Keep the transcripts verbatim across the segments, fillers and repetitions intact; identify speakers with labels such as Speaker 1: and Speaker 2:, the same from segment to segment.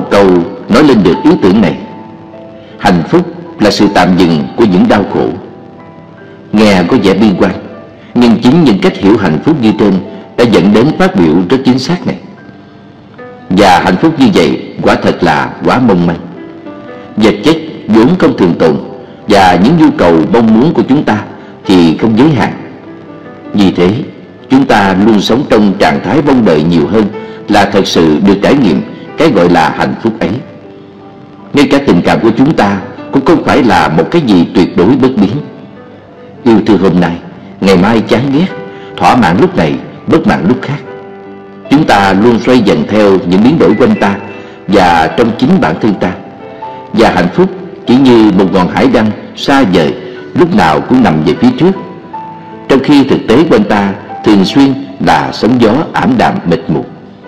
Speaker 1: một câu nói lên được ý tưởng này. Hạnh phúc là sự tạm dừng của những đau khổ. Nghe có vẻ bi quan, nhưng chính những cách hiểu hạnh phúc như trên đã dẫn đến phát biểu rất chính xác này. Và hạnh phúc như vậy quả thật là quá mong manh. Vật chất vốn không thường tồn, và những nhu cầu mong muốn của chúng ta thì không giới hạn. Vì thế, chúng ta luôn sống trong trạng thái mong đợi nhiều hơn là thật sự được trải nghiệm cái gọi là hạnh phúc ấy. Ngay cả tình cảm của chúng ta cũng không phải là một cái gì tuyệt đối bất biến. Yêu thương hôm nay, ngày mai chán ghét, thỏa mãn lúc này, bất mãn lúc khác. Chúng ta luôn xoay dần theo những biến đổi quanh ta và trong chính bản thân ta. Và hạnh phúc chỉ như một ngọn hải đăng xa vời, lúc nào cũng nằm về phía trước, trong khi thực tế quanh ta thường xuyên là sóng gió ảm đạm mịt mù.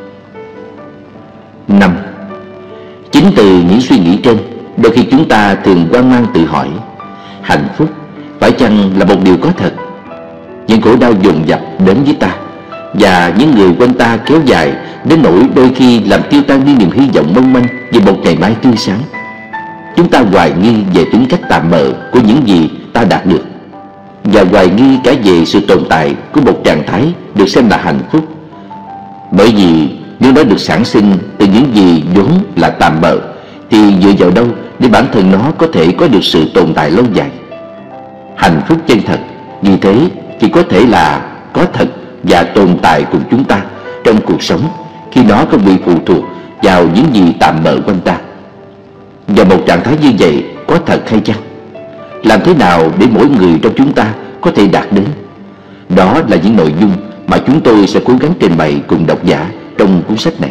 Speaker 1: Năm. Chính từ những suy nghĩ trên, đôi khi chúng ta thường hoang mang tự hỏi: hạnh phúc phải chăng là một điều có thật? Những khổ đau dồn dập đến với ta, và những người quanh ta kéo dài đến nỗi đôi khi làm tiêu tan đi niềm hy vọng mong manh về một ngày mai tươi sáng. Chúng ta hoài nghi về tính cách tạm bợ của những gì ta đạt được, và hoài nghi cả về sự tồn tại của một trạng thái được xem là hạnh phúc. Bởi vì nếu nó được sản sinh từ những gì vốn là tạm bợ, thì dựa vào đâu để bản thân nó có thể có được sự tồn tại lâu dài? Hạnh phúc chân thật như thế chỉ có thể là có thật và tồn tại cùng chúng ta trong cuộc sống, khi nó không bị phụ thuộc vào những gì tạm bợ quanh ta. Và một trạng thái như vậy có thật hay chăng? Làm thế nào để mỗi người trong chúng ta có thể đạt đến? Đó là những nội dung mà chúng tôi sẽ cố gắng trình bày cùng độc giả trong cuốn sách này.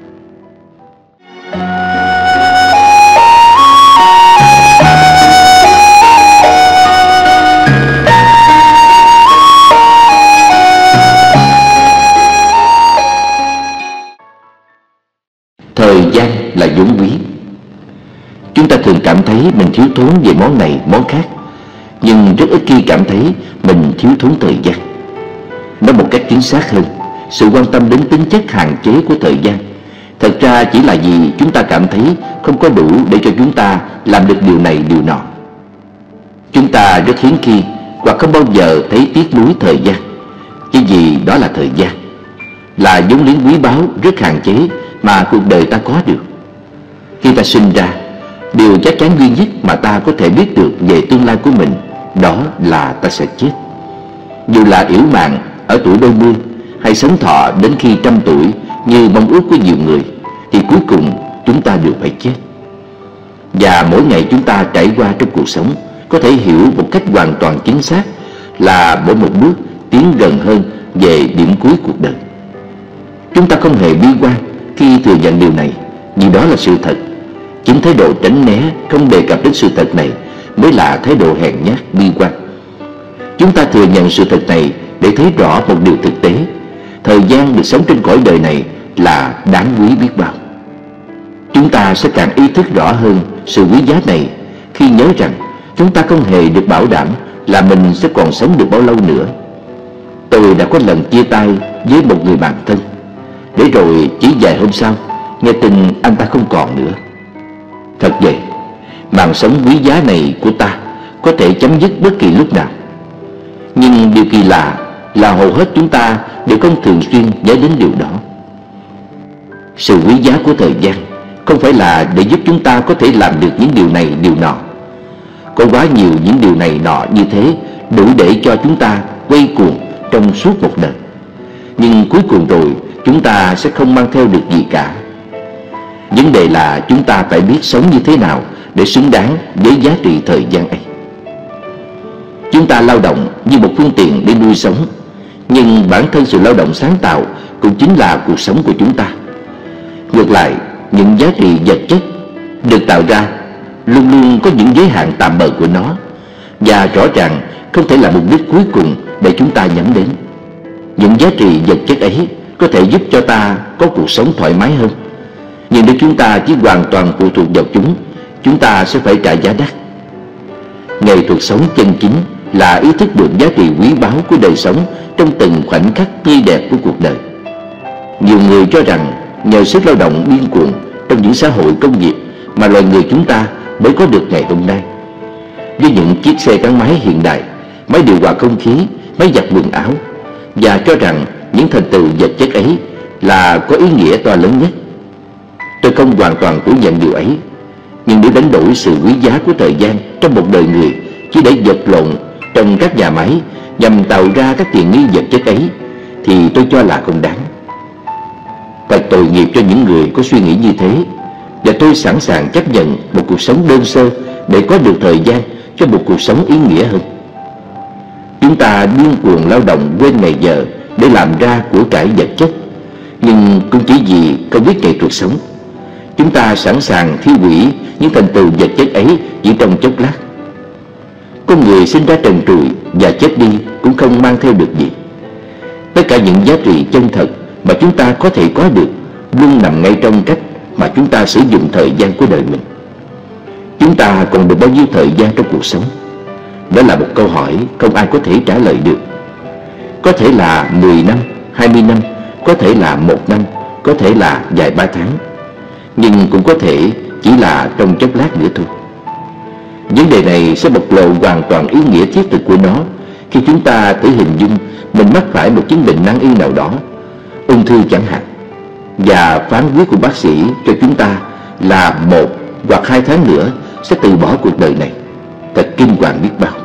Speaker 1: Thời gian là vốn quý. Chúng ta thường cảm thấy mình thiếu thốn về món này, món khác, nhưng rất ít khi cảm thấy mình thiếu thốn thời gian. Nói một cách chính xác hơn, sự quan tâm đến tính chất hạn chế của thời gian thật ra chỉ là vì chúng ta cảm thấy không có đủ để cho chúng ta làm được điều này điều nọ. Chúng ta rất hiếm khi hoặc không bao giờ thấy tiếc nuối thời gian, chỉ vì đó là thời gian, là vốn liếng quý báu rất hạn chế mà cuộc đời ta có được. Khi ta sinh ra, điều chắc chắn duy nhất mà ta có thể biết được về tương lai của mình đó là ta sẽ chết. Dù là yểu mạn ở tuổi đôi mươi, hay sống thọ đến khi trăm tuổi như mong ước của nhiều người, thì cuối cùng chúng ta đều phải chết. Và mỗi ngày chúng ta trải qua trong cuộc sống có thể hiểu một cách hoàn toàn chính xác là mỗi một bước tiến gần hơn về điểm cuối cuộc đời. Chúng ta không hề bi quan khi thừa nhận điều này, vì đó là sự thật. Chính thái độ tránh né, không đề cập đến sự thật này mới là thái độ hèn nhát, bi quan. Chúng ta thừa nhận sự thật này để thấy rõ một điều thực tế: thời gian được sống trên cõi đời này là đáng quý biết bao. Chúng ta sẽ càng ý thức rõ hơn sự quý giá này khi nhớ rằng chúng ta không hề được bảo đảm là mình sẽ còn sống được bao lâu nữa. Tôi đã có lần chia tay với một người bạn thân, để rồi chỉ vài hôm sau nghe tin anh ta không còn nữa. Thật vậy, mạng sống quý giá này của ta có thể chấm dứt bất kỳ lúc nào. Nhưng điều kỳ lạ là hầu hết chúng ta đều không thường xuyên nhớ đến điều đó. Sự quý giá của thời gian không phải là để giúp chúng ta có thể làm được những điều này điều nọ. Có quá nhiều những điều này nọ như thế đủ để cho chúng ta quay cuồng trong suốt một đời. Nhưng cuối cùng rồi chúng ta sẽ không mang theo được gì cả. Vấn đề là chúng ta phải biết sống như thế nào để xứng đáng với giá trị thời gian ấy. Chúng ta lao động như một phương tiện để nuôi sống, nhưng bản thân sự lao động sáng tạo cũng chính là cuộc sống của chúng ta. Ngược lại, những giá trị vật chất được tạo ra luôn luôn có những giới hạn tạm bợ của nó, và rõ ràng không thể là mục đích cuối cùng để chúng ta nhắm đến. Những giá trị vật chất ấy có thể giúp cho ta có cuộc sống thoải mái hơn, nhưng nếu chúng ta chỉ hoàn toàn phụ thuộc vào chúng, chúng ta sẽ phải trả giá đắt. Nghệ thuật sống chân chính là ý thức được giá trị quý báu của đời sống trong từng khoảnh khắc tươi đẹp của cuộc đời. Nhiều người cho rằng nhờ sức lao động điên cuồng trong những xã hội công nghiệp mà loài người chúng ta mới có được ngày hôm nay. Với những chiếc xe gắn máy hiện đại, máy điều hòa không khí, máy giặt quần áo, và cho rằng những thành tựu vật chất ấy là có ý nghĩa to lớn nhất. Tôi không hoàn toàn phủ nhận điều ấy, nhưng nếu đánh đổi sự quý giá của thời gian trong một đời người chỉ để vật lộn trong các nhà máy nhằm tạo ra các tiện nghi vật chất ấy, thì tôi cho là không đáng. Thật tội nghiệp cho những người có suy nghĩ như thế, và tôi sẵn sàng chấp nhận một cuộc sống đơn sơ để có được thời gian cho một cuộc sống ý nghĩa hơn. Chúng ta điên cuồng lao động quên ngày giờ để làm ra của cải vật chất, nhưng cũng chỉ vì không biết nghệ thuật sống. Chúng ta sẵn sàng thiêu hủy những thành tựu vật chất ấy chỉ trong chốc lát. Con người sinh ra trần trụi và chết đi cũng không mang theo được gì. Tất cả những giá trị chân thật mà chúng ta có thể có được luôn nằm ngay trong cách mà chúng ta sử dụng thời gian của đời mình. Chúng ta còn được bao nhiêu thời gian trong cuộc sống? Đó là một câu hỏi không ai có thể trả lời được. Có thể là mười năm, hai mươi năm, có thể là một năm, có thể là vài ba tháng, nhưng cũng có thể chỉ là trong chốc lát nữa thôi. Vấn đề này sẽ bộc lộ hoàn toàn ý nghĩa thiết thực của nó khi chúng ta thử hình dung mình mắc phải một chứng bệnh nan y nào đó, ung thư chẳng hạn, và phán quyết của bác sĩ cho chúng ta là một hoặc hai tháng nữa sẽ từ bỏ cuộc đời này. Thật kinh hoàng biết bao.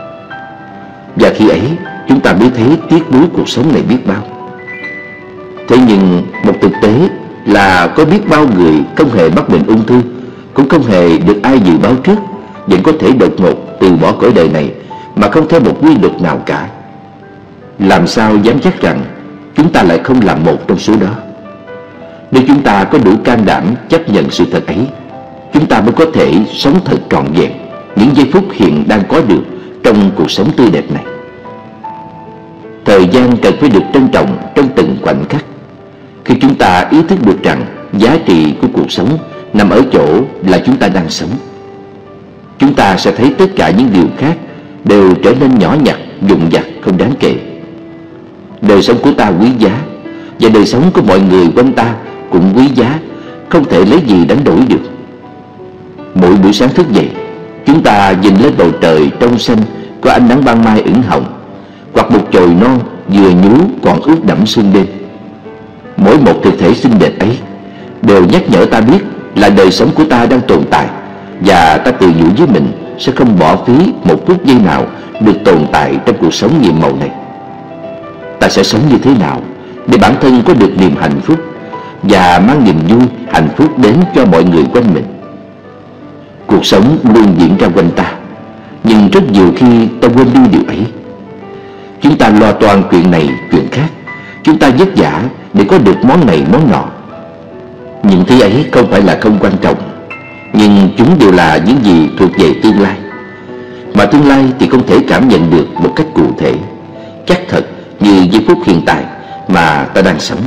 Speaker 1: Và khi ấy chúng ta mới thấy tiếc nuối cuộc sống này biết bao. Thế nhưng một thực tế là có biết bao người không hề mắc bệnh ung thư, cũng không hề được ai dự báo trước, vẫn có thể đột ngột từ bỏ cõi đời này mà không theo một quy luật nào cả. Làm sao dám chắc rằng chúng ta lại không là một trong số đó? Nếu chúng ta có đủ can đảm chấp nhận sự thật ấy, chúng ta mới có thể sống thật trọn vẹn những giây phút hiện đang có được trong cuộc sống tươi đẹp này. Thời gian cần phải được trân trọng trong từng khoảnh khắc. Khi chúng ta ý thức được rằng giá trị của cuộc sống nằm ở chỗ là chúng ta đang sống, chúng ta sẽ thấy tất cả những điều khác đều trở nên nhỏ nhặt, vụn vặt, không đáng kể. Đời sống của ta quý giá, và đời sống của mọi người quanh ta cũng quý giá, không thể lấy gì đánh đổi được. Mỗi buổi sáng thức dậy, chúng ta nhìn lên bầu trời trong xanh có ánh nắng ban mai ửng hồng, hoặc một chồi non vừa nhú còn ướt đẫm sương đêm. Mỗi một thực thể xinh đẹp ấy đều nhắc nhở ta biết là đời sống của ta đang tồn tại, và ta tự nhủ với mình sẽ không bỏ phí một phút giây nào được tồn tại trong cuộc sống nhiệm màu này. Ta sẽ sống như thế nào để bản thân có được niềm hạnh phúc và mang niềm vui, hạnh phúc đến cho mọi người quanh mình. Cuộc sống luôn diễn ra quanh ta, nhưng rất nhiều khi ta quên đi điều ấy. Chúng ta lo toan chuyện này, chuyện khác. Chúng ta vất vả để có được món này, món nọ. Những thứ ấy không phải là không quan trọng, nhưng chúng đều là những gì thuộc về tương lai. Mà tương lai thì không thể cảm nhận được một cách cụ thể, chắc thật như giây phút hiện tại mà ta đang sống.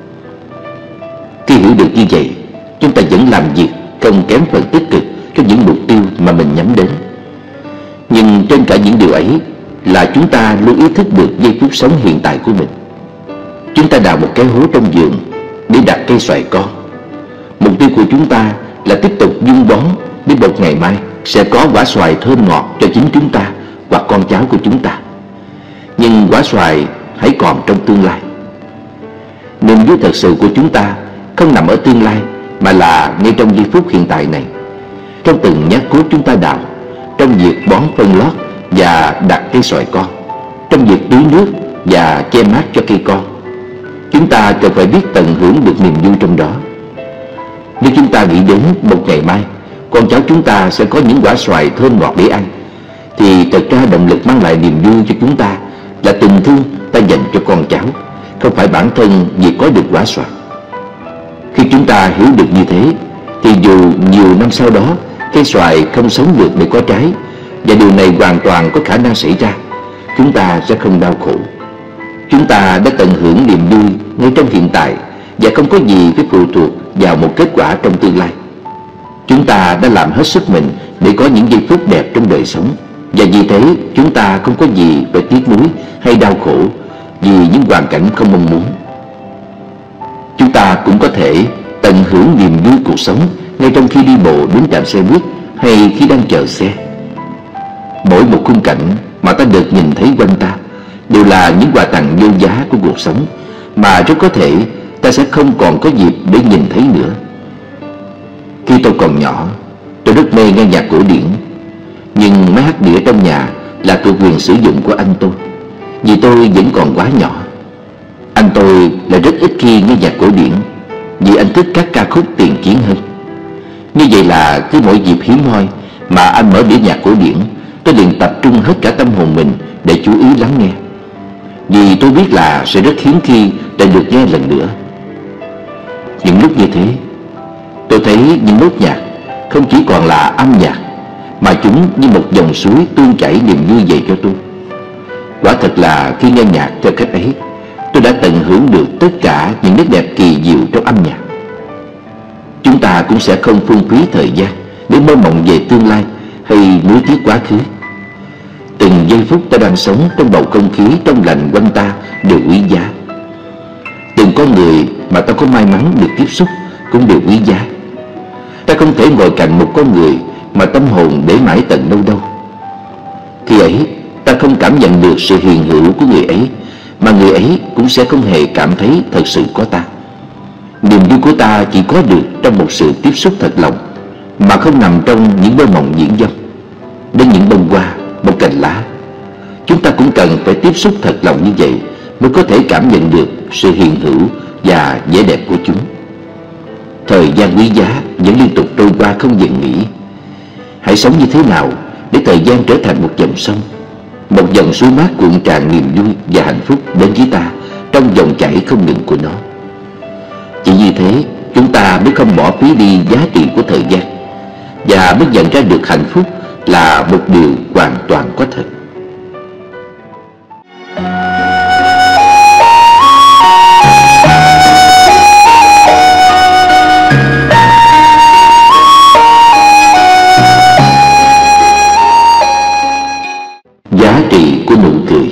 Speaker 1: Khi hiểu được như vậy, chúng ta vẫn làm việc không kém phần tích cực cho những mục tiêu mà mình nhắm đến. Nhưng trên cả những điều ấy là chúng ta luôn ý thức được giây phút sống hiện tại của mình. Chúng ta đào một cái hố trong vườn để đặt cây xoài con. Mục tiêu của chúng ta là tiếp tục vun bón để một ngày mai sẽ có quả xoài thơm ngọt cho chính chúng ta hoặc con cháu của chúng ta. Nhưng quả xoài hãy còn trong tương lai. Niềm vui thật sự của chúng ta không nằm ở tương lai, mà là ngay trong giây phút hiện tại này, trong từng nhát cốt chúng ta đào, trong việc bón phân lót và đặt cây xoài con, trong việc tưới nước và che mát cho cây con. Chúng ta cần phải biết tận hưởng được niềm vui trong đó. Nếu chúng ta nghĩ đến một ngày mai con cháu chúng ta sẽ có những quả xoài thơm ngọt để ăn, thì thật ra động lực mang lại niềm vui cho chúng ta là tình thương ta dành cho con cháu, không phải bản thân vì có được quả xoài. Khi chúng ta hiểu được như thế, thì dù nhiều năm sau đó cây xoài không sống được để có trái, và điều này hoàn toàn có khả năng xảy ra, chúng ta sẽ không đau khổ. Chúng ta đã tận hưởng niềm vui ngay trong hiện tại, và không có gì phải phụ thuộc vào một kết quả trong tương lai. Chúng ta đã làm hết sức mình để có những giây phút đẹp trong đời sống, và vì thế chúng ta không có gì phải tiếc nuối hay đau khổ vì những hoàn cảnh không mong muốn. Chúng ta cũng có thể tận hưởng niềm vui cuộc sống ngay trong khi đi bộ đến trạm xe buýt hay khi đang chờ xe. Mỗi một khung cảnh mà ta được nhìn thấy quanh ta đều là những quà tặng vô giá của cuộc sống mà rất có thể ta sẽ không còn có dịp để nhìn thấy nữa. Khi tôi còn nhỏ, tôi rất mê nghe nhạc cổ điển, nhưng máy hát đĩa trong nhà là thuộc quyền sử dụng của anh tôi, vì tôi vẫn còn quá nhỏ. Anh tôi là rất ít khi nghe nhạc cổ điển, vì anh thích các ca khúc tiền chiến hơn. Như vậy là cứ mỗi dịp hiếm hoi mà anh mở đĩa nhạc cổ điển, tôi liền tập trung hết cả tâm hồn mình để chú ý lắng nghe, vì tôi biết là sẽ rất hiếm khi để được nghe lần nữa. Những lúc như thế, tôi thấy những nốt nhạc không chỉ còn là âm nhạc, mà chúng như một dòng suối tuôn chảy niềm vui về cho tôi. Quả thật là khi nghe nhạc theo cách ấy, tôi đã tận hưởng được tất cả những nét đẹp kỳ diệu trong âm nhạc. Chúng ta cũng sẽ không phung phí thời gian để mơ mộng về tương lai hay nuối tiếc quá khứ. Từng giây phút ta đang sống trong bầu không khí trong lành quanh ta đều quý giá. Từng con người mà ta có may mắn được tiếp xúc cũng đều quý giá. Ta không thể ngồi cạnh một con người mà tâm hồn để mãi tận đâu đâu. Khi ấy ta không cảm nhận được sự hiền hữu của người ấy, mà người ấy cũng sẽ không hề cảm thấy thật sự có ta. Niềm vui của ta chỉ có được trong một sự tiếp xúc thật lòng, mà không nằm trong những mơ mộng viển vông. Đến những bông hoa, một cành lá, chúng ta cũng cần phải tiếp xúc thật lòng như vậy mới có thể cảm nhận được sự hiền hữu và vẻ đẹp của chúng. Thời gian quý giá vẫn liên tục trôi qua không dừng nghỉ. Hãy sống như thế nào để thời gian trở thành một dòng sông, một dòng suối mát cuộn tràn niềm vui và hạnh phúc đến với ta trong dòng chảy không ngừng của nó. Chỉ như thế chúng ta mới không bỏ phí đi giá trị của thời gian, và mới nhận ra được hạnh phúc là một điều hoàn toàn có thật. Giá trị của nụ cười.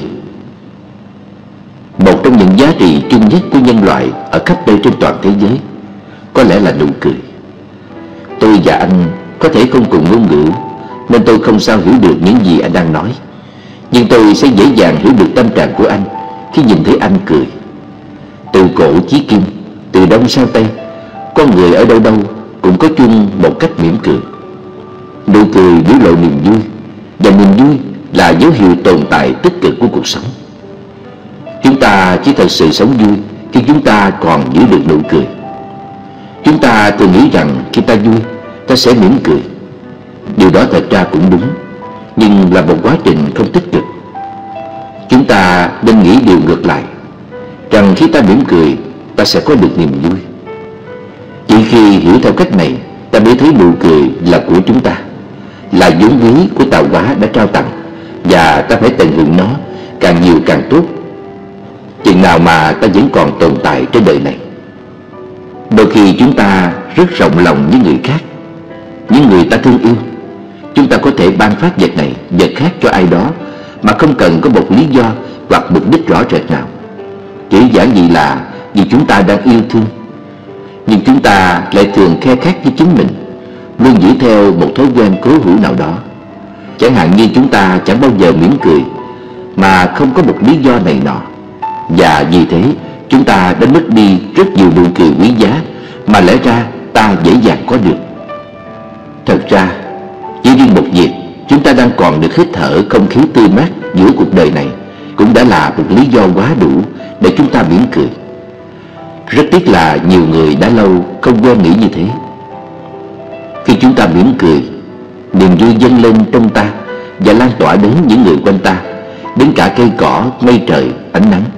Speaker 1: Một trong những giá trị chung nhất của nhân loại ở khắp nơi trên toàn thế giới có lẽ là nụ cười. Tôi và anh có thể không cùng ngôn ngữ, nên tôi không sao hiểu được những gì anh đang nói, nhưng tôi sẽ dễ dàng hiểu được tâm trạng của anh khi nhìn thấy anh cười. Từ cổ chí kim, từ đông sang tây, con người ở đâu đâu cũng có chung một cách mỉm cười. Nụ cười biểu lộ niềm vui, và niềm vui là dấu hiệu tồn tại tích cực của cuộc sống. Chúng ta chỉ thật sự sống vui khi chúng ta còn giữ được nụ cười. Chúng ta thường nghĩ rằng khi ta vui, ta sẽ mỉm cười. Điều đó thật ra cũng đúng, nhưng là một quá trình không tích cực. Chúng ta nên nghĩ điều ngược lại, rằng khi ta mỉm cười, ta sẽ có được niềm vui. Chỉ khi hiểu theo cách này, ta mới thấy nụ cười là của chúng ta, là vốn quý của tạo hóa đã trao tặng, và ta phải tận hưởng nó càng nhiều càng tốt, chừng nào mà ta vẫn còn tồn tại trên đời này. Đôi khi chúng ta rất rộng lòng với người khác, những người ta thương yêu. Chúng ta có thể ban phát vật này, vật khác cho ai đó mà không cần có một lý do hoặc mục đích rõ rệt nào. Chỉ giản dị là vì chúng ta đang yêu thương. Nhưng chúng ta lại thường khe khắt với chính mình, luôn giữ theo một thói quen cố hữu nào đó. Chẳng hạn như chúng ta chẳng bao giờ mỉm cười mà không có một lý do này nọ, và vì thế chúng ta đã mất đi rất nhiều nụ cười quý giá mà lẽ ra ta dễ dàng có được. Thật ra chỉ riêng một việc chúng ta đang còn được hít thở không khí tươi mát giữa cuộc đời này cũng đã là một lý do quá đủ để chúng ta mỉm cười. Rất tiếc là nhiều người đã lâu không quen nghĩ như thế. Khi chúng ta mỉm cười, niềm vui dâng lên trong ta và lan tỏa đến những người quanh ta, đến cả cây cỏ, mây trời, ánh nắng.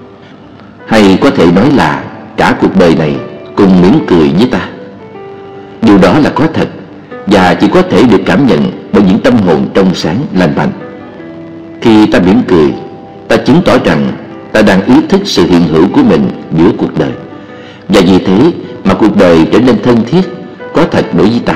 Speaker 1: Hay có thể nói là cả cuộc đời này cùng mỉm cười với ta. Điều đó là có thật, và chỉ có thể được cảm nhận bởi những tâm hồn trong sáng, lành mạnh. Khi ta mỉm cười, ta chứng tỏ rằng ta đang ý thức sự hiện hữu của mình giữa cuộc đời, và vì thế mà cuộc đời trở nên thân thiết, có thật đối với ta.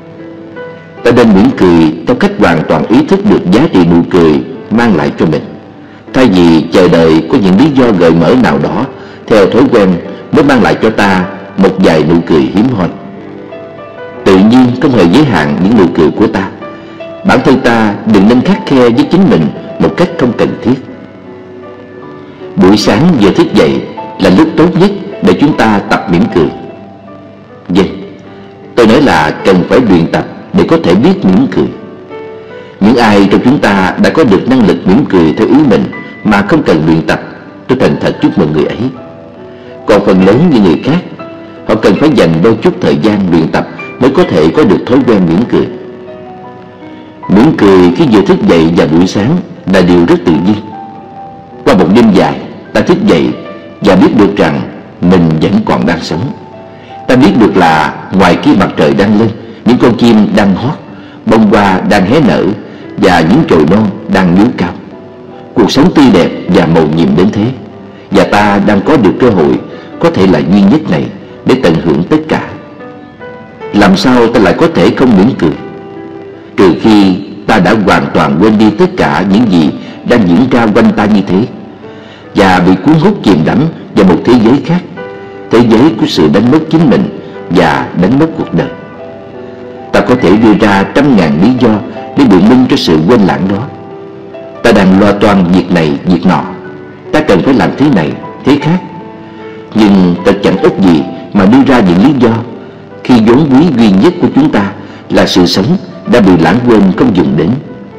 Speaker 1: Ta nên mỉm cười theo cách hoàn toàn ý thức được giá trị nụ cười mang lại cho mình, thay vì chờ đợi có những lý do gợi mở nào đó theo thói quen mới mang lại cho ta một vài nụ cười hiếm hoi. Tự nhiên không hề giới hạn những nụ cười của ta. Bản thân ta đừng nên khắt khe với chính mình một cách không cần thiết. Buổi sáng vừa thức dậy là lúc tốt nhất để chúng ta tập mỉm cười. Vâng, tôi nói là cần phải luyện tập để có thể biết mỉm cười. Những ai trong chúng ta đã có được năng lực mỉm cười theo ý mình mà không cần luyện tập, tôi thành thật chúc mừng người ấy. Còn phần lớn những người khác, họ cần phải dành đôi chút thời gian luyện tập mới có thể có được thói quen mỉm cười. Mỉm cười khi vừa thức dậy vào buổi sáng là điều rất tự nhiên. Qua một đêm dài, ta thức dậy và biết được rằng mình vẫn còn đang sống. Ta biết được là ngoài kia mặt trời đang lên, những con chim đang hót, bông hoa đang hé nở và những chồi non đang nhú cao. Cuộc sống tươi đẹp và mầu nhiệm đến thế, và ta đang có được cơ hội có thể là duy nhất này để tận hưởng tất cả. Làm sao ta lại có thể không mỉm cười? Trừ khi ta đã hoàn toàn quên đi tất cả những gì đang diễn ra quanh ta như thế, và bị cuốn hút chìm đắm vào một thế giới khác, thế giới của sự đánh mất chính mình và đánh mất cuộc đời. Ta có thể đưa ra trăm ngàn lý do để biện minh cho sự quên lãng đó. Ta đang lo toan việc này việc nọ, ta cần phải làm thế này thế khác, nhưng ta chẳng ích gì mà đưa ra những lý do khi vốn quý duy nhất của chúng ta là sự sống đã bị lãng quên không dùng đến.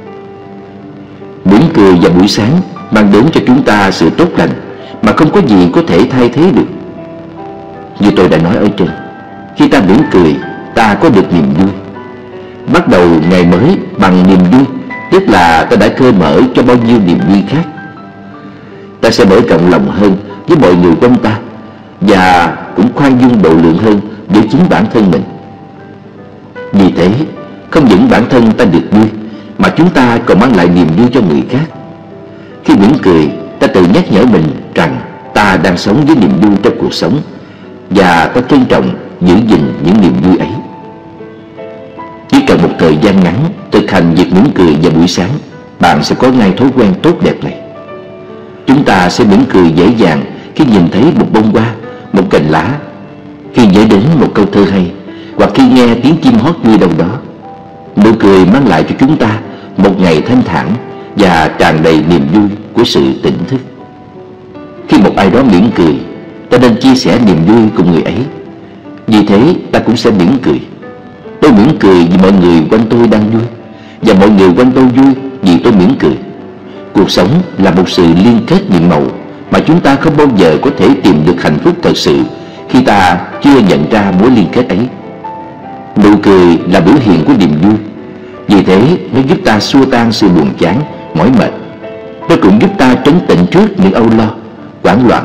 Speaker 1: Mỉm cười vào buổi sáng mang đến cho chúng ta sự tốt lành mà không có gì có thể thay thế được. Như tôi đã nói ở trên, khi ta mỉm cười, ta có được niềm vui. Bắt đầu ngày mới bằng niềm vui, tức là ta đã khơi mở cho bao nhiêu niềm vui khác. Ta sẽ mở rộng lòng hơn với mọi người quanh ta, và cũng khoan dung độ lượng hơn với chính bản thân mình. Vì thế, không những bản thân ta được vui, mà chúng ta còn mang lại niềm vui cho người khác. Khi mỉm cười, ta tự nhắc nhở mình rằng ta đang sống với niềm vui trong cuộc sống, và ta trân trọng giữ gìn những niềm vui ấy. Chỉ cần một thời gian ngắn thực hành việc mỉm cười vào buổi sáng, bạn sẽ có ngay thói quen tốt đẹp này. Chúng ta sẽ mỉm cười dễ dàng khi nhìn thấy một bông hoa, một cành lá, khi nhớ đến một câu thơ hay, hoặc khi nghe tiếng chim hót vui đâu đó. Nụ cười mang lại cho chúng ta một ngày thanh thản và tràn đầy niềm vui của sự tỉnh thức. Khi một ai đó mỉm cười, ta nên chia sẻ niềm vui cùng người ấy. Vì thế ta cũng sẽ mỉm cười. Tôi mỉm cười vì mọi người quanh tôi đang vui, và mọi người quanh tôi vui vì tôi mỉm cười. Cuộc sống là một sự liên kết nhiệm màu mà chúng ta không bao giờ có thể tìm được hạnh phúc thật sự khi ta chưa nhận ra mối liên kết ấy. Nụ cười là biểu hiện của niềm vui. Vì thế nó giúp ta xua tan sự buồn chán, mỏi mệt. Nó cũng giúp ta trấn tĩnh trước những âu lo, hoảng loạn.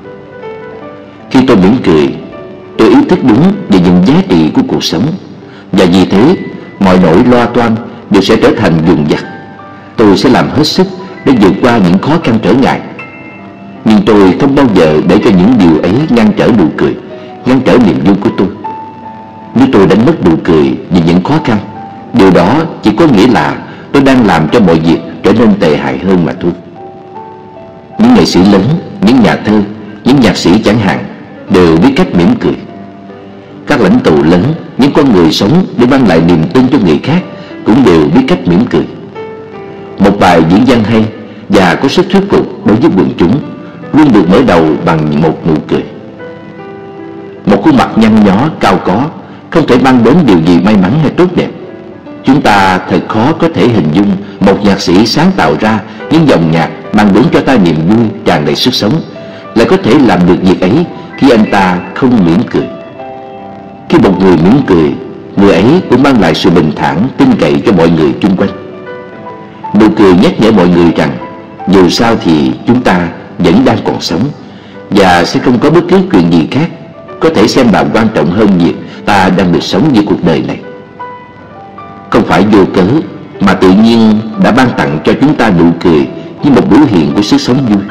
Speaker 1: Khi tôi mỉm cười, tôi ý thức đúng về những giá trị của cuộc sống, và vì thế mọi nỗi lo toan đều sẽ trở thành dồn dập. Tôi sẽ làm hết sức để vượt qua những khó khăn trở ngại, nhưng tôi không bao giờ để cho những điều ấy ngăn trở nụ cười, ngăn trở niềm vui của tôi. Nếu tôi đánh mất nụ cười vì những khó khăn, điều đó chỉ có nghĩa là tôi đang làm cho mọi việc trở nên tệ hại hơn mà thôi. Những nghệ sĩ lớn, những nhà thơ, những nhạc sĩ chẳng hạn đều biết cách mỉm cười. Các lãnh tụ lớn, những con người sống để mang lại niềm tin cho người khác cũng đều biết cách mỉm cười. Một bài diễn văn hay và có sức thuyết phục đối với quần chúng luôn được mở đầu bằng một nụ cười. Một khuôn mặt nhăn nhó, cao có không thể mang đến điều gì may mắn hay tốt đẹp. Chúng ta thật khó có thể hình dung một nhạc sĩ sáng tạo ra những dòng nhạc mang đến cho ta niềm vui tràn đầy sức sống lại có thể làm được việc ấy khi anh ta không mỉm cười. Khi một người mỉm cười, người ấy cũng mang lại sự bình thản, tin cậy cho mọi người chung quanh. Nụ cười nhắc nhở mọi người rằng dù sao thì chúng ta vẫn đang còn sống, và sẽ không có bất cứ chuyện gì khác có thể xem là quan trọng hơn việc ta đang được sống với cuộc đời này. Không phải vô cớ mà tự nhiên đã ban tặng cho chúng ta nụ cười như một biểu hiện của sức sống vui.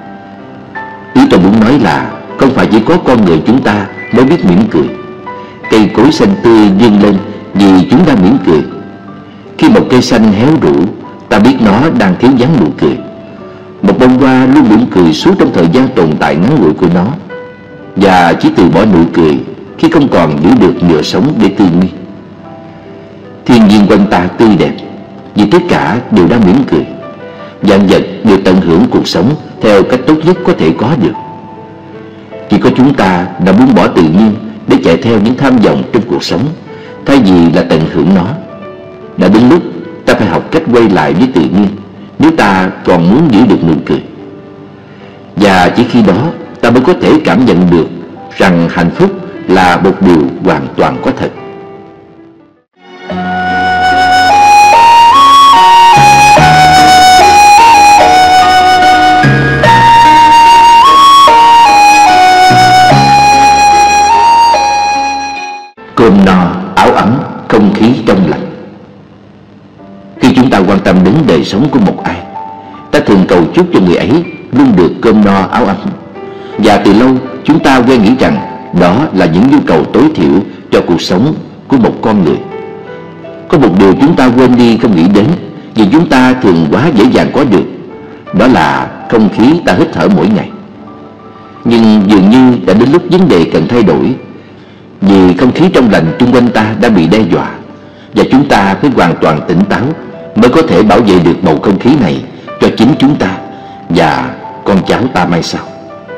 Speaker 1: Ý tôi muốn nói là không phải chỉ có con người chúng ta mới biết mỉm cười. Cây cối xanh tươi vươn lên vì chúng đang mỉm cười. Khi một cây xanh héo rũ, ta biết nó đang thiếu vắng nụ cười. Một bông hoa luôn mỉm cười suốt trong thời gian tồn tại ngắn ngủi của nó, và chỉ từ bỏ nụ cười khi không còn giữ được nhựa sống để tươi nguyên. Thiên nhiên quanh ta tươi đẹp vì tất cả đều đang mỉm cười. Vạn vật đều tận hưởng cuộc sống theo cách tốt nhất có thể có được. Chỉ có chúng ta đã buông bỏ tự nhiên để chạy theo những tham vọng trong cuộc sống, thay vì là tận hưởng nó. Đã đến lúc ta phải học cách quay lại với tự nhiên nếu ta còn muốn giữ được nụ cười. Và chỉ khi đó ta mới có thể cảm nhận được rằng hạnh phúc là một điều hoàn toàn có thật. Cơm no, áo ấm, không khí trong lành. Khi chúng ta quan tâm đến đời sống của một ai, ta thường cầu chúc cho người ấy luôn được cơm no, áo ấm. Và từ lâu chúng ta quen nghĩ rằng đó là những nhu cầu tối thiểu cho cuộc sống của một con người. Có một điều chúng ta quên đi không nghĩ đến, vì chúng ta thường quá dễ dàng có được, đó là không khí ta hít thở mỗi ngày. Nhưng dường như đã đến lúc vấn đề cần thay đổi, vì không khí trong lành xung quanh ta đang bị đe dọa, và chúng ta phải hoàn toàn tỉnh táo mới có thể bảo vệ được bầu không khí này cho chính chúng ta và con cháu ta mai sau.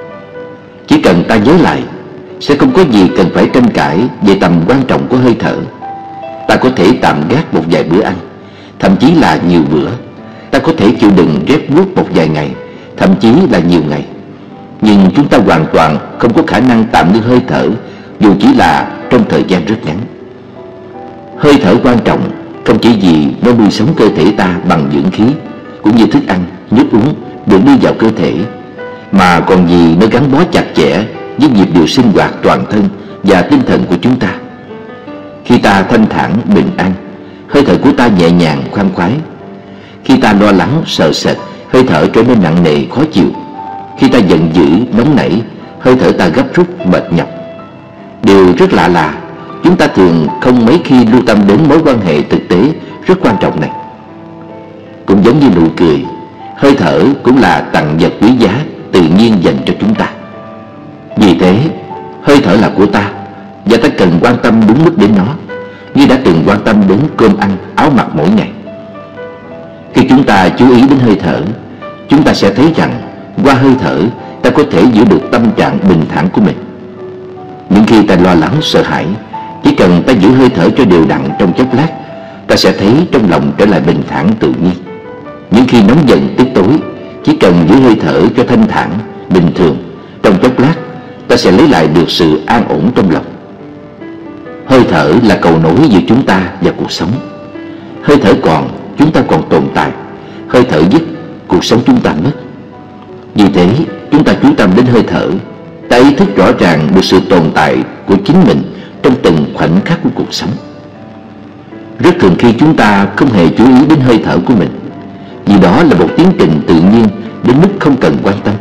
Speaker 1: Chỉ cần ta nhớ lại, sẽ không có gì cần phải tranh cãi về tầm quan trọng của hơi thở. Ta có thể tạm gác một vài bữa ăn, thậm chí là nhiều bữa. Ta có thể chịu đựng rét buốt một vài ngày, thậm chí là nhiều ngày. Nhưng chúng ta hoàn toàn không có khả năng tạm ngưng hơi thở, dù chỉ là trong thời gian rất ngắn. Hơi thở quan trọng không chỉ vì nó nuôi sống cơ thể ta bằng dưỡng khí, cũng như thức ăn, nước uống được đưa vào cơ thể, mà còn vì nó gắn bó chặt chẽ với nhịp điệu sinh hoạt toàn thân và tinh thần của chúng ta. Khi ta thanh thản, bình an, hơi thở của ta nhẹ nhàng, khoan khoái. Khi ta lo lắng, sợ sệt, hơi thở trở nên nặng nề, khó chịu. Khi ta giận dữ, nóng nảy, hơi thở ta gấp rút, mệt nhọc. Điều rất lạ là chúng ta thường không mấy khi lưu tâm đến mối quan hệ thực tế rất quan trọng này. Cũng giống như nụ cười, hơi thở cũng là tặng vật quý giá tự nhiên dành cho chúng ta. Vì thế, hơi thở là của ta, và ta cần quan tâm đúng mức đến nó, như đã từng quan tâm đến cơm ăn, áo mặc mỗi ngày. Khi chúng ta chú ý đến hơi thở, chúng ta sẽ thấy rằng qua hơi thở ta có thể giữ được tâm trạng bình thản của mình. Những khi ta lo lắng, sợ hãi, chỉ cần ta giữ hơi thở cho đều đặn trong chốc lát, ta sẽ thấy trong lòng trở lại bình thản tự nhiên. Những khi nóng giận, tức tối, chỉ cần giữ hơi thở cho thanh thản, bình thường, trong chốc lát ta sẽ lấy lại được sự an ổn trong lòng. Hơi thở là cầu nối giữa chúng ta và cuộc sống. Hơi thở còn, chúng ta còn tồn tại. Hơi thở dứt, cuộc sống chúng ta mất. Vì thế, chúng ta chú tâm đến hơi thở. Ta ý thức rõ ràng được sự tồn tại của chính mình trong từng khoảnh khắc của cuộc sống. Rất thường khi chúng ta không hề chú ý đến hơi thở của mình, vì đó là một tiến trình tự nhiên đến mức không cần quan tâm.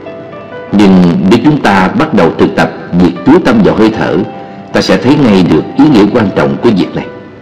Speaker 1: Nhưng nếu chúng ta bắt đầu thực tập việc chú tâm vào hơi thở, ta sẽ thấy ngay được ý nghĩa quan trọng của việc này.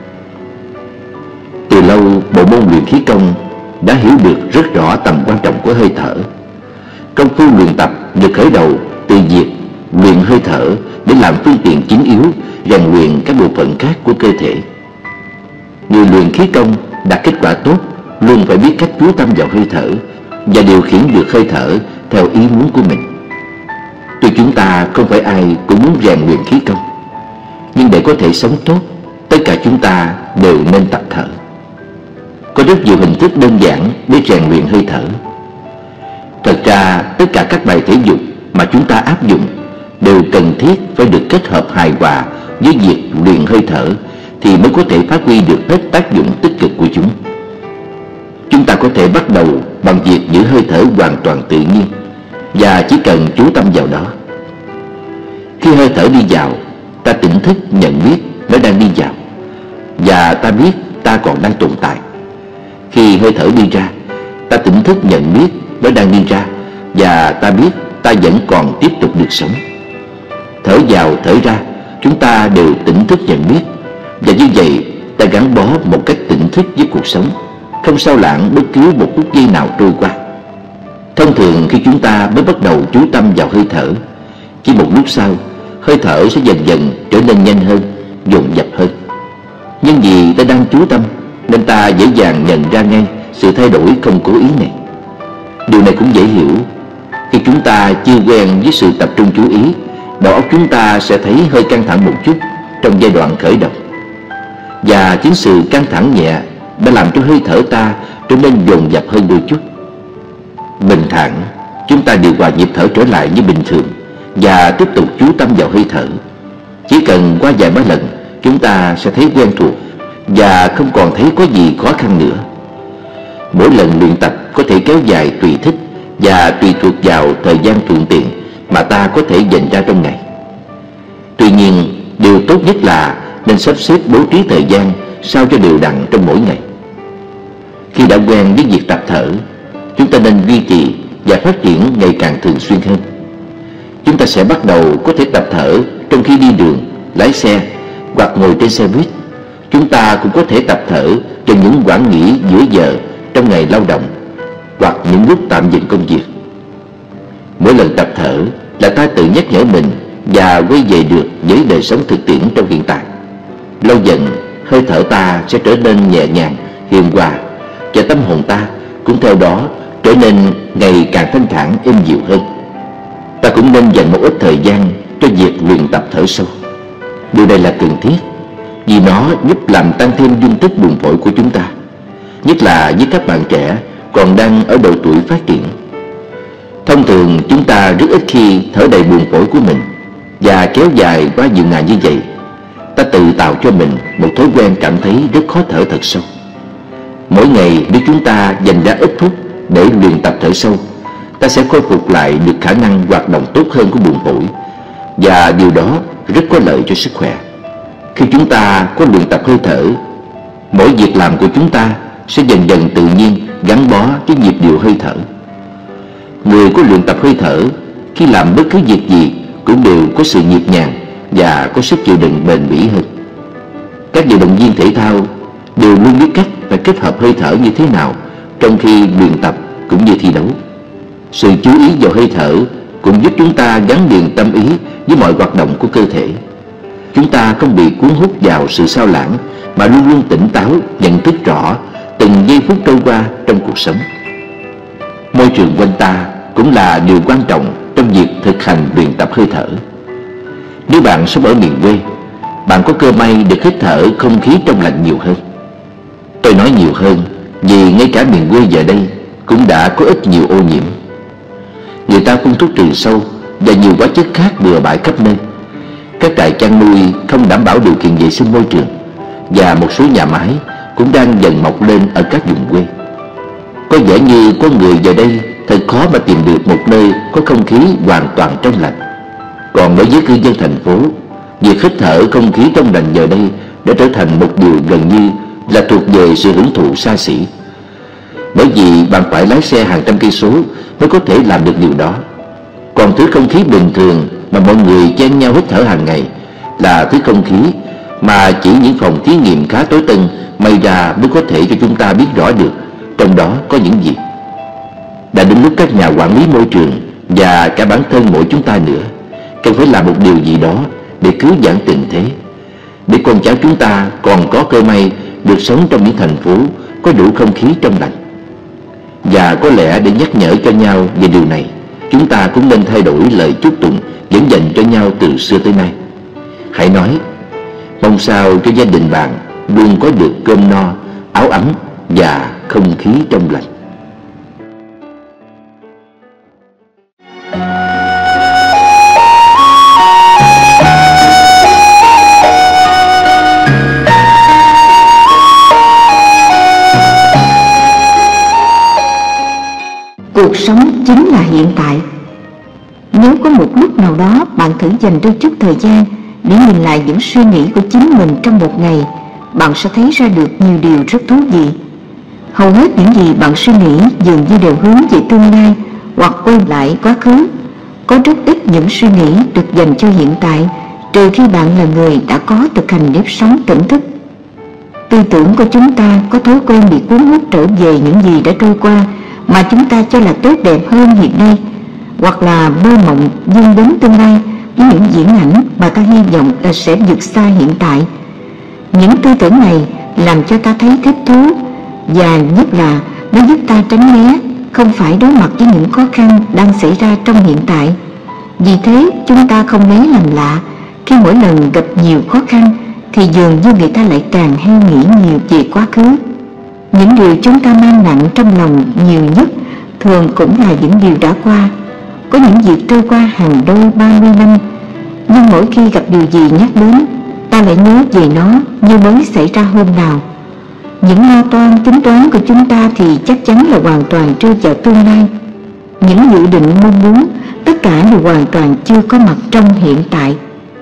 Speaker 1: Từ lâu, bộ môn luyện khí công đã hiểu được rất rõ tầm quan trọng của hơi thở. Công phu luyện tập được khởi đầu từ việc luyện hơi thở để làm phương tiện chính yếu rèn luyện các bộ phận khác của cơ thể. Người luyện khí công đạt kết quả tốt luôn phải biết cách chú tâm vào hơi thở và điều khiển được hơi thở theo ý muốn của mình. Tuy chúng ta không phải ai cũng muốn rèn luyện khí công, nhưng để có thể sống tốt, tất cả chúng ta đều nên tập thở. Có rất nhiều hình thức đơn giản để rèn luyện hơi thở. Thật ra tất cả các bài thể dục mà chúng ta áp dụng đều cần thiết phải được kết hợp hài hòa với việc luyện hơi thở thì mới có thể phát huy được hết tác dụng tích cực của chúng. Chúng ta có thể bắt đầu bằng việc giữ hơi thở hoàn toàn tự nhiên và chỉ cần chú tâm vào đó. Khi hơi thở đi vào, ta tỉnh thức nhận biết nó đang đi vào và ta biết ta còn đang tồn tại. Khi hơi thở đi ra, ta tỉnh thức nhận biết nó đang đi ra và ta biết ta vẫn còn tiếp tục được sống. Thở vào thở ra, chúng ta đều tỉnh thức nhận biết, và như vậy ta gắn bó một cách tỉnh thức với cuộc sống, không sao lãng bất cứ một phút giây nào trôi qua. Thông thường khi chúng ta mới bắt đầu chú tâm vào hơi thở, chỉ một lúc sau, hơi thở sẽ dần dần trở nên nhanh hơn, dồn dập hơn. Nhưng vì ta đang chú tâm nên ta dễ dàng nhận ra ngay sự thay đổi không cố ý này. Điều này cũng dễ hiểu. Khi chúng ta chưa quen với sự tập trung chú ý, đầu óc chúng ta sẽ thấy hơi căng thẳng một chút trong giai đoạn khởi động. Và chính sự căng thẳng nhẹ đã làm cho hơi thở ta trở nên dồn dập hơn đôi chút. Bình thản, chúng ta điều hòa nhịp thở trở lại như bình thường và tiếp tục chú tâm vào hơi thở. Chỉ cần qua vài ba lần, chúng ta sẽ thấy quen thuộc và không còn thấy có gì khó khăn nữa. Mỗi lần luyện tập có thể kéo dài tùy thích và tùy thuộc vào thời gian thuận tiện mà ta có thể dành ra trong ngày. Tuy nhiên, điều tốt nhất là nên sắp xếp bố trí thời gian sao cho đều đặn trong mỗi ngày. Khi đã quen với việc tập thở, chúng ta nên duy trì và phát triển ngày càng thường xuyên hơn. Chúng ta sẽ bắt đầu có thể tập thở trong khi đi đường, lái xe hoặc ngồi trên xe buýt. Chúng ta cũng có thể tập thở trong những quãng nghỉ giữa giờ trong ngày lao động hoặc những lúc tạm dừng công việc. Mỗi lần tập thở là ta tự nhắc nhở mình và quay về được với đời sống thực tiễn trong hiện tại. Lâu dần, hơi thở ta sẽ trở nên nhẹ nhàng, hiền hòa, và tâm hồn ta cũng theo đó trở nên ngày càng thanh thản, êm dịu hơn. Ta cũng nên dành một ít thời gian cho việc luyện tập thở sâu. Điều này là cần thiết vì nó giúp làm tăng thêm dung tích buồng phổi của chúng ta, nhất là với các bạn trẻ còn đang ở độ tuổi phát triển. Thông thường chúng ta rất ít khi thở đầy buồng phổi của mình, và kéo dài qua nhiều ngày như vậy, ta tự tạo cho mình một thói quen cảm thấy rất khó thở thật sâu. Mỗi ngày nếu chúng ta dành ra ít phút để luyện tập thở sâu, ta sẽ khôi phục lại được khả năng hoạt động tốt hơn của buồng phổi, và điều đó rất có lợi cho sức khỏe. Khi chúng ta có luyện tập hơi thở, mỗi việc làm của chúng ta sẽ dần dần tự nhiên gắn bó với nhịp điệu hơi thở. Người có luyện tập hơi thở khi làm bất cứ việc gì cũng đều có sự nhịp nhàng và có sức chịu đựng bền bỉ hơn. Các vận động viên thể thao đều luôn biết cách và kết hợp hơi thở như thế nào trong khi luyện tập cũng như thi đấu. Sự chú ý vào hơi thở cũng giúp chúng ta gắn liền tâm ý với mọi hoạt động của cơ thể. Chúng ta không bị cuốn hút vào sự sao lãng mà luôn luôn tỉnh táo, nhận thức rõ từng giây phút trôi qua trong cuộc sống. Môi trường quanh ta cũng là điều quan trọng trong việc thực hành luyện tập hơi thở. Nếu bạn sống ở miền quê, bạn có cơ may được hít thở không khí trong lành nhiều hơn. Tôi nói nhiều hơn vì ngay cả miền quê giờ đây cũng đã có ít nhiều ô nhiễm. Người ta phun thuốc trừ sâu và nhiều hóa chất khác bừa bãi khắp nơi. Các trại chăn nuôi không đảm bảo điều kiện vệ sinh môi trường, và một số nhà máy cũng đang dần mọc lên ở các vùng quê. Có vẻ như con người giờ đây thật khó mà tìm được một nơi có không khí hoàn toàn trong lành. Còn đối với cư dân thành phố, việc hít thở không khí trong lành giờ đây đã trở thành một điều gần như là thuộc về sự hưởng thụ xa xỉ. Bởi vì bạn phải lái xe hàng trăm cây số mới có thể làm được điều đó. Còn thứ không khí bình thường mà mọi người chen nhau hít thở hàng ngày là thứ không khí mà chỉ những phòng thí nghiệm khá tối tân may ra mới có thể cho chúng ta biết rõ được trong đó có những gì. Đã đến lúc các nhà quản lý môi trường và cả bản thân mỗi chúng ta nữa cần phải làm một điều gì đó để cứu vãn tình thế, để con cháu chúng ta còn có cơ may được sống trong những thành phố có đủ không khí trong lành. Và có lẽ để nhắc nhở cho nhau về điều này, chúng ta cũng nên thay đổi lời chúc tụng vẫn dành cho nhau từ xưa tới nay. Hãy nói: mong sao cho gia đình bạn luôn có được cơm no, áo ấm và không khí trong lành.
Speaker 2: Cuộc sống chính là hiện tại. Nếu có một lúc nào đó bạn thử dành đôi chút thời gian để nhìn lại những suy nghĩ của chính mình trong một ngày, bạn sẽ thấy ra được nhiều điều rất thú vị. Hầu hết những gì bạn suy nghĩ dường như đều hướng về tương lai hoặc quay lại quá khứ. Có rất ít những suy nghĩ được dành cho hiện tại, trừ khi bạn là người đã có thực hành nếp sống tỉnh thức. Tư tưởng của chúng ta có thói quen bị cuốn hút trở về những gì đã trôi qua mà chúng ta cho là tốt đẹp hơn hiện nay, hoặc là mơ mộng vươn đến tương lai với những diễn ảnh mà ta hy vọng là sẽ vượt xa hiện tại. Những tư tưởng này làm cho ta thấy thích thú, và nhất là nó giúp ta tránh né, không phải đối mặt với những khó khăn đang xảy ra trong hiện tại. Vì thế chúng ta không lấy làm lạ khi mỗi lần gặp nhiều khó khăn thì dường như người ta lại càng hay nghĩ nhiều về quá khứ. Những điều chúng ta mang nặng trong lòng nhiều nhất thường cũng là những điều đã qua. Có những việc trôi qua hàng đôi ba mươi năm, nhưng mỗi khi gặp điều gì nhắc đến, ta lại nhớ về nó như mới xảy ra hôm nào. Những lo toan tính toán của chúng ta thì chắc chắn là hoàn toàn trôi vào tương lai. Những dự định mong muốn, tất cả đều hoàn toàn chưa có mặt trong hiện tại.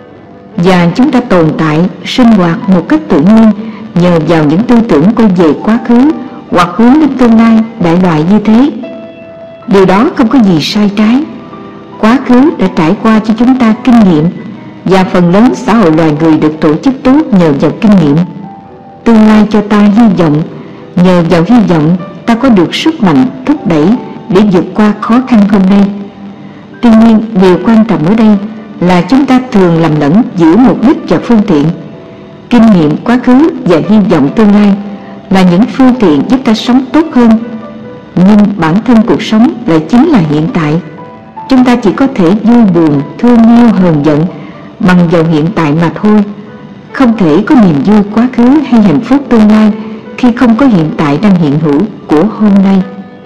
Speaker 2: Và chúng ta tồn tại, sinh hoạt một cách tự nhiên nhờ vào những tư tưởng quay về quá khứ hoặc hướng đến tương lai đại loại như thế. Điều đó không có gì sai trái. Quá khứ đã trải qua cho chúng ta kinh nghiệm, và phần lớn xã hội loài người được tổ chức tốt nhờ vào kinh nghiệm. Tương lai cho ta hy vọng, nhờ vào hy vọng ta có được sức mạnh thúc đẩy để vượt qua khó khăn hôm nay. Tuy nhiên, điều quan trọng ở đây là chúng ta thường lầm lẫn giữa mục đích và phương tiện. Kinh nghiệm quá khứ và hy vọng tương lai là những phương tiện giúp ta sống tốt hơn, nhưng bản thân cuộc sống lại chính là hiện tại. Chúng ta chỉ có thể vui buồn, thương yêu, hờn giận bằng vào hiện tại mà thôi. Không thể có niềm vui quá khứ hay hạnh phúc tương lai khi không có hiện tại đang hiện hữu của hôm nay.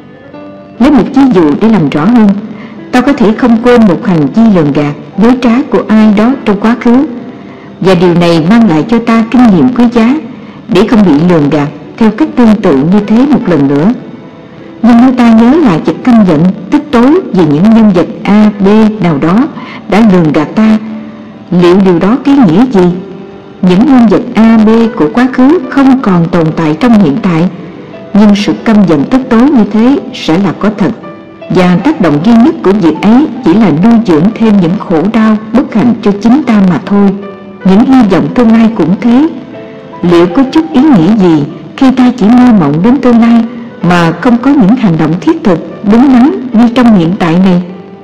Speaker 2: Lấy một ví dụ để làm rõ hơn, ta có thể không quên một hành vi lường gạt, dối trá của ai đó trong quá khứ, và điều này mang lại cho ta kinh nghiệm quý giá để không bị lường gạt theo cách tương tự như thế một lần nữa. Nhưng nếu ta nhớ lại việc căm giận, tức tối vì những nhân vật A, B nào đó đã lường gạt ta, liệu điều đó có ý nghĩa gì? Những nhân vật A, B của quá khứ không còn tồn tại trong hiện tại, nhưng sự căm giận tức tối như thế sẽ là có thật, và tác động duy nhất của việc ấy chỉ là nuôi dưỡng thêm những khổ đau, bất hạnh cho chính ta mà thôi. Những hy vọng tương lai cũng thế. Liệu có chút ý nghĩa gì khi ta chỉ mơ mộng đến tương lai mà không có những hành động thiết thực, đúng đắn như trong hiện tại này?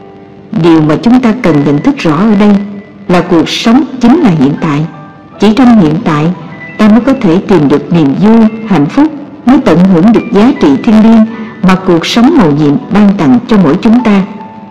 Speaker 2: Điều mà chúng ta cần nhận thức rõ ở đây là cuộc sống chính là hiện tại. Chỉ trong hiện tại ta mới có thể tìm được niềm vui, hạnh phúc, mới tận hưởng được giá trị thiêng liêng mà cuộc sống mầu nhiệm ban tặng cho mỗi chúng ta.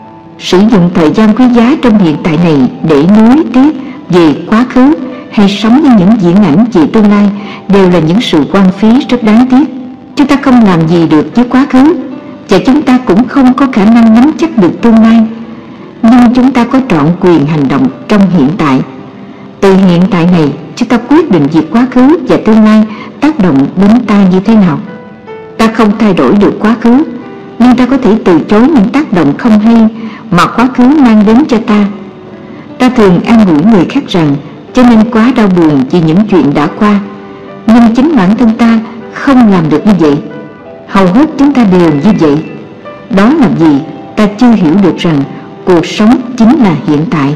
Speaker 2: Sử dụng thời gian quý giá trong hiện tại này để nuối tiếc về quá khứ hay sống với những diễn ảnh về tương lai đều là những sự hoang phí rất đáng tiếc. Chúng ta không làm gì được với quá khứ, và chúng ta cũng không có khả năng nắm chắc được tương lai, nhưng chúng ta có trọn quyền hành động trong hiện tại. Từ hiện tại này, chúng ta quyết định việc quá khứ và tương lai tác động đến ta như thế nào. Ta không thay đổi được quá khứ, nhưng ta có thể từ chối những tác động không hay mà quá khứ mang đến cho ta. Ta thường an ủi người khác rằng cho nên quá đau buồn vì những chuyện đã qua, nhưng chính bản thân ta không làm được như vậy. Hầu hết chúng ta đều như vậy. Đó là vì ta chưa hiểu được rằng cuộc sống chính là hiện tại.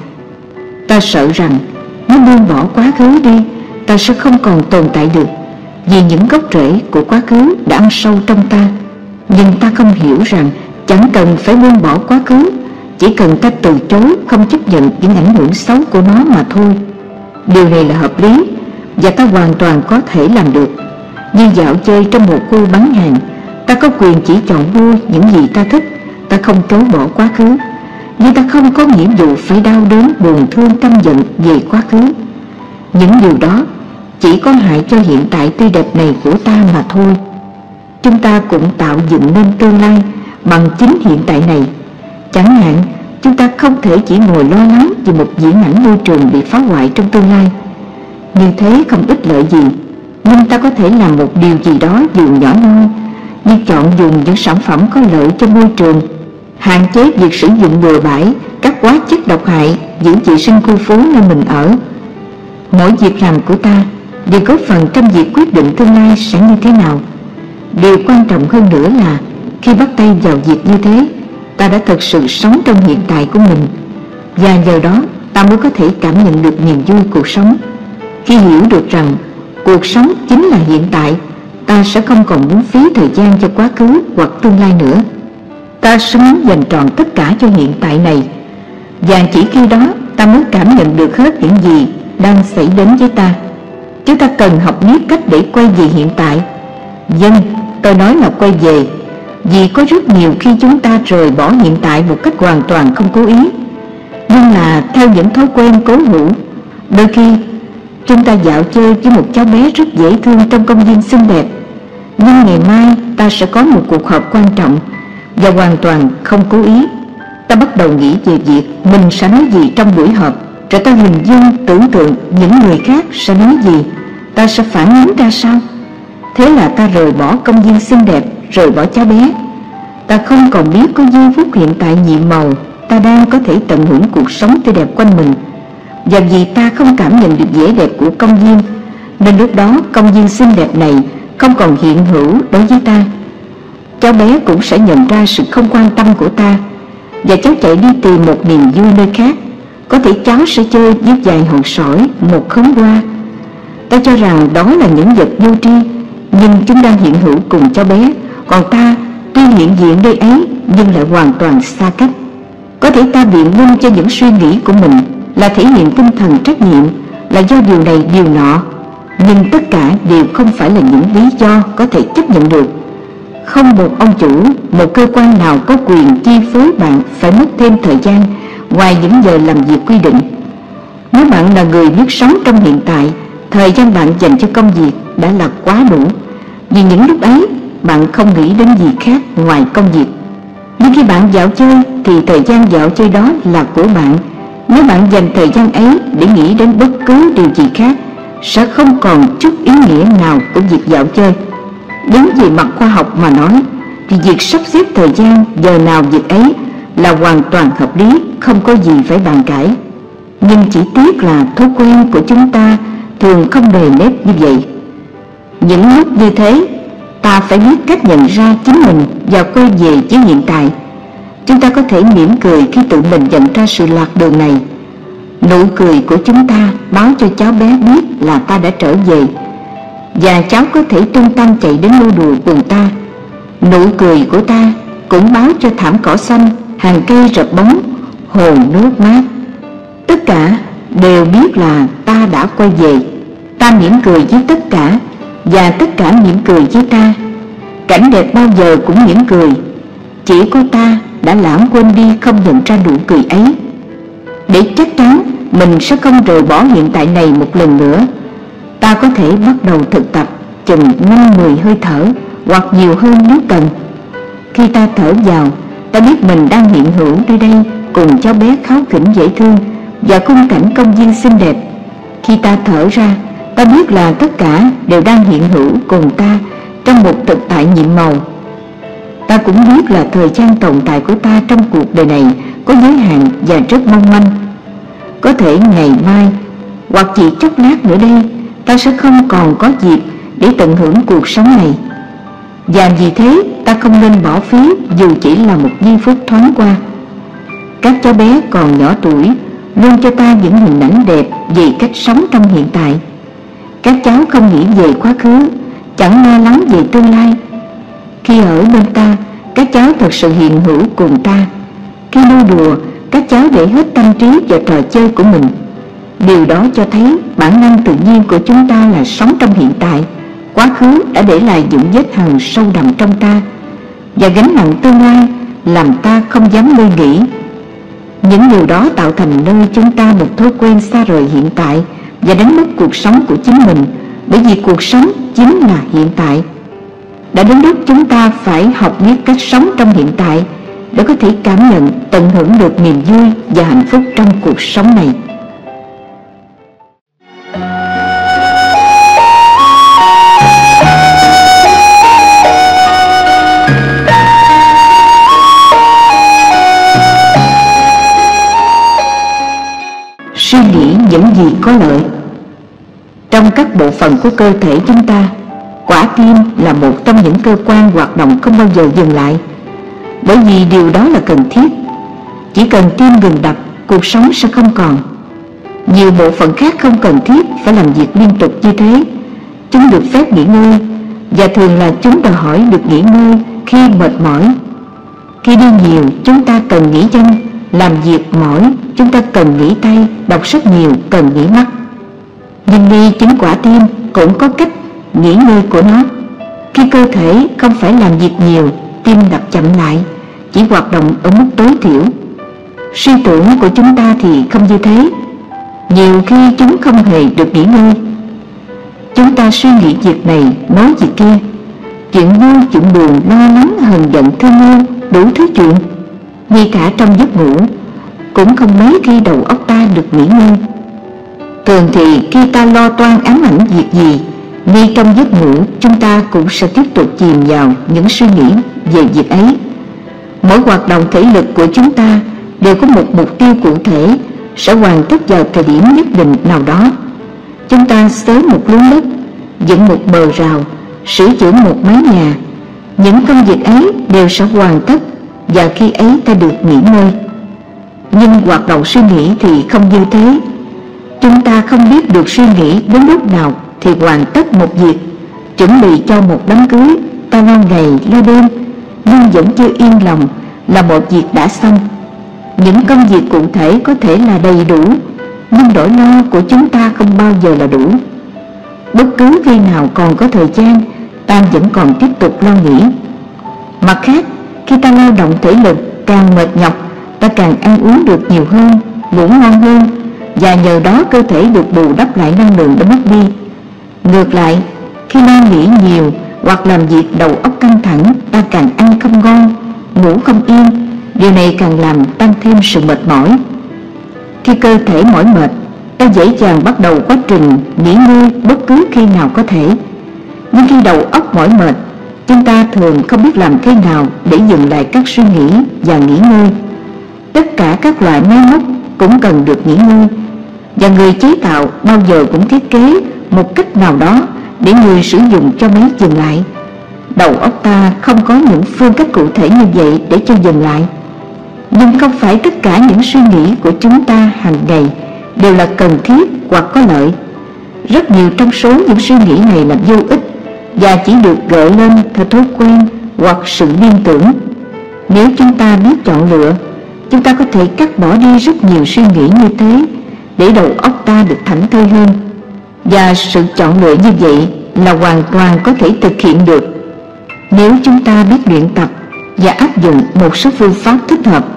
Speaker 2: Ta sợ rằng nếu buông bỏ quá khứ đi, ta sẽ không còn tồn tại được, vì những gốc rễ của quá khứ đã ăn sâu trong ta. Nhưng ta không hiểu rằng chẳng cần phải buông bỏ quá khứ, chỉ cần ta từ chối không chấp nhận những ảnh hưởng xấu của nó mà thôi. Điều này là hợp lý, và ta hoàn toàn có thể làm được. Như dạo chơi trong một khu bán hàng, ta có quyền chỉ chọn mua những gì ta thích, ta không chối bỏ quá khứ. Nhưng ta không có nghĩa vụ phải đau đớn, buồn thương, căm giận về quá khứ. Những điều đó chỉ có hại cho hiện tại tươi đẹp này của ta mà thôi. Chúng ta cũng tạo dựng nên tương lai bằng chính hiện tại này. Chẳng hạn, chúng ta không thể chỉ ngồi lo lắng về một diễn ảnh môi trường bị phá hoại trong tương lai. Như thế không ích lợi gì. Nhưng ta có thể làm một điều gì đó dù nhỏ nhoi, như chọn dùng những sản phẩm có lợi cho môi trường, hạn chế việc sử dụng bừa bãi các hóa chất độc hại, giữ vệ sinh khu phố nơi mình ở. Mỗi việc làm của ta đều góp phần trong việc quyết định tương lai sẽ như thế nào. Điều quan trọng hơn nữa là khi bắt tay vào việc như thế, ta đã thực sự sống trong hiện tại của mình, và nhờ đó ta mới có thể cảm nhận được niềm vui cuộc sống. Khi hiểu được rằng cuộc sống chính là hiện tại, ta sẽ không còn muốn phí thời gian cho quá khứ hoặc tương lai nữa. Ta sẽ muốn dành trọn tất cả cho hiện tại này, và chỉ khi đó ta mới cảm nhận được hết những gì đang xảy đến với ta. Chúng ta cần học biết cách để quay về hiện tại. Vâng, tôi nói là quay về, vì có rất nhiều khi chúng ta rời bỏ hiện tại một cách hoàn toàn không cố ý, nhưng là theo những thói quen cố hữu. Đôi khi chúng ta dạo chơi với một cháu bé rất dễ thương trong công viên xinh đẹp, nhưng ngày mai ta sẽ có một cuộc họp quan trọng, và hoàn toàn không cố ý, ta bắt đầu nghĩ về việc mình sẽ nói gì trong buổi họp, rồi ta hình dung tưởng tượng những người khác sẽ nói gì, ta sẽ phản ứng ra sao. Thế là ta rời bỏ công viên xinh đẹp, rời bỏ cháu bé. Ta không còn biết có giây phút hiện tại nhiệm màu, ta đang có thể tận hưởng cuộc sống tươi đẹp quanh mình. Và vì ta không cảm nhận được vẻ đẹp của công viên, nên lúc đó công viên xinh đẹp này không còn hiện hữu đối với ta. Cháu bé cũng sẽ nhận ra sự không quan tâm của ta, và cháu chạy đi tìm một niềm vui nơi khác. Có thể cháu sẽ chơi với vài hòn sỏi, một khóm hoa. Ta cho rằng đó là những vật vô tri, nhưng chúng đang hiện hữu cùng cháu bé. Còn ta tuy hiện diện nơi ấy, nhưng lại hoàn toàn xa cách. Có thể ta biện minh cho những suy nghĩ của mình là thể hiện tinh thần trách nhiệm, là do điều này điều nọ, nhưng tất cả đều không phải là những lý do có thể chấp nhận được. Không một ông chủ, một cơ quan nào có quyền chi phối bạn phải mất thêm thời gian ngoài những giờ làm việc quy định. Nếu bạn là người biết sống trong hiện tại, thời gian bạn dành cho công việc đã là quá đủ, vì những lúc ấy bạn không nghĩ đến gì khác ngoài công việc. Nhưng khi bạn dạo chơi thì thời gian dạo chơi đó là của bạn. Nếu bạn dành thời gian ấy để nghĩ đến bất cứ điều gì khác, sẽ không còn chút ý nghĩa nào của việc dạo chơi. Đến về mặt khoa học mà nói, thì việc sắp xếp thời gian giờ nào việc ấy là hoàn toàn hợp lý, không có gì phải bàn cãi. Nhưng chỉ tiếc là thói quen của chúng ta thường không nề nếp như vậy. Những lúc như thế, ta phải biết cách nhận ra chính mình và quay về với hiện tại. Chúng ta có thể mỉm cười khi tự mình nhận ra sự lạc đường này. Nụ cười của chúng ta báo cho cháu bé biết là ta đã trở về, và cháu có thể tung tăng chạy đến nô đùa cùng ta. Nụ cười của ta cũng báo cho thảm cỏ xanh, hàng cây rợp bóng, hồ nước mát. Tất cả đều biết là ta đã quay về. Ta mỉm cười với tất cả, và tất cả mỉm cười với ta. Cảnh đẹp bao giờ cũng mỉm cười, chỉ có ta đã lãng quên đi không nhận ra nụ cười ấy. Để chắc chắn mình sẽ không rời bỏ hiện tại này một lần nữa, ta có thể bắt đầu thực tập chừng năm mười hơi thở, hoặc nhiều hơn nếu cần. Khi ta thở vào, ta biết mình đang hiện hữu nơi đây cùng cháu bé kháu khỉnh dễ thương và khung cảnh công viên xinh đẹp. Khi ta thở ra, ta biết là tất cả đều đang hiện hữu cùng ta trong một thực tại nhiệm màu. Ta cũng biết là thời gian tồn tại của ta trong cuộc đời này có giới hạn và rất mong manh. Có thể ngày mai hoặc chỉ chốc lát nữa đây, ta sẽ không còn có dịp để tận hưởng cuộc sống này. Và vì thế ta không nên bỏ phí dù chỉ là một giây phút thoáng qua. Các cháu bé còn nhỏ tuổi luôn cho ta những hình ảnh đẹp về cách sống trong hiện tại. Các cháu không nghĩ về quá khứ, chẳng lo lắng về tương lai. Khi ở bên ta, các cháu thật sự hiện hữu cùng ta. Khi nô đùa, các cháu để hết tâm trí vào trò chơi của mình. Điều đó cho thấy bản năng tự nhiên của chúng ta là sống trong hiện tại. Quá khứ đã để lại những vết hằn sâu đậm trong ta, và gánh nặng tương lai làm ta không dám ngơi nghỉ. Những điều đó tạo thành nơi chúng ta một thói quen xa rời hiện tại và đánh mất cuộc sống của chính mình, bởi vì cuộc sống chính là hiện tại. Đã đến lúc chúng ta phải học biết cách sống trong hiện tại để có thể cảm nhận, tận hưởng được niềm vui và hạnh phúc trong cuộc sống này. Suy nghĩ những gì có lợi. Trong các bộ phận của cơ thể chúng ta, quả tim là một trong những cơ quan hoạt động không bao giờ dừng lại, bởi vì điều đó là cần thiết. Chỉ cần tim ngừng đập, cuộc sống sẽ không còn. Nhiều bộ phận khác không cần thiết phải làm việc liên tục như thế. Chúng được phép nghỉ ngơi, và thường là chúng đòi hỏi được nghỉ ngơi khi mệt mỏi. Khi đi nhiều, chúng ta cần nghỉ chân, làm việc mỏi, chúng ta cần nghỉ tay, đọc sách nhiều cần nghỉ mắt. Nhưng đi chứng quả tim cũng có cách nghỉ ngơi của nó. Khi cơ thể không phải làm việc nhiều, tim đập chậm lại, chỉ hoạt động ở mức tối thiểu. Suy tưởng của chúng ta thì không như thế. Nhiều khi chúng không hề được nghỉ ngơi. Chúng ta suy nghĩ việc này, nói việc kia, chuyện vui, chuyện buồn, lo lắng, hờn giận, thương yêu, đủ thứ chuyện. Ngay cả trong giấc ngủ cũng không mấy khi đầu óc ta được nghỉ ngơi. Thường thì khi ta lo toan ám ảnh việc gì, ngay trong giấc ngủ chúng ta cũng sẽ tiếp tục chìm vào những suy nghĩ về việc ấy. Mỗi hoạt động thể lực của chúng ta đều có một mục tiêu cụ thể, sẽ hoàn tất vào thời điểm nhất định nào đó. Chúng ta xới một luống đất, dựng một bờ rào, sửa chữa một mái nhà. Những công việc ấy đều sẽ hoàn tất và khi ấy ta được nghỉ ngơi. Nhưng hoạt động suy nghĩ thì không như thế. Chúng ta không biết được suy nghĩ đến lúc nào thì hoàn tất một việc. Chuẩn bị cho một đám cưới, ta lo ngày lo đêm nhưng vẫn chưa yên lòng là một việc đã xong. Những công việc cụ thể có thể là đầy đủ, nhưng nỗi lo của chúng ta không bao giờ là đủ. Bất cứ khi nào còn có thời gian, ta vẫn còn tiếp tục lo nghĩ. Mặt khác, khi ta lao động thể lực càng mệt nhọc, ta càng ăn uống được nhiều hơn, ngủ ngon hơn, và nhờ đó cơ thể được bù đắp lại năng lượng đã mất đi. Ngược lại, khi lo nghĩ nhiều hoặc làm việc đầu óc căng thẳng, ta càng ăn không ngon, ngủ không yên. Điều này càng làm tăng thêm sự mệt mỏi. Khi cơ thể mỏi mệt, ta dễ dàng bắt đầu quá trình nghỉ ngơi bất cứ khi nào có thể. Nhưng khi đầu óc mỏi mệt, chúng ta thường không biết làm thế nào để dừng lại các suy nghĩ và nghỉ ngơi. Tất cả các loại máy móc cũng cần được nghỉ ngơi, và người chế tạo bao giờ cũng thiết kế một cách nào đó để người sử dụng cho máy dừng lại. Đầu óc ta không có những phương cách cụ thể như vậy để cho dừng lại. Nhưng không phải tất cả những suy nghĩ của chúng ta hàng ngày đều là cần thiết hoặc có lợi. Rất nhiều trong số những suy nghĩ này là vô ích và chỉ được gợi lên theo thói quen hoặc sự liên tưởng. Nếu chúng ta biết chọn lựa, chúng ta có thể cắt bỏ đi rất nhiều suy nghĩ như thế để đầu óc ta được thảnh thơi hơn. Và sự chọn lựa như vậy là hoàn toàn có thể thực hiện được nếu chúng ta biết luyện tập và áp dụng một số phương pháp thích hợp.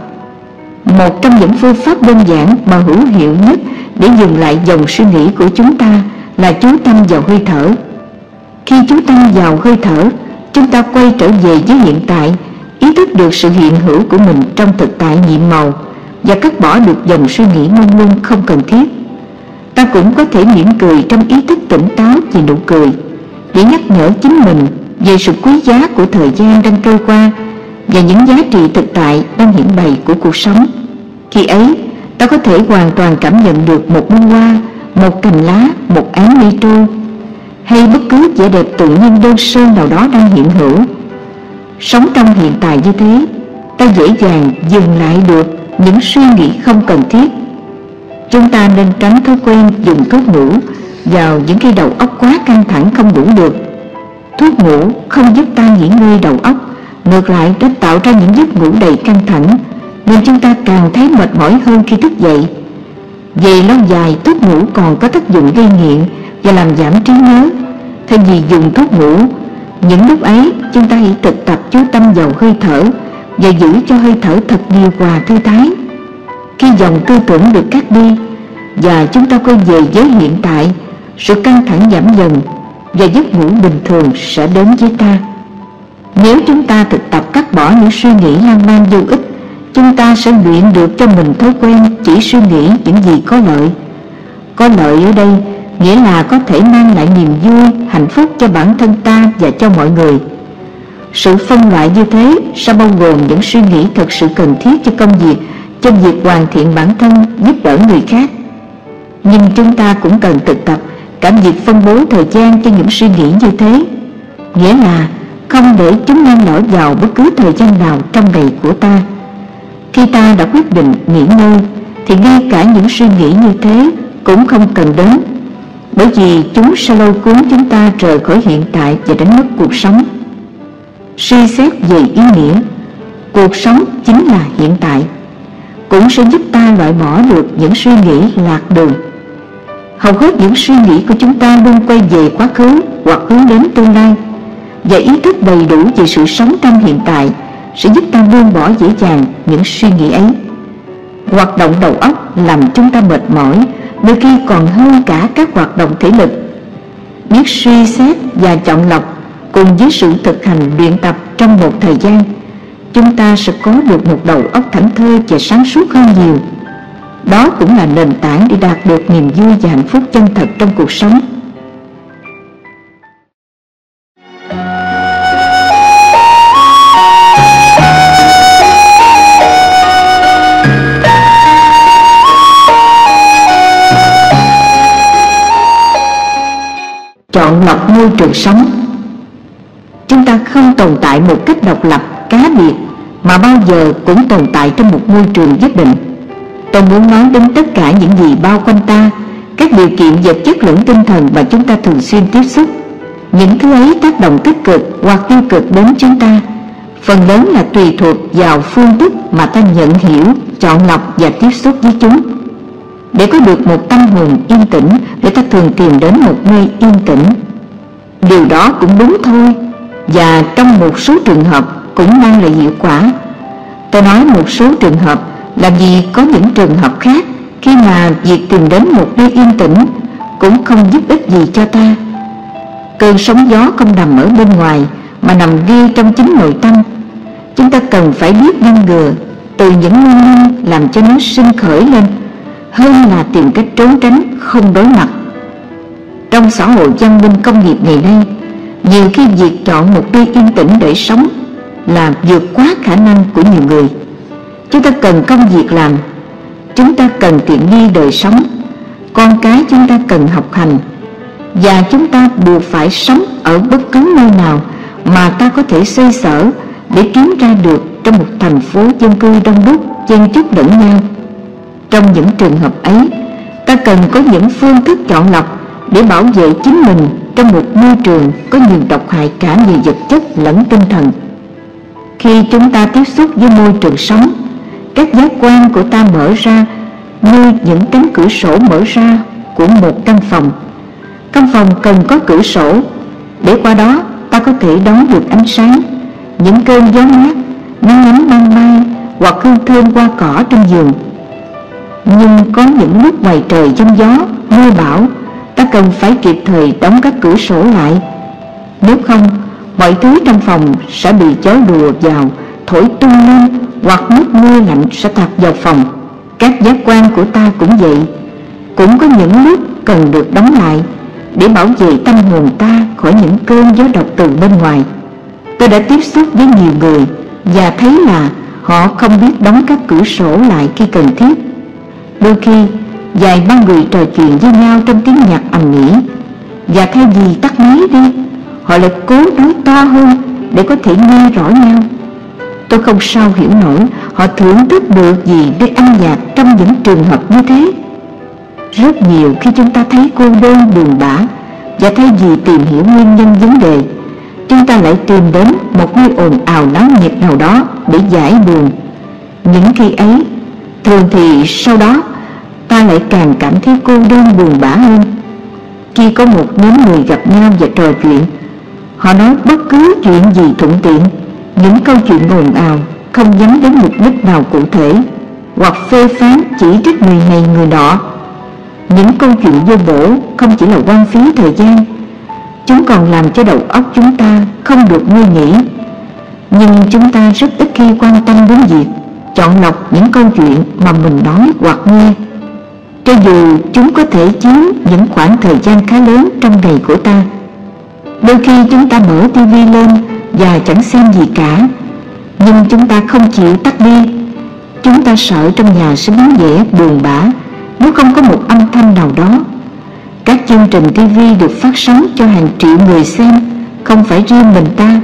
Speaker 2: Một trong những phương pháp đơn giản mà hữu hiệu nhất để dừng lại dòng suy nghĩ của chúng ta là chú tâm vào hơi thở. Khi chú tâm vào hơi thở, chúng ta quay trở về với hiện tại, ý thức được sự hiện hữu của mình trong thực tại nhiệm màu và cắt bỏ được dòng suy nghĩ mông lung không cần thiết. Ta cũng có thể mỉm cười trong ý thức tỉnh táo vì nụ cười, để nhắc nhở chính mình về sự quý giá của thời gian đang trôi qua và những giá trị thực tại đang hiển bày của cuộc sống. Khi ấy, ta có thể hoàn toàn cảm nhận được một bông hoa, một cành lá, một áng mây trôi, hay bất cứ vẻ đẹp tự nhiên đơn sơ nào đó đang hiện hữu. Sống trong hiện tại như thế, ta dễ dàng dừng lại được những suy nghĩ không cần thiết. Chúng ta nên tránh thói quen dùng thuốc ngủ vào những khi đầu óc quá căng thẳng không ngủ được. Thuốc ngủ không giúp ta nghỉ ngơi đầu óc, ngược lại nó tạo ra những giấc ngủ đầy căng thẳng, nên chúng ta càng thấy mệt mỏi hơn khi thức dậy. Về lâu dài, thuốc ngủ còn có tác dụng gây nghiện và làm giảm trí nhớ. Thay vì dùng thuốc ngủ, những lúc ấy chúng ta hãy thực tập chú tâm vào hơi thở và giữ cho hơi thở thật điều hòa thư thái. Khi dòng tư tưởng được cắt đi và chúng ta quay về với hiện tại, sự căng thẳng giảm dần và giấc ngủ bình thường sẽ đến với ta. Nếu chúng ta thực tập cắt bỏ những suy nghĩ lan man vô ích, chúng ta sẽ luyện được cho mình thói quen chỉ suy nghĩ những gì có lợi. Có lợi ở đây nghĩa là có thể mang lại niềm vui, hạnh phúc cho bản thân ta và cho mọi người. Sự phân loại như thế sẽ bao gồm những suy nghĩ thật sự cần thiết cho công việc, cho việc hoàn thiện bản thân, giúp đỡ người khác. Nhưng chúng ta cũng cần thực tập cả việc phân bố thời gian cho những suy nghĩ như thế, nghĩa là không để chúng len lỏi vào bất cứ thời gian nào trong ngày của ta. Khi ta đã quyết định nghỉ ngơi thì ngay cả những suy nghĩ như thế cũng không cần đến, bởi vì chúng sẽ lôi cuốn chúng ta rời khỏi hiện tại và đánh mất cuộc sống. Suy xét về ý nghĩa, cuộc sống chính là hiện tại. cũng sẽ giúp ta loại bỏ được những suy nghĩ lạc đường. Hầu hết những suy nghĩ của chúng ta luôn quay về quá khứ hoặc hướng đến tương lai, và ý thức đầy đủ về sự sống trong hiện tại sẽ giúp ta buông bỏ dễ dàng những suy nghĩ ấy. Hoạt động đầu óc làm chúng ta mệt mỏi, đôi khi còn hơn cả các hoạt động thể lực. Biết suy xét và chọn lọc cùng với sự thực hành luyện tập trong một thời gian, chúng ta sẽ có được một đầu óc thảnh thơi và sáng suốt hơn nhiều. Đó cũng là nền tảng để đạt được niềm vui và hạnh phúc chân thật trong cuộc sống. Chọn lọc môi trường sống. Chúng ta không tồn tại một cách độc lập, cá biệt, mà bao giờ cũng tồn tại trong một môi trường nhất định. Tôi muốn nói đến tất cả những gì bao quanh ta, các điều kiện vật chất lẫn tinh thần mà chúng ta thường xuyên tiếp xúc. Những thứ ấy tác động tích cực hoặc tiêu cực đến chúng ta, phần lớn là tùy thuộc vào phương thức mà ta nhận hiểu, chọn lọc và tiếp xúc với chúng. Để có được một tâm hồn yên tĩnh, người ta thường tìm đến một nơi yên tĩnh. Điều đó cũng đúng thôi, và trong một số trường hợp cũng mang lại hiệu quả. Tôi nói một số trường hợp là vì có những trường hợp khác, khi mà việc tìm đến một nơi yên tĩnh cũng không giúp ích gì cho ta. Cơn sóng gió không nằm ở bên ngoài, mà nằm ngay trong chính nội tâm. Chúng ta cần phải biết ngăn ngừa từ những nguyên nhân làm cho nó sinh khởi lên, hơn là tìm cách trốn tránh, không đối mặt. Trong xã hội văn minh công nghiệp ngày nay, nhiều khi việc chọn một nơi yên tĩnh để sống là vượt quá khả năng của nhiều người. Chúng ta cần công việc làm, chúng ta cần tiện nghi đời sống, con cái chúng ta cần học hành, và chúng ta buộc phải sống ở bất cứ nơi nào mà ta có thể xoay sở để kiếm ra được trong một thành phố dân cư đông đúc, chen chúc lẫn nhau. Trong những trường hợp ấy, ta cần có những phương thức chọn lọc để bảo vệ chính mình trong một môi trường có nhiều độc hại cả về vật chất lẫn tinh thần. Khi chúng ta tiếp xúc với môi trường sống, các giác quan của ta mở ra như những cánh cửa sổ mở ra của một căn phòng. Căn phòng cần có cửa sổ, để qua đó ta có thể đón được ánh sáng, những cơn gió mát, nắng ấm ban mai hoặc hương thơm hoa cỏ trên giường. Nhưng có những lúc ngoài trời giông gió, mưa bão, ta cần phải kịp thời đóng các cửa sổ lại. Nếu không, mọi thứ trong phòng sẽ bị gió lùa vào, thổi tung lên, hoặc nước mưa lạnh sẽ tạt vào phòng. Các giác quan của ta cũng vậy, cũng có những lúc cần được đóng lại để bảo vệ tâm hồn ta khỏi những cơn gió độc từ bên ngoài. Tôi đã tiếp xúc với nhiều người và thấy là họ không biết đóng các cửa sổ lại khi cần thiết. Đôi khi vài ba người trò chuyện với nhau trong tiếng nhạc ầm ĩ, và thay vì tắt máy đi, họ lại cố nói to hơn để có thể nghe rõ nhau. Tôi không sao hiểu nổi họ thưởng thức được gì với âm nhạc trong những trường hợp như thế. Rất nhiều khi chúng ta thấy cô đơn buồn bã, và thay vì tìm hiểu nguyên nhân vấn đề, chúng ta lại tìm đến một nơi ồn ào náo nhiệt nào đó để giải buồn. Những khi ấy, thường thì sau đó ta lại càng cảm thấy cô đơn buồn bã hơn. Khi có một nhóm người gặp nhau và trò chuyện, họ nói bất cứ chuyện gì thuận tiện, những câu chuyện ồn ào không nhắm đến mục đích nào cụ thể, hoặc phê phán chỉ trích người này người nọ. Những câu chuyện vô bổ không chỉ là hoang phí thời gian, chúng còn làm cho đầu óc chúng ta không được nguôi nghỉ. Nhưng chúng ta rất ít khi quan tâm đến việc chọn lọc những câu chuyện mà mình nói hoặc nghe, cho dù chúng có thể chiếm những khoảng thời gian khá lớn trong ngày của ta. Đôi khi chúng ta mở tivi lên và chẳng xem gì cả, nhưng chúng ta không chịu tắt đi. Chúng ta sợ trong nhà sẽ biến vẻ buồn bã nếu không có một âm thanh nào đó. Các chương trình tivi được phát sóng cho hàng triệu người xem, không phải riêng mình ta.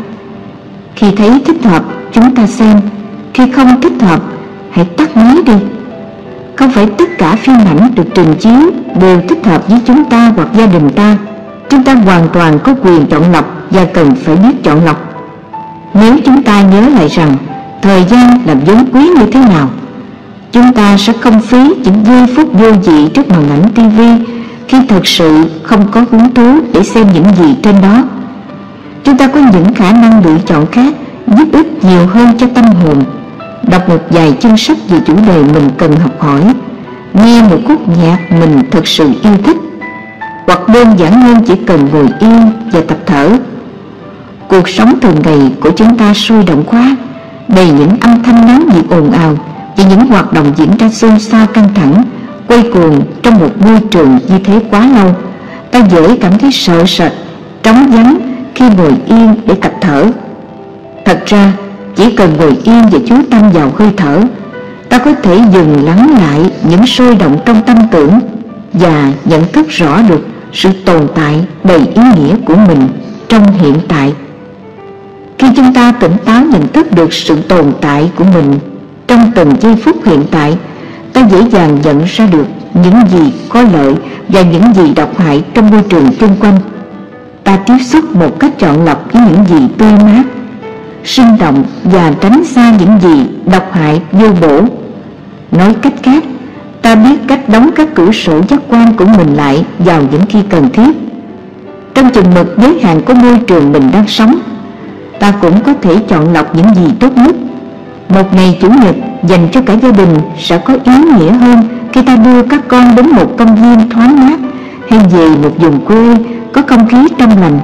Speaker 2: Khi thấy thích hợp, chúng ta xem. Khi không thích hợp, hãy tắt máy đi. Không phải tất cả phim ảnh được trình chiếu đều thích hợp với chúng ta hoặc gia đình ta. Chúng ta hoàn toàn có quyền chọn lọc và cần phải biết chọn lọc. Nếu chúng ta nhớ lại rằng thời gian là vốn quý như thế nào, Chúng ta sẽ không phí những giây phút vô vị trước màn ảnh tivi khi thật sự không có hứng thú để xem những gì trên đó. Chúng ta có những khả năng lựa chọn khác giúp ích nhiều hơn cho tâm hồn. Đọc một vài chương sách về chủ đề mình cần học hỏi, nghe một khúc nhạc mình thật sự yêu thích, hoặc đơn giản hơn chỉ cần ngồi yên và tập thở. Cuộc sống thường ngày của chúng ta sôi động quá, đầy những âm thanh náo nhiệt ồn ào và những hoạt động diễn ra xôn xao căng thẳng, quay cuồng trong một môi trường như thế quá lâu. Ta dễ cảm thấy sợ sệt, trống vắng khi ngồi yên để tập thở. Thật ra, chỉ cần ngồi yên và chú tâm vào hơi thở, ta có thể dừng lắng lại những sôi động trong tâm tưởng và nhận thức rõ được sự tồn tại đầy ý nghĩa của mình trong hiện tại. Khi chúng ta tỉnh táo nhận thức được sự tồn tại của mình trong từng giây phút hiện tại, ta dễ dàng nhận ra được những gì có lợi và những gì độc hại trong môi trường xung quanh. Ta tiếp xúc một cách chọn lọc với những gì tươi mát, sinh động và tránh xa những gì độc hại vô bổ. Nói cách khác, ta biết cách đóng các cửa sổ giác quan của mình lại vào những khi cần thiết. Trong chừng mực giới hạn của môi trường mình đang sống, ta cũng có thể chọn lọc những gì tốt nhất. Một ngày Chủ nhật dành cho cả gia đình sẽ có ý nghĩa hơn khi ta đưa các con đến một công viên thoáng mát hay về một vùng quê có không khí trong lành.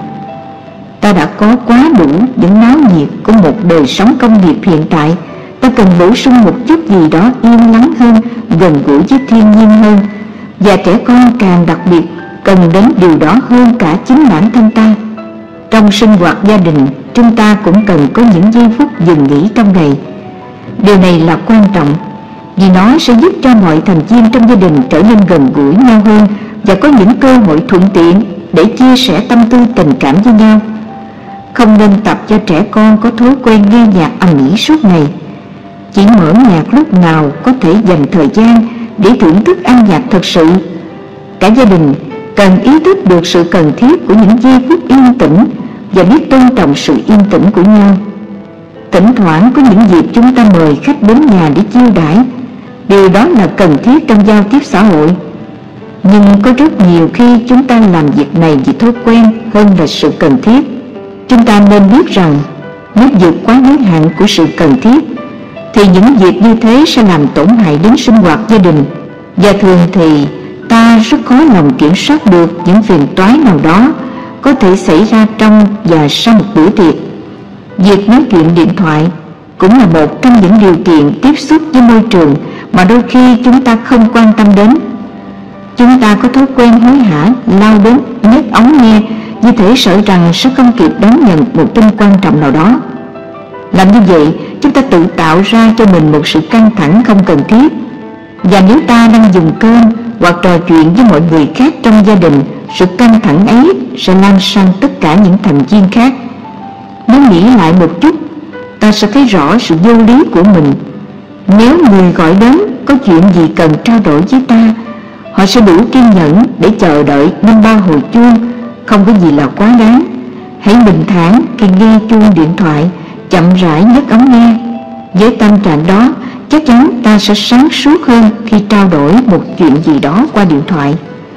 Speaker 2: Ta đã có quá đủ những náo nhiệt của một đời sống công nghiệp hiện tại. Ta cần bổ sung một chút gì đó yên lắng hơn, gần gũi với thiên nhiên hơn. Và trẻ con càng đặc biệt cần đến điều đó hơn cả chính bản thân ta. Trong sinh hoạt gia đình, chúng ta cũng cần có những giây phút dừng nghỉ trong ngày. Điều này là quan trọng vì nó sẽ giúp cho mọi thành viên trong gia đình trở nên gần gũi nhau hơn và có những cơ hội thuận tiện để chia sẻ tâm tư tình cảm với nhau. Không nên tập cho trẻ con có thói quen nghe nhạc ầm ĩ suốt ngày. Chỉ mở nhạc lúc nào có thể dành thời gian để thưởng thức âm nhạc thật sự. Cả gia đình cần ý thức được sự cần thiết của những giây phút yên tĩnh và biết tôn trọng sự yên tĩnh của nhau. Thỉnh thoảng có những dịp chúng ta mời khách đến nhà để chiêu đãi. Điều đó là cần thiết trong giao tiếp xã hội. Nhưng có rất nhiều khi chúng ta làm việc này vì thói quen hơn là sự cần thiết. Chúng ta nên biết rằng nếu vượt quá giới hạn của sự cần thiết thì những việc như thế sẽ làm tổn hại đến sinh hoạt gia đình. Và thường thì ta rất khó lòng kiểm soát được những phiền toái nào đó có thể xảy ra trong và sau một bữa tiệc. Việc nói chuyện điện thoại cũng là một trong những điều kiện tiếp xúc với môi trường mà đôi khi chúng ta không quan tâm đến. Chúng ta có thói quen hối hả lao đến nhấc ống nghe, như thể sợ rằng sẽ không kịp đón nhận một tin quan trọng nào đó. Làm như vậy, chúng ta tự tạo ra cho mình một sự căng thẳng không cần thiết. Và nếu ta đang dùng cơm hoặc trò chuyện với mọi người khác trong gia đình, sự căng thẳng ấy sẽ lan sang tất cả những thành viên khác. Nếu nghĩ lại một chút, ta sẽ thấy rõ sự vô lý của mình. Nếu người gọi đến có chuyện gì cần trao đổi với ta, họ sẽ đủ kiên nhẫn để chờ đợi năm ba hồi chuông, không có gì là quá đáng. Hãy bình thản khi nghe chuông điện thoại, chậm rãi nhấc ống nghe. Với tâm trạng đó, chắc chắn ta sẽ sáng suốt hơn khi trao đổi một chuyện gì đó qua điện thoại.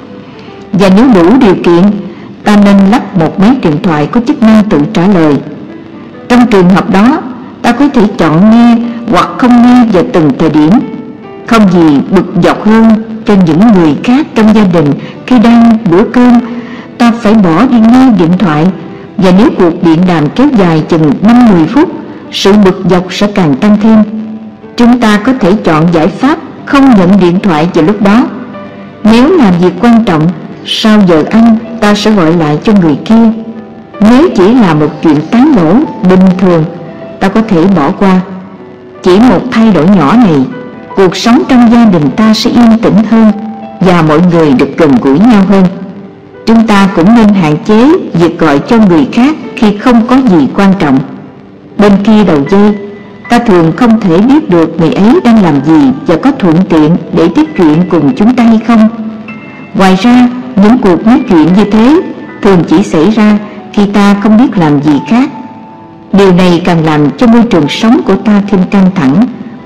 Speaker 2: Và nếu đủ điều kiện, ta nên lắp một máy điện thoại có chức năng tự trả lời. Trong trường hợp đó, ta có thể chọn nghe hoặc không nghe vào từng thời điểm. Không gì bực dọc hơn cho những người khác trong gia đình khi đang bữa cơm ta phải bỏ đi nghe điện thoại. Và nếu cuộc điện đàm kéo dài chừng năm mười phút, sự bực dọc sẽ càng tăng thêm. Chúng ta có thể chọn giải pháp không nhận điện thoại vào lúc đó. Nếu làm việc quan trọng, sau giờ ăn ta sẽ gọi lại cho người kia. Nếu chỉ là một chuyện tán gẫu bình thường, ta có thể bỏ qua. Chỉ một thay đổi nhỏ này, cuộc sống trong gia đình ta sẽ yên tĩnh hơn và mọi người được gần gũi nhau hơn. Chúng ta cũng nên hạn chế việc gọi cho người khác khi không có gì quan trọng. Bên kia đầu dây, ta thường không thể biết được người ấy đang làm gì và có thuận tiện để tiếp chuyện cùng chúng ta hay không. Ngoài ra, những cuộc nói chuyện như thế thường chỉ xảy ra khi ta không biết làm gì khác. Điều này càng làm cho môi trường sống của ta thêm căng thẳng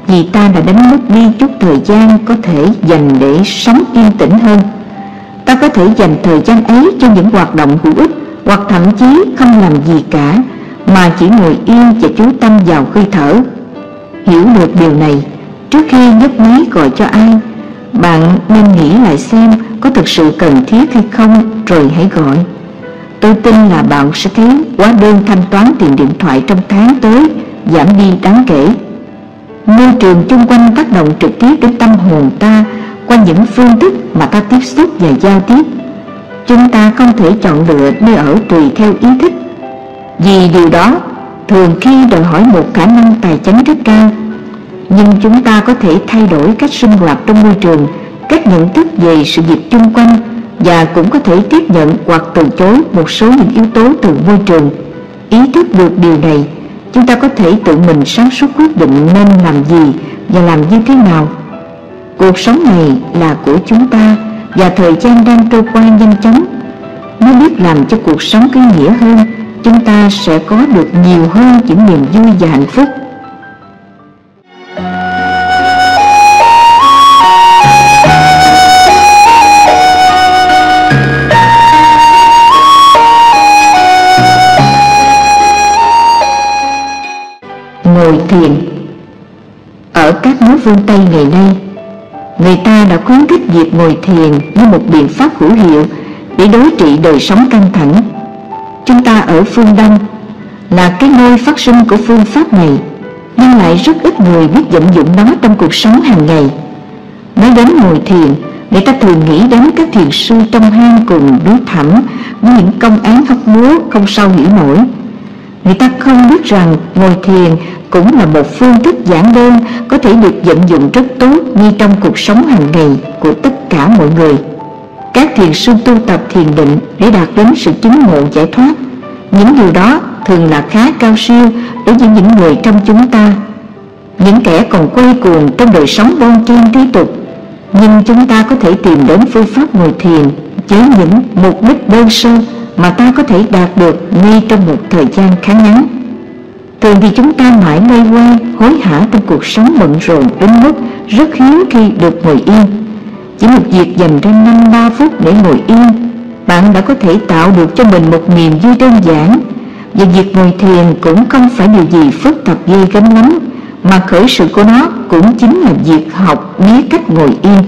Speaker 2: vì ta đã đánh mất đi chút thời gian có thể dành để sống yên tĩnh hơn. Ta có thể dành thời gian ấy cho những hoạt động hữu ích, hoặc thậm chí không làm gì cả, mà chỉ ngồi yên và chú tâm vào hơi thở. Hiểu được điều này, trước khi nhấc máy gọi cho ai, bạn nên nghĩ lại xem có thực sự cần thiết hay không, rồi hãy gọi. Tôi tin là bạn sẽ thấy hóa đơn thanh toán tiền điện thoại trong tháng tới giảm đi đáng kể. Môi trường chung quanh tác động trực tiếp đến tâm hồn ta qua những phương thức mà ta tiếp xúc và giao tiếp. Chúng ta không thể chọn lựa nơi ở tùy theo ý thích, vì điều đó thường khi đòi hỏi một khả năng tài chánh rất cao. Nhưng chúng ta có thể thay đổi cách sinh hoạt trong môi trường, cách nhận thức về sự việc chung quanh, và cũng có thể tiếp nhận hoặc từ chối một số những yếu tố từ môi trường. Ý thức được điều này, chúng ta có thể tự mình sáng suốt quyết định nên làm gì và làm như thế nào. Cuộc sống này là của chúng ta, và thời gian đang trôi qua nhanh chóng. Nếu biết làm cho cuộc sống có ý nghĩa hơn, chúng ta sẽ có được nhiều hơn những niềm vui và hạnh phúc. Ngồi thiền. Ở các nước phương Tây ngày nay, người ta đã khuyến khích việc ngồi thiền như một biện pháp hữu hiệu để đối trị đời sống căng thẳng. Chúng ta ở phương Đông là cái nơi phát sinh của phương pháp này, nhưng lại rất ít người biết vận dụng nó trong cuộc sống hàng ngày. Nói đến ngồi thiền, người ta thường nghĩ đến các thiền sư trong hang cùng núi thẳm với những công án hóc búa không sao hiểu nổi. Người ta không biết rằng ngồi thiền cũng là một phương thức giản đơn có thể được vận dụng rất tốt như trong cuộc sống hàng ngày của tất cả mọi người. Các thiền sư tu tập thiền định để đạt đến sự chứng ngộ giải thoát. Những điều đó thường là khá cao siêu đối với những người trong chúng ta, những kẻ còn quay cuồng trong đời sống bon chen thế tục. Nhưng chúng ta có thể tìm đến phương pháp ngồi thiền với những mục đích đơn sơ mà ta có thể đạt được ngay trong một thời gian khá ngắn. Thường thì chúng ta mãi loay hoay, hối hả trong cuộc sống bận rộn đến mức rất hiếm khi được ngồi yên. Chỉ một việc dành ra năm ba phút để ngồi yên, bạn đã có thể tạo được cho mình một niềm vui đơn giản. Và việc ngồi thiền cũng không phải điều gì phức tạp ghê gớm lắm, mà khởi sự của nó cũng chính là việc học biết cách ngồi yên.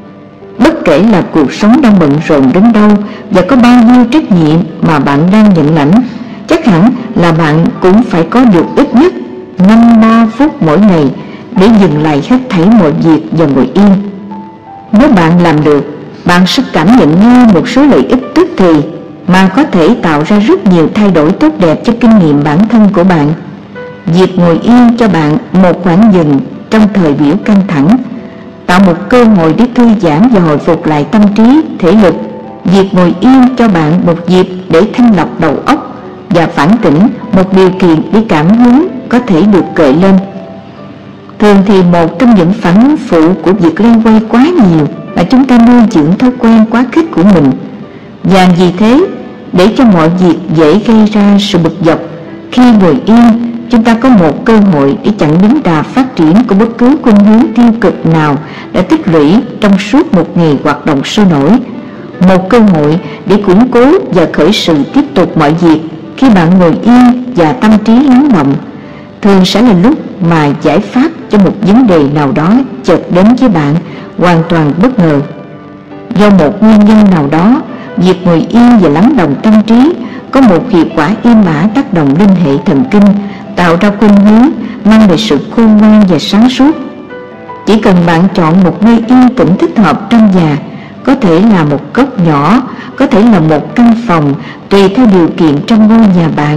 Speaker 2: Bất kể là cuộc sống đang bận rộn đến đâu và có bao nhiêu trách nhiệm mà bạn đang nhận lãnh, chắc hẳn là bạn cũng phải có được ít nhất năm ba phút mỗi ngày để dừng lại hết thảy mọi việc và ngồi yên. Nếu bạn làm được, bạn sẽ cảm nhận ngay một số lợi ích tức thì mà có thể tạo ra rất nhiều thay đổi tốt đẹp cho kinh nghiệm bản thân của bạn. Việc ngồi yên cho bạn một khoảng dừng trong thời biểu căng thẳng, tạo một cơ hội để thư giãn và hồi phục lại tâm trí, thể lực. Việc ngồi yên cho bạn một dịp để thanh lọc đầu óc và phản tỉnh, một điều kiện để cảm hứng có thể được gợi lên. Thường thì một trong những phản ứng phụ của việc loay quay quá nhiều là chúng ta nuôi dưỡng thói quen quá khích của mình. Và vì thế, để cho mọi việc dễ gây ra sự bực dọc, khi ngồi yên, chúng ta có một cơ hội để chặn đứng đà phát triển của bất cứ khuynh hướng tiêu cực nào đã tích lũy trong suốt một ngày hoạt động sôi nổi. Một cơ hội để củng cố và khởi sự tiếp tục mọi việc. Khi bạn ngồi yên và tâm trí lắng động, thường sẽ là lúc mà giải pháp cho một vấn đề nào đó chợt đến với bạn hoàn toàn bất ngờ. Do một nguyên nhân nào đó, việc ngồi yên và lắng động tâm trí có một hiệu quả êm ả tác động lên hệ thần kinh, tạo ra khuynh hướng mang lại sự khôn ngoan và sáng suốt. Chỉ cần bạn chọn một nơi yên tĩnh thích hợp trong nhà, có thể là một góc nhỏ, có thể là một căn phòng, tùy theo điều kiện trong ngôi nhà bạn.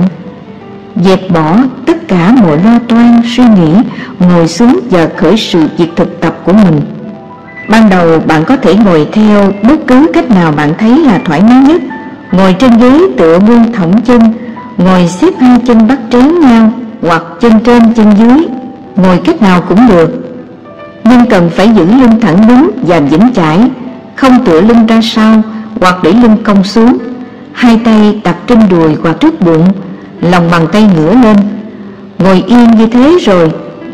Speaker 2: Dẹp bỏ tất cả mọi lo toan, suy nghĩ, ngồi xuống và khởi sự việc thực tập của mình. Ban đầu bạn có thể ngồi theo bất cứ cách nào bạn thấy là thoải mái nhất. Ngồi trên ghế tựa buông thõng chân, ngồi xếp hai chân bắt chéo nhau, hoặc chân trên chân dưới, ngồi cách nào cũng được. Nhưng cần phải giữ lưng thẳng đứng và vững chãi, không tựa lưng ra sau hoặc để lưng cong xuống. Hai tay đặt trên đùi hoặc trước bụng, lòng bàn tay ngửa lên. Ngồi yên như thế rồi,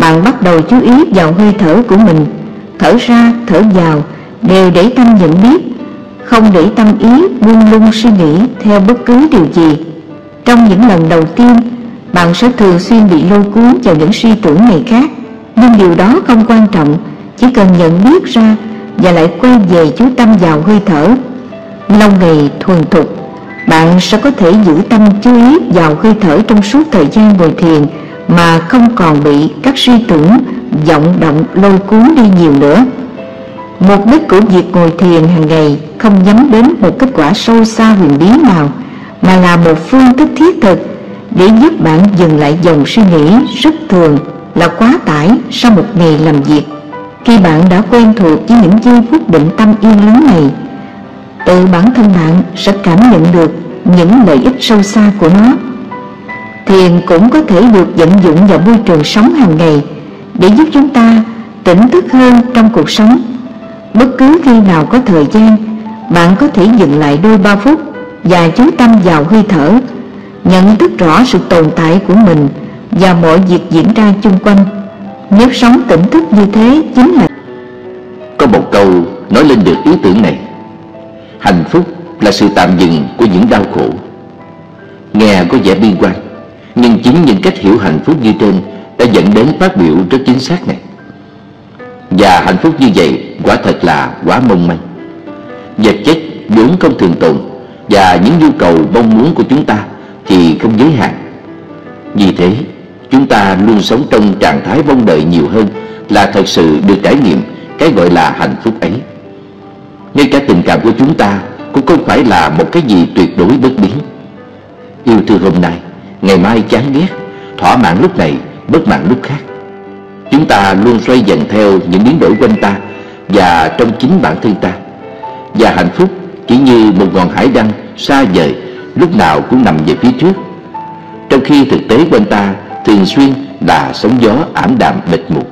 Speaker 2: bạn bắt đầu chú ý vào hơi thở của mình. Thở ra, thở vào đều để tâm nhận biết, không để tâm ý buông lung suy nghĩ theo bất cứ điều gì. Trong những lần đầu tiên, bạn sẽ thường xuyên bị lôi cuốn vào những suy tưởng này khác, nhưng điều đó không quan trọng, chỉ cần nhận biết ra và lại quay về chú tâm vào hơi thở. Lâu ngày thuần thục, bạn sẽ có thể giữ tâm chú ý vào hơi thở trong suốt thời gian ngồi thiền mà không còn bị các suy tưởng, vọng động lôi cuốn đi nhiều nữa. Mục đích của việc ngồi thiền hàng ngày không nhắm đến một kết quả sâu xa huyền bí nào, mà là một phương thức thiết thực để giúp bạn dừng lại dòng suy nghĩ rất thường là quá tải sau một ngày làm việc. Khi bạn đã quen thuộc với những giây phút định tâm yên lắng này, tự bản thân bạn sẽ cảm nhận được những lợi ích sâu xa của nó. Thiền cũng có thể được vận dụng vào môi trường sống hàng ngày để giúp chúng ta tỉnh thức hơn trong cuộc sống. Bất cứ khi nào có thời gian, bạn có thể dừng lại đôi ba phút và chú tâm vào hơi thở, nhận thức rõ sự tồn tại của mình và mọi việc diễn ra chung quanh. Nếu sống tỉnh thức như thế chính là...
Speaker 1: Có một câu nói lên được ý tưởng này: hạnh phúc là sự tạm dừng của những đau khổ. Nghe có vẻ bi quan, nhưng chính những cách hiểu hạnh phúc như trên đã dẫn đến phát biểu rất chính xác này. Và hạnh phúc như vậy quả thật là quá mong manh. Vật chất vốn không thường tồn, và những nhu cầu mong muốn của chúng ta thì không giới hạn. Vì thế, chúng ta luôn sống trong trạng thái mong đợi nhiều hơn là thật sự được trải nghiệm cái gọi là hạnh phúc ấy. Ngay cả tình cảm của chúng ta cũng không phải là một cái gì tuyệt đối bất biến. Yêu thương hôm nay, ngày mai chán ghét, thỏa mãn lúc này, bất mãn lúc khác. Chúng ta luôn xoay dần theo những biến đổi quanh ta và trong chính bản thân ta. Và hạnh phúc chỉ như một ngọn hải đăng xa vời, lúc nào cũng nằm về phía trước, trong khi thực tế quanh ta thường xuyên là sóng gió ảm đạm mịt mù.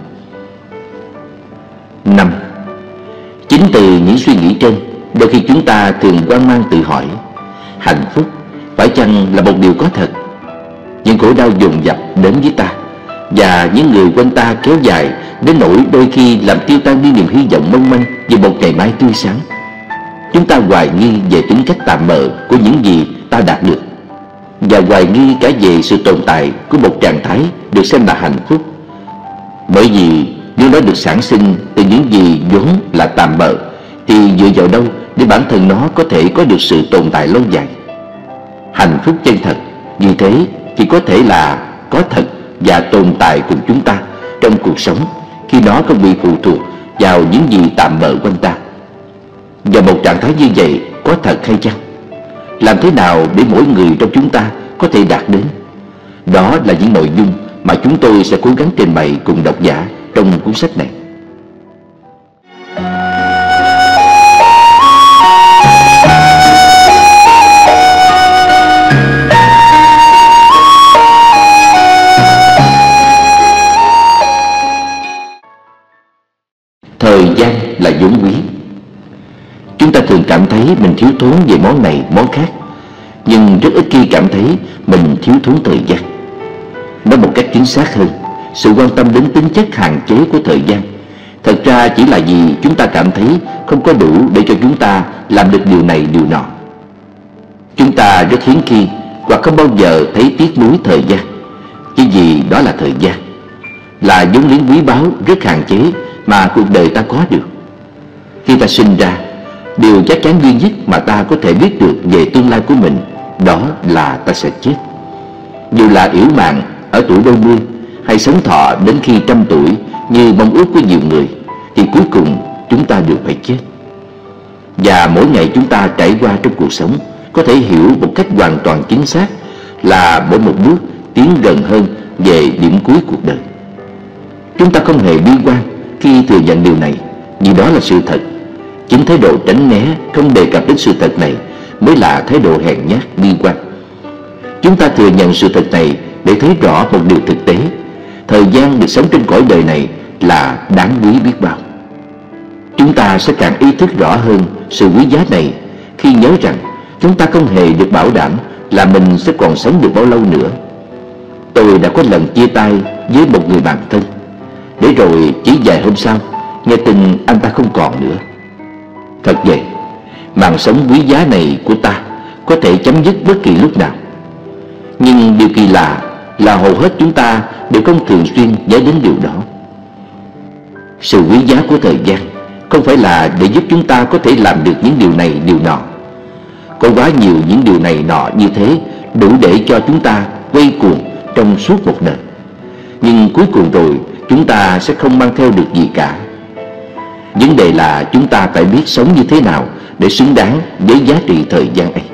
Speaker 1: Năm. Chính từ những suy nghĩ trên, đôi khi chúng ta thường hoang mang tự hỏi: hạnh phúc phải chăng là một điều có thật? Những khổ đau dồn dập đến với ta, và những người quanh ta kéo dài đến nỗi đôi khi làm tiêu tan đi niềm hy vọng mong manh về một ngày mai tươi sáng. Chúng ta hoài nghi về tính cách tạm bợ của những gì ta đạt được, và hoài nghi cả về sự tồn tại của một trạng thái được xem là hạnh phúc. Bởi vì nếu nó được sản sinh từ những gì vốn là tạm bợ, thì dựa vào đâu để bản thân nó có thể có được sự tồn tại lâu dài? Hạnh phúc chân thật như thế chỉ có thể là có thật và tồn tại cùng chúng ta trong cuộc sống, khi nó không bị phụ thuộc vào những gì tạm bợ quanh ta. Và một trạng thái như vậy có thật hay chăng? Làm thế nào để mỗi người trong chúng ta có thể đạt đến? Đó là những nội dung mà chúng tôi sẽ cố gắng trình bày cùng độc giả trong cuốn sách này. Thời gian là vốn quý. Chúng ta thường cảm thấy mình thiếu thốn về món này, món khác, nhưng rất ít khi cảm thấy mình thiếu thốn thời gian. Nói một cách chính xác hơn, sự quan tâm đến tính chất hạn chế của thời gian thật ra chỉ là vì chúng ta cảm thấy không có đủ để cho chúng ta làm được điều này điều nọ. Chúng ta rất hiếm khi hoặc không bao giờ thấy tiếc nuối thời gian, chỉ vì đó là thời gian, là vốn liếng quý báu rất hạn chế mà cuộc đời ta có được. Khi ta sinh ra, điều chắc chắn duy nhất mà ta có thể biết được về tương lai của mình đó là ta sẽ chết. Dù là yểu mạn ở tuổi đôi mươi hay sống thọ đến khi trăm tuổi như mong ước của nhiều người, thì cuối cùng chúng ta đều phải chết. Và mỗi ngày chúng ta trải qua trong cuộc sống có thể hiểu một cách hoàn toàn chính xác là mỗi một bước tiến gần hơn về điểm cuối cuộc đời. Chúng ta không hề bi quan khi thừa nhận điều này, vì đó là sự thật. Chính thái độ tránh né, không đề cập đến sự thật này mới là thái độ hèn nhát, bi quan. Chúng ta thừa nhận sự thật này để thấy rõ một điều thực tế: thời gian được sống trên cõi đời này là đáng quý biết bao. Chúng ta sẽ càng ý thức rõ hơn sự quý giá này khi nhớ rằng chúng ta không hề được bảo đảm là mình sẽ còn sống được bao lâu nữa. Tôi đã có lần chia tay với một người bạn thân. để rồi chỉ vài hôm sau nghe tin anh ta không còn nữa. Thật vậy, mạng sống quý giá này của ta có thể chấm dứt bất kỳ lúc nào. Nhưng điều kỳ lạ là hầu hết chúng ta đều không thường xuyên nhớ đến điều đó. Sự quý giá của thời gian không phải là để giúp chúng ta có thể làm được những điều này điều nọ. Có quá nhiều những điều này nọ như thế đủ để cho chúng ta quay cuồng trong suốt một đời. Nhưng cuối cùng rồi chúng ta sẽ không mang theo được gì cả. Vấn đề là chúng ta phải biết sống như thế nào để xứng đáng với giá trị thời gian ấy.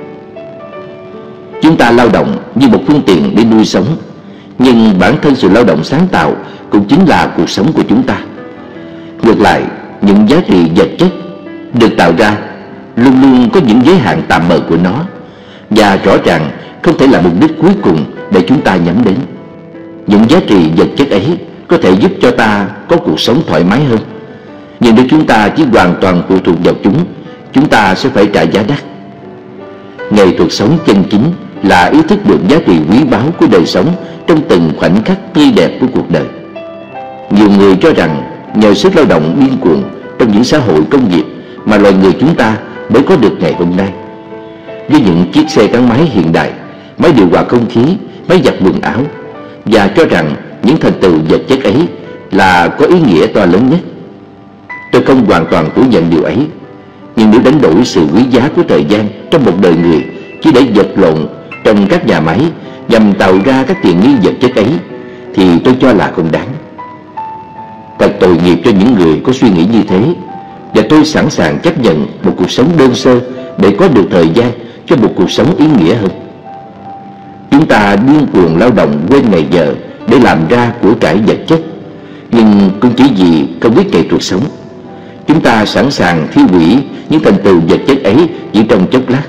Speaker 1: Chúng ta lao động như một phương tiện để nuôi sống, nhưng bản thân sự lao động sáng tạo cũng chính là cuộc sống của chúng ta. Ngược lại, những giá trị vật chất được tạo ra luôn luôn có những giới hạn tạm bợ của nó, và rõ ràng không thể là mục đích cuối cùng để chúng ta nhắm đến. Những giá trị vật chất ấy có thể giúp cho ta có cuộc sống thoải mái hơn, nhưng nếu chúng ta chỉ hoàn toàn phụ thuộc vào chúng, chúng ta sẽ phải trả giá đắt. Nghệ thuật sống chân chính là ý thức được giá trị quý báu của đời sống trong từng khoảnh khắc tươi đẹp của cuộc đời. Nhiều người cho rằng nhờ sức lao động điên cuồng trong những xã hội công nghiệp mà loài người chúng ta mới có được ngày hôm nay. Với những chiếc xe gắn máy hiện đại, máy điều hòa không khí, máy giặt quần áo, và cho rằng những thành tựu vật chất ấy là có ý nghĩa to lớn nhất. Tôi không hoàn toàn phủ nhận điều ấy, nhưng nếu đánh đổi sự quý giá của thời gian trong một đời người chỉ để vật lộn trong các nhà máy nhằm tạo ra các tiện nghi vật chất ấy, thì tôi cho là không đáng. Thật tội nghiệp cho những người có suy nghĩ như thế, và tôi sẵn sàng chấp nhận một cuộc sống đơn sơ để có được thời gian cho một cuộc sống ý nghĩa hơn. Chúng ta điên cuồng lao động quên ngày giờ để làm ra của cải vật chất, nhưng cũng chỉ vì không biết nghệ thuật sống. Chúng ta sẵn sàng thiêu hủy những thành tựu vật chất ấy chỉ trong chốc lát.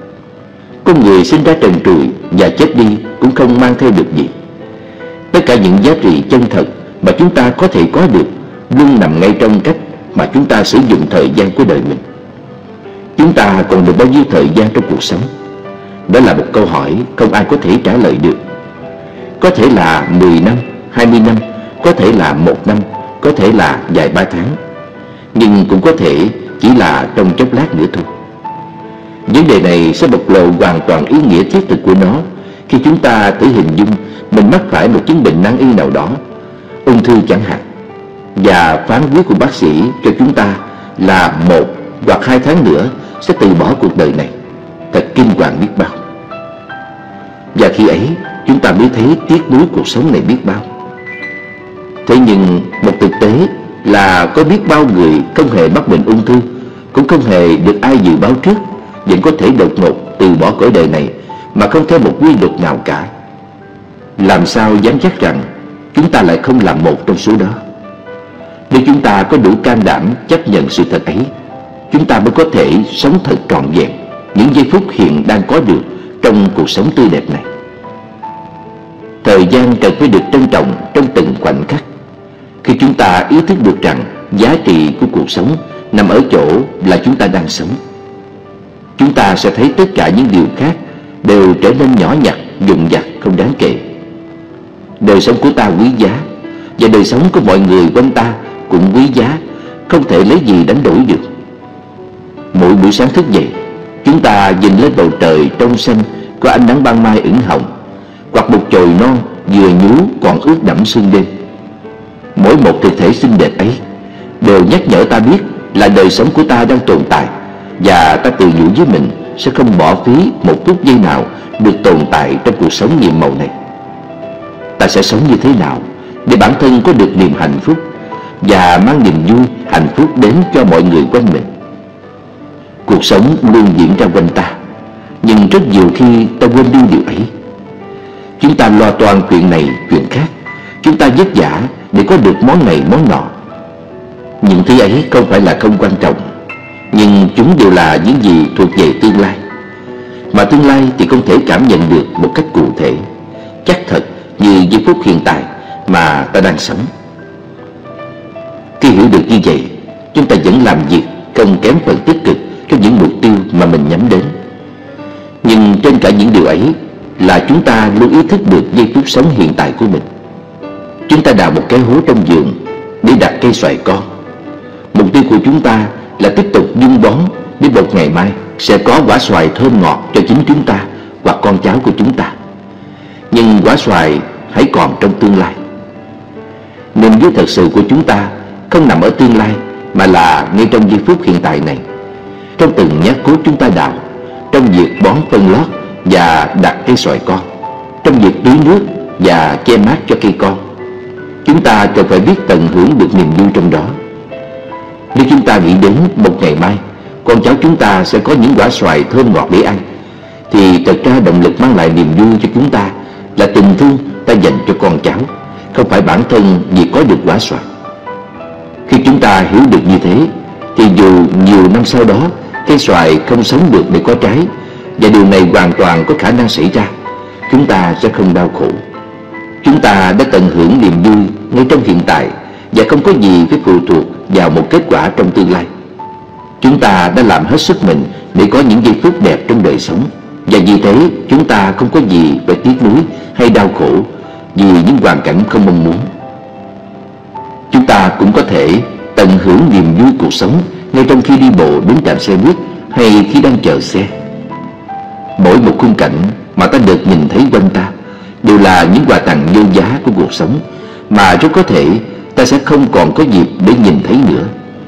Speaker 1: Con người sinh ra trần trụi và chết đi cũng không mang theo được gì. Tất cả những giá trị chân thật mà chúng ta có thể có được luôn nằm ngay trong cách mà chúng ta sử dụng thời gian của đời mình. Chúng ta còn được bao nhiêu thời gian trong cuộc sống? Đó là một câu hỏi không ai có thể trả lời được. Có thể là mười năm, hai mươi năm, có thể là một năm, có thể là vài ba tháng, nhưng cũng có thể chỉ là trong chốc lát nữa thôi. Vấn đề này sẽ bộc lộ hoàn toàn ý nghĩa thiết thực của nó khi chúng ta thử hình dung mình mắc phải một chứng bệnh nan y nào đó, ung thư chẳng hạn, và phán quyết của bác sĩ cho chúng ta là một hoặc hai tháng nữa sẽ từ bỏ cuộc đời này. Thật kinh hoàng biết bao. Và khi ấy chúng ta mới thấy tiếc nuối cuộc sống này biết bao. Thế nhưng một thực tế là có biết bao người không hề mắc bệnh ung thư, cũng không hề được ai dự báo trước, vẫn có thể đột ngột từ bỏ cõi đời này mà không theo một quy luật nào cả. Làm sao dám chắc rằng chúng ta lại không là một trong số đó? Nếu chúng ta có đủ can đảm chấp nhận sự thật ấy, chúng ta mới có thể sống thật trọn vẹn những giây phút hiện đang có được trong cuộc sống tươi đẹp này. Thời gian cần phải được trân trọng trong từng khoảnh khắc. Khi chúng ta ý thức được rằng giá trị của cuộc sống nằm ở chỗ là chúng ta đang sống, chúng ta sẽ thấy tất cả những điều khác đều trở nên nhỏ nhặt, vụn vặt, không đáng kể. Đời sống của ta quý giá, và đời sống của mọi người quanh ta cũng quý giá, không thể lấy gì đánh đổi được. Mỗi buổi sáng thức dậy, chúng ta nhìn lên bầu trời trong xanh có ánh nắng ban mai ửng hồng, hoặc một chồi non vừa nhú còn ướt đẫm sương đêm. Mỗi một thực thể xinh đẹp ấy đều nhắc nhở ta biết là đời sống của ta đang tồn tại, và ta tự nhủ với mình sẽ không bỏ phí một phút giây nào được tồn tại trong cuộc sống nhiệm màu này. Ta sẽ sống như thế nào để bản thân có được niềm hạnh phúc và mang niềm vui, hạnh phúc đến cho mọi người quanh mình. Cuộc sống luôn diễn ra quanh ta, nhưng rất nhiều khi ta quên đi điều ấy. Chúng ta lo toan chuyện này, chuyện khác. Chúng ta vất vả để có được món này, món nọ. Những thứ ấy không phải là không quan trọng, nhưng chúng đều là những gì thuộc về tương lai. Mà tương lai thì không thể cảm nhận được một cách cụ thể, chắc thật như giây phút hiện tại mà ta đang sống. Khi hiểu được như vậy, chúng ta vẫn làm việc không kém phần tích cực trong những mục tiêu mà mình nhắm đến. Nhưng trên cả những điều ấy là chúng ta luôn ý thức được giây phút sống hiện tại của mình. Chúng ta đào một cái hố trong giường để đặt cây xoài con. Mục tiêu của chúng ta là tiếp tục vun bón để một ngày mai sẽ có quả xoài thơm ngọt cho chính chúng ta hoặc con cháu của chúng ta. Nhưng quả xoài hãy còn trong tương lai. Niềm vui thật sự của chúng ta không nằm ở tương lai, mà là ngay trong giây phút hiện tại này, trong từng nhát cốt chúng ta đào, trong việc bón phân lót và đặt cây xoài con, trong việc tưới nước và che mát cho cây con. Chúng ta cần phải biết tận hưởng được niềm vui trong đó. Nếu chúng ta nghĩ đến một ngày mai con cháu chúng ta sẽ có những quả xoài thơm ngọt để ăn, thì thật ra động lực mang lại niềm vui cho chúng ta là tình thương ta dành cho con cháu, không phải bản thân vì có được quả xoài. Khi chúng ta hiểu được như thế, thì dù nhiều năm sau đó cây xoài không sống được để có trái, và điều này hoàn toàn có khả năng xảy ra, chúng ta sẽ không đau khổ. Chúng ta đã tận hưởng niềm vui ngay trong hiện tại, và không có gì phải phụ thuộc vào một kết quả trong tương lai. Chúng ta đã làm hết sức mình để có những giây phút đẹp trong đời sống, và vì thế chúng ta không có gì phải tiếc nuối hay đau khổ vì những hoàn cảnh không mong muốn. Chúng ta cũng có thể tận hưởng niềm vui cuộc sống ngay trong khi đi bộ đến trạm xe buýt hay khi đang chờ xe. Mỗi một khung cảnh mà ta được nhìn thấy quanh ta đều là những quà tặng vô giá của cuộc sống, mà rất có thể ta sẽ không còn có dịp để nhìn thấy nữa.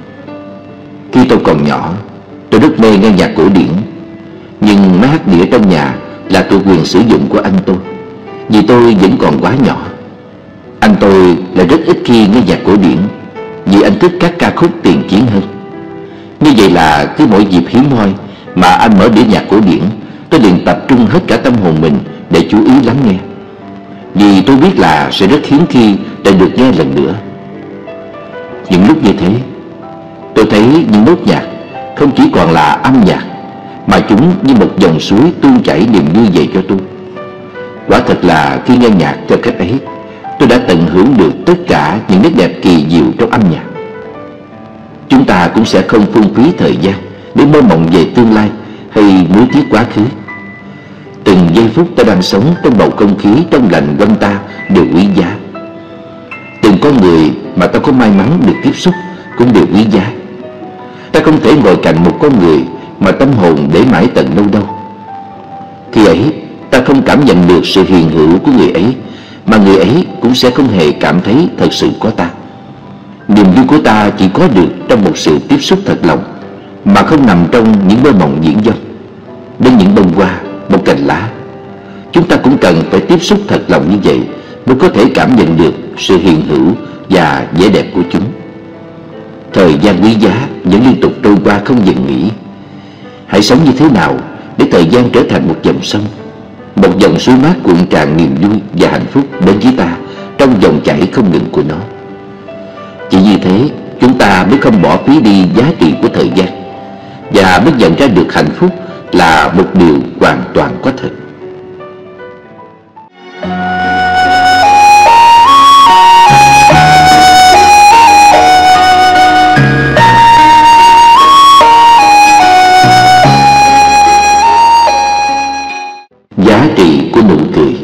Speaker 1: Khi tôi còn nhỏ, tôi rất mê nghe nhạc cổ điển, nhưng máy hát đĩa trong nhà là thuộc quyền sử dụng của anh tôi, vì tôi vẫn còn quá nhỏ. Anh tôi là rất ít khi nghe nhạc cổ điển, vì anh thích các ca khúc tiền chiến hơn. Như vậy là cứ mỗi dịp hiếm hoi mà anh mở đĩa nhạc cổ điển, tôi liền tập trung hết cả tâm hồn mình để chú ý lắng nghe, vì tôi biết là sẽ rất hiếm khi để được nghe lần nữa. Những lúc như thế, tôi thấy những nốt nhạc không chỉ còn là âm nhạc, mà chúng như một dòng suối tuôn chảy niềm vui về cho tôi. Quả thật là khi nghe nhạc theo cách ấy, tôi đã tận hưởng được tất cả những nét đẹp kỳ diệu trong âm nhạc. Chúng ta cũng sẽ không phung phí thời gian để mơ mộng về tương lai hay nuối tiếc quá khứ. Từng giây phút ta đang sống trong bầu không khí trong lành quanh ta đều quý giá. Từng con người mà ta có may mắn được tiếp xúc cũng đều quý giá. Ta không thể ngồi cạnh một con người mà tâm hồn để mãi tận đâu đâu. Khi ấy ta không cảm nhận được sự hiền hữu của người ấy, mà người ấy cũng sẽ không hề cảm thấy thật sự có ta. Niềm vui của ta chỉ có được trong một sự tiếp xúc thật lòng, mà không nằm trong những mơ mộng diễn dông. Đến những bông hoa, một cành lá, chúng ta cũng cần phải tiếp xúc thật lòng như vậy mới có thể cảm nhận được sự hiền hữu và vẻ đẹp của chúng. Thời gian quý giá vẫn liên tục trôi qua không dừng nghỉ. Hãy sống như thế nào để thời gian trở thành một dòng sông, một dòng suối mát cuộn tràn niềm vui và hạnh phúc đến với ta trong dòng chảy không ngừng của nó. Chỉ như thế chúng ta mới không bỏ phí đi giá trị của thời gian, và mới nhận ra được hạnh phúc là một điều hoàn toàn có thật. Giá trị của nụ cười.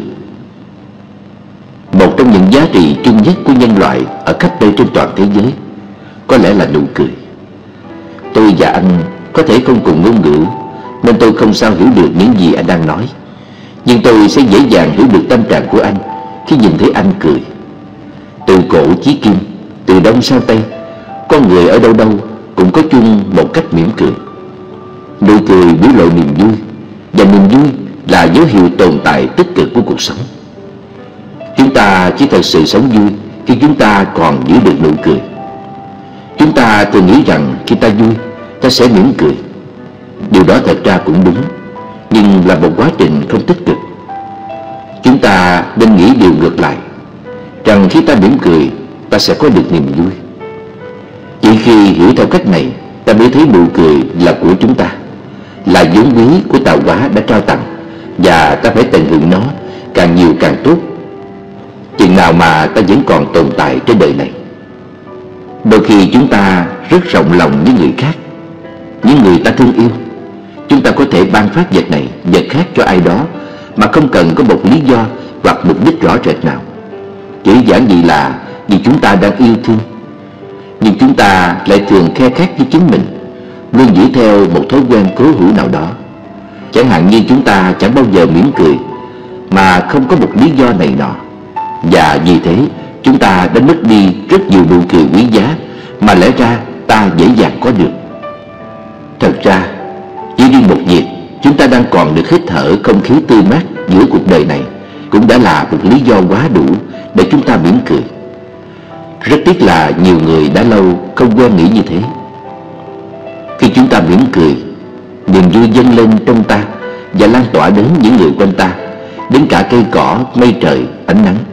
Speaker 1: Một trong những giá trị chung nhất của nhân loại ở khắp nơi trên toàn thế giới có lẽ là nụ cười. Tôi và anh có thể không cùng ngôn ngữ, nên tôi không sao hiểu được những gì anh đang nói, nhưng tôi sẽ dễ dàng hiểu được tâm trạng của anh khi nhìn thấy anh cười. Từ cổ chí kim, từ đông sang tây, con người ở đâu đâu cũng có chung một cách mỉm cười. Nụ cười biểu lộ niềm vui, và niềm vui là dấu hiệu tồn tại tích cực của cuộc sống. Chúng ta chỉ thật sự sống vui khi chúng ta còn giữ được nụ cười. Chúng ta thường nghĩ rằng khi ta vui, ta sẽ mỉm cười. Điều đó thật ra cũng đúng, nhưng là một quá trình không tích cực. Chúng ta nên nghĩ điều ngược lại, rằng khi ta mỉm cười, ta sẽ có được niềm vui. Chỉ khi hiểu theo cách này, ta mới thấy nụ cười là của chúng ta, là vốn quý của tạo hóa đã trao tặng, và ta phải tận hưởng nó càng nhiều càng tốt, chừng nào mà ta vẫn còn tồn tại trên đời này. Đôi khi chúng ta rất rộng lòng với người khác, những người ta thương yêu. Chúng ta có thể ban phát vật này, vật khác cho ai đó mà không cần có một lý do hoặc mục đích rõ rệt nào. Chỉ giản dị là vì chúng ta đang yêu thương, Nhưng chúng ta lại thường khe khắt với chính mình, luôn giữ theo một thói quen cố hữu nào đó. Chẳng hạn như chúng ta chẳng bao giờ mỉm cười mà không có một lý do này nọ, và vì thế chúng ta đã mất đi rất nhiều nụ cười quý giá mà lẽ ra ta dễ dàng có được. Thật ra, chỉ riêng một việc chúng ta đang còn được hít thở không khí tươi mát giữa cuộc đời này cũng đã là một lý do quá đủ để chúng ta mỉm cười. Rất tiếc là nhiều người đã lâu không quen nghĩ như thế. Khi chúng ta mỉm cười, niềm vui dâng lên trong ta và lan tỏa đến những người quanh ta, đến cả cây cỏ, mây trời, ánh nắng.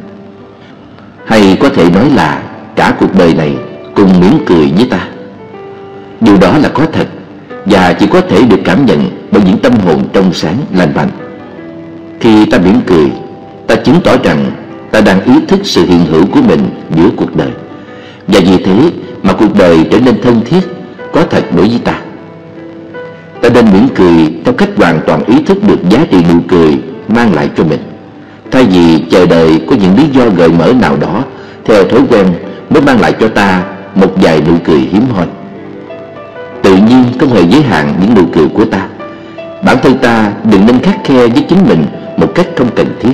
Speaker 1: Hay có thể nói là cả cuộc đời này cùng mỉm cười với ta. Điều đó là có thật và chỉ có thể được cảm nhận bởi những tâm hồn trong sáng, lành mạnh. Khi ta mỉm cười, ta chứng tỏ rằng ta đang ý thức sự hiện hữu của mình giữa cuộc đời, và vì thế mà cuộc đời trở nên thân thiết, có thật đối với ta. Ta nên mỉm cười theo cách hoàn toàn ý thức được giá trị nụ cười mang lại cho mình, thay vì chờ đợi có những lý do gợi mở nào đó theo thói quen mới mang lại cho ta một vài nụ cười hiếm hoi. Tự nhiên không hề giới hạn những nụ cười của ta. Bản thân ta đừng nên khắt khe với chính mình một cách không cần thiết.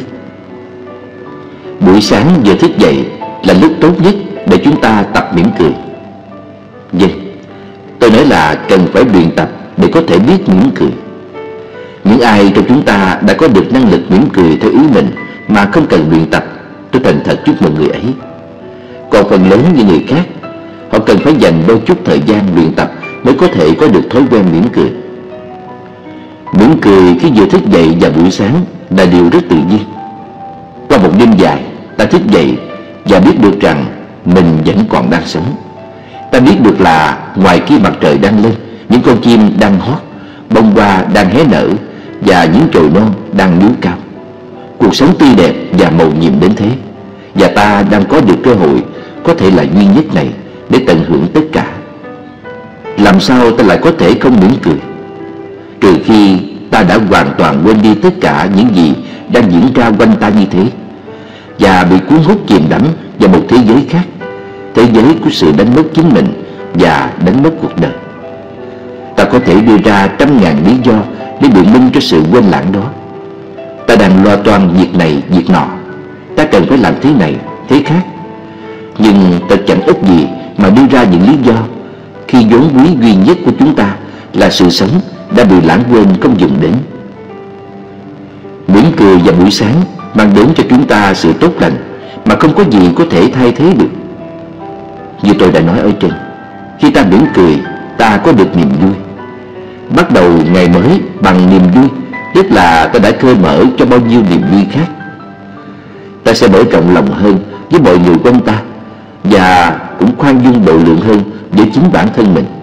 Speaker 1: Buổi sáng vừa thức dậy là lúc tốt nhất để chúng ta tập mỉm cười. Vâng, tôi nói là cần phải luyện tập để có thể biết mỉm cười. Những ai trong chúng ta đã có được năng lực mỉm cười theo ý mình mà không cần luyện tập, tôi thành thật chúc mừng người ấy. Còn phần lớn những người khác, họ cần phải dành đôi chút thời gian luyện tập mới có thể có được thói quen mỉm cười. Mỉm cười khi vừa thức dậy vào buổi sáng là điều rất tự nhiên. Qua một đêm dài, ta thức dậy và biết được rằng mình vẫn còn đang sống. Ta biết được là ngoài kia mặt trời đang lên, những con chim đang hót, bông hoa đang hé nở và những chồi non đang nhú cao. Cuộc sống tươi đẹp và mầu nhiệm đến thế, và ta đang có được cơ hội có thể là duy nhất này để tận hưởng tất cả. Làm sao ta lại có thể không mỉm cười? Trừ khi ta đã hoàn toàn quên đi tất cả những gì đang diễn ra quanh ta như thế, và bị cuốn hút chìm đắm vào một thế giới khác, thế giới của sự đánh mất chính mình và đánh mất cuộc đời. Ta có thể đưa ra trăm ngàn lý do để biện minh cho sự quên lãng đó. Ta đang lo toan việc này, việc nọ. Ta cần phải làm thế này, thế khác. Nhưng ta chẳng ích gì mà đưa ra những lý do khi vốn quý duy nhất của chúng ta là sự sống đã bị lãng quên không dùng đến. Mỉm cười vào buổi sáng mang đến cho chúng ta sự tốt lành mà không có gì có thể thay thế được. Như tôi đã nói ở trên, khi ta mỉm cười, ta có được niềm vui. Bắt đầu ngày mới bằng niềm vui, tức là ta đã khơi mở cho bao nhiêu niềm vui khác. Ta sẽ mở rộng lòng hơn với mọi người quanh ta, và cũng khoan dung độ lượng hơn với chính bản thân mình.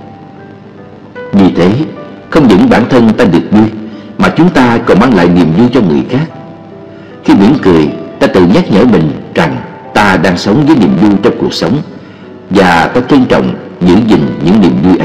Speaker 1: Vì thế, không những bản thân ta được vui, mà chúng ta còn mang lại niềm vui cho người khác. Khi mỉm cười, ta tự nhắc nhở mình rằng ta đang sống với niềm vui trong cuộc sống, và ta trân trọng giữ gìn những niềm vui ấy.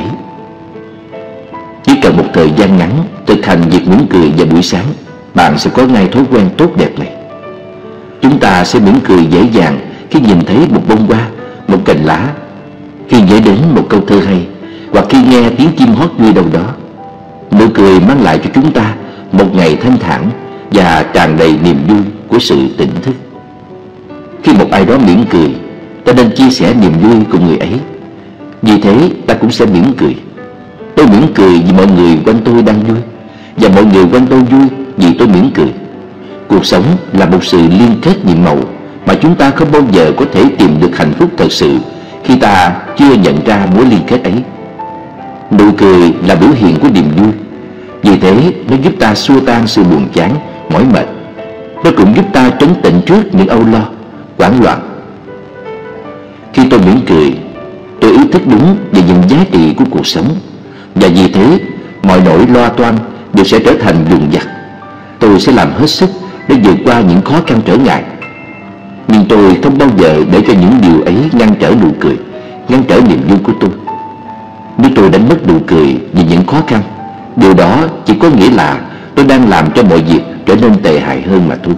Speaker 1: Chỉ cần một thời gian ngắn thực hành việc mỉm cười vào buổi sáng, bạn sẽ có ngay thói quen tốt đẹp này. Chúng ta sẽ mỉm cười dễ dàng khi nhìn thấy một bông hoa, một cành lá, khi nhớ đến một câu thơ hay, hoặc khi nghe tiếng chim hót vui đâu đó. Nụ cười mang lại cho chúng ta một ngày thanh thản và tràn đầy niềm vui của sự tỉnh thức. Khi một ai đó mỉm cười, ta nên chia sẻ niềm vui cùng người ấy. Vì thế ta cũng sẽ mỉm cười. Tôi mỉm cười vì mọi người quanh tôi đang vui, và mọi người quanh tôi vui vì tôi mỉm cười. Cuộc sống là một sự liên kết nhiệm màu mà chúng ta không bao giờ có thể tìm được hạnh phúc thật sự khi ta chưa nhận ra mối liên kết ấy. Nụ cười là biểu hiện của niềm vui. Vì thế nó giúp ta xua tan sự buồn chán, mỏi mệt. Nó cũng giúp ta trấn tĩnh trước những âu lo, hoảng loạn. Khi tôi mỉm cười, tôi ý thức đúng về những giá trị của cuộc sống, và vì thế mọi nỗi lo toan đều sẽ trở thành dồn dập. Tôi sẽ làm hết sức để vượt qua những khó khăn trở ngại. Nhưng tôi không bao giờ để cho những điều ấy ngăn trở nụ cười, ngăn trở niềm vui của tôi. Nếu tôi đánh mất nụ cười vì những khó khăn, điều đó chỉ có nghĩa là tôi đang làm cho mọi việc trở nên tệ hại hơn mà thôi.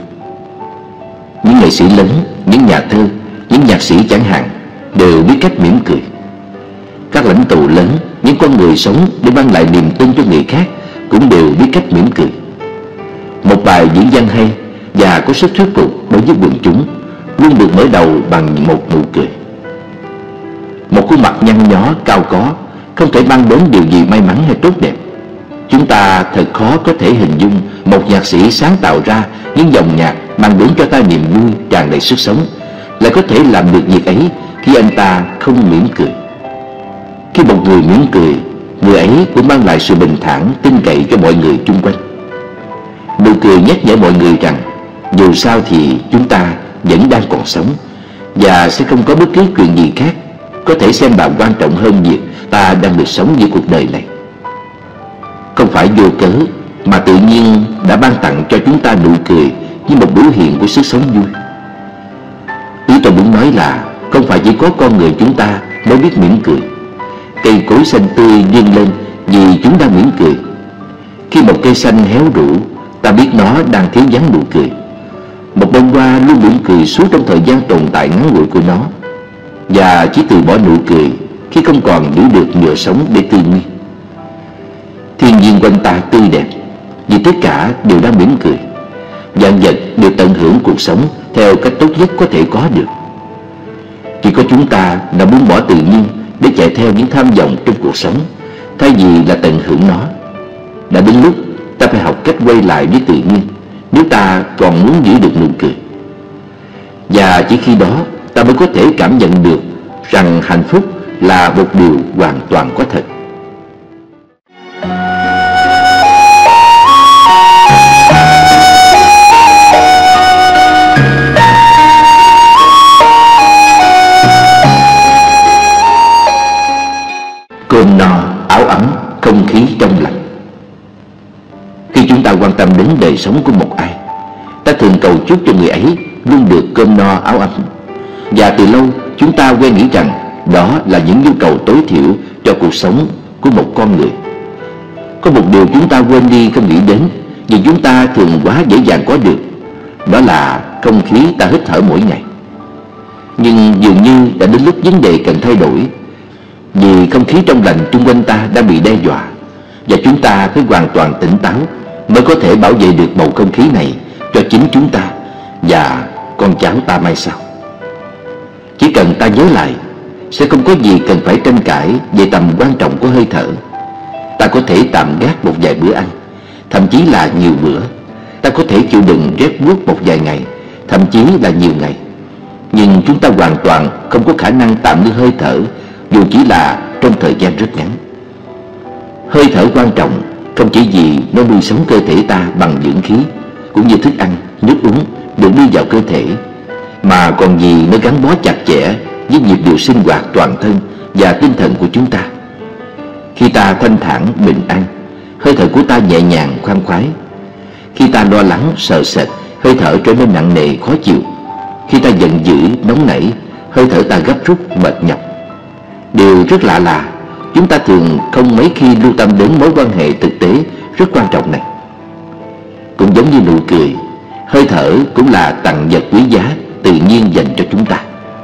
Speaker 1: Những nghệ sĩ lớn, những nhà thơ, những nhạc sĩ chẳng hạn đều biết cách mỉm cười. Các lãnh tụ lớn, những con người sống để mang lại niềm tin cho người khác, cũng đều biết cách mỉm cười. Một bài diễn văn hay và có sức thuyết phục đối với quần chúng luôn được mở đầu bằng một nụ cười. Một khuôn mặt nhăn nhó, cao có không thể mang đến điều gì may mắn hay tốt đẹp. Chúng ta thật khó có thể hình dung một nhạc sĩ sáng tạo ra những dòng nhạc mang đến cho ta niềm vui tràn đầy sức sống lại có thể làm được việc ấy khi anh ta không mỉm cười. Khi một người mỉm cười, người ấy cũng mang lại sự bình thản, tin cậy cho mọi người chung quanh. Nụ cười nhắc nhở mọi người rằng dù sao thì chúng ta vẫn đang còn sống, và sẽ không có bất cứ chuyện gì khác có thể xem là quan trọng hơn việc ta đang được sống với cuộc đời này. Không phải vô cớ mà tự nhiên đã ban tặng cho chúng ta nụ cười như một biểu hiện của sức sống vui. Ý tôi muốn nói là không phải chỉ có con người chúng ta mới biết mỉm cười. Cây cối xanh tươi vươn lên vì chúng đang mỉm cười. Khi một cây xanh héo rũ, ta biết nó đang thiếu vắng nụ cười. Một bông hoa luôn mỉm cười suốt trong thời gian tồn tại ngắn ngủi của nó, và chỉ từ bỏ nụ cười khi không còn giữ được nhựa sống để tươi nguyên. Thiên nhiên quanh ta tươi đẹp vì tất cả đều đang mỉm cười. Vạn vật đều tận hưởng cuộc sống theo cách tốt nhất có thể có được. Chỉ có chúng ta đã buông bỏ tự nhiên để chạy theo những tham vọng trong cuộc sống, thay vì là tận hưởng nó. Đã đến lúc ta phải học cách quay lại với tự nhiên nếu ta còn muốn giữ được nụ cười. Và chỉ khi đó ta mới có thể cảm nhận được rằng hạnh phúc là một điều hoàn toàn có thật. Cơm no, áo ấm, không khí trong lành. Khi chúng ta quan tâm đến đời sống của một ai, ta thường cầu chúc cho người ấy luôn được cơm no, áo ấm. Và từ lâu chúng ta quen nghĩ rằng đó là những nhu cầu tối thiểu cho cuộc sống của một con người. Có một điều chúng ta quên đi không nghĩ đến, vì chúng ta thường quá dễ dàng có được, đó là không khí ta hít thở mỗi ngày. Nhưng dường như đã đến lúc vấn đề cần thay đổi, vì không khí trong lành xung quanh ta đang bị đe dọa, và chúng ta phải hoàn toàn tỉnh táo mới có thể bảo vệ được bầu không khí này cho chính chúng ta và con cháu ta mai sau. Chỉ cần ta nhớ lại, sẽ không có gì cần phải tranh cãi về tầm quan trọng của hơi thở. Ta có thể tạm gác một vài bữa ăn, thậm chí là nhiều bữa. Ta có thể chịu đựng rét buốt một vài ngày, thậm chí là nhiều ngày. Nhưng chúng ta hoàn toàn không có khả năng tạm ngưng hơi thở, dù chỉ là trong thời gian rất ngắn. Hơi thở quan trọng không chỉ vì nó nuôi sống cơ thể ta bằng dưỡng khí, cũng như thức ăn, nước uống được đưa vào cơ thể, mà còn vì nó gắn bó chặt chẽ với nhịp điệu sinh hoạt toàn thân và tinh thần của chúng ta. Khi ta thanh thản, bình an, hơi thở của ta nhẹ nhàng, khoan khoái. Khi ta lo lắng, sợ sệt, hơi thở trở nên nặng nề, khó chịu. Khi ta giận dữ, nóng nảy, hơi thở ta gấp rút, mệt nhọc. Điều rất lạ là chúng ta thường không mấy khi lưu tâm đến mối quan hệ thực tế rất quan trọng này. Cũng giống như nụ cười, hơi thở cũng là tặng vật quý giá tự nhiên dành cho chúng ta.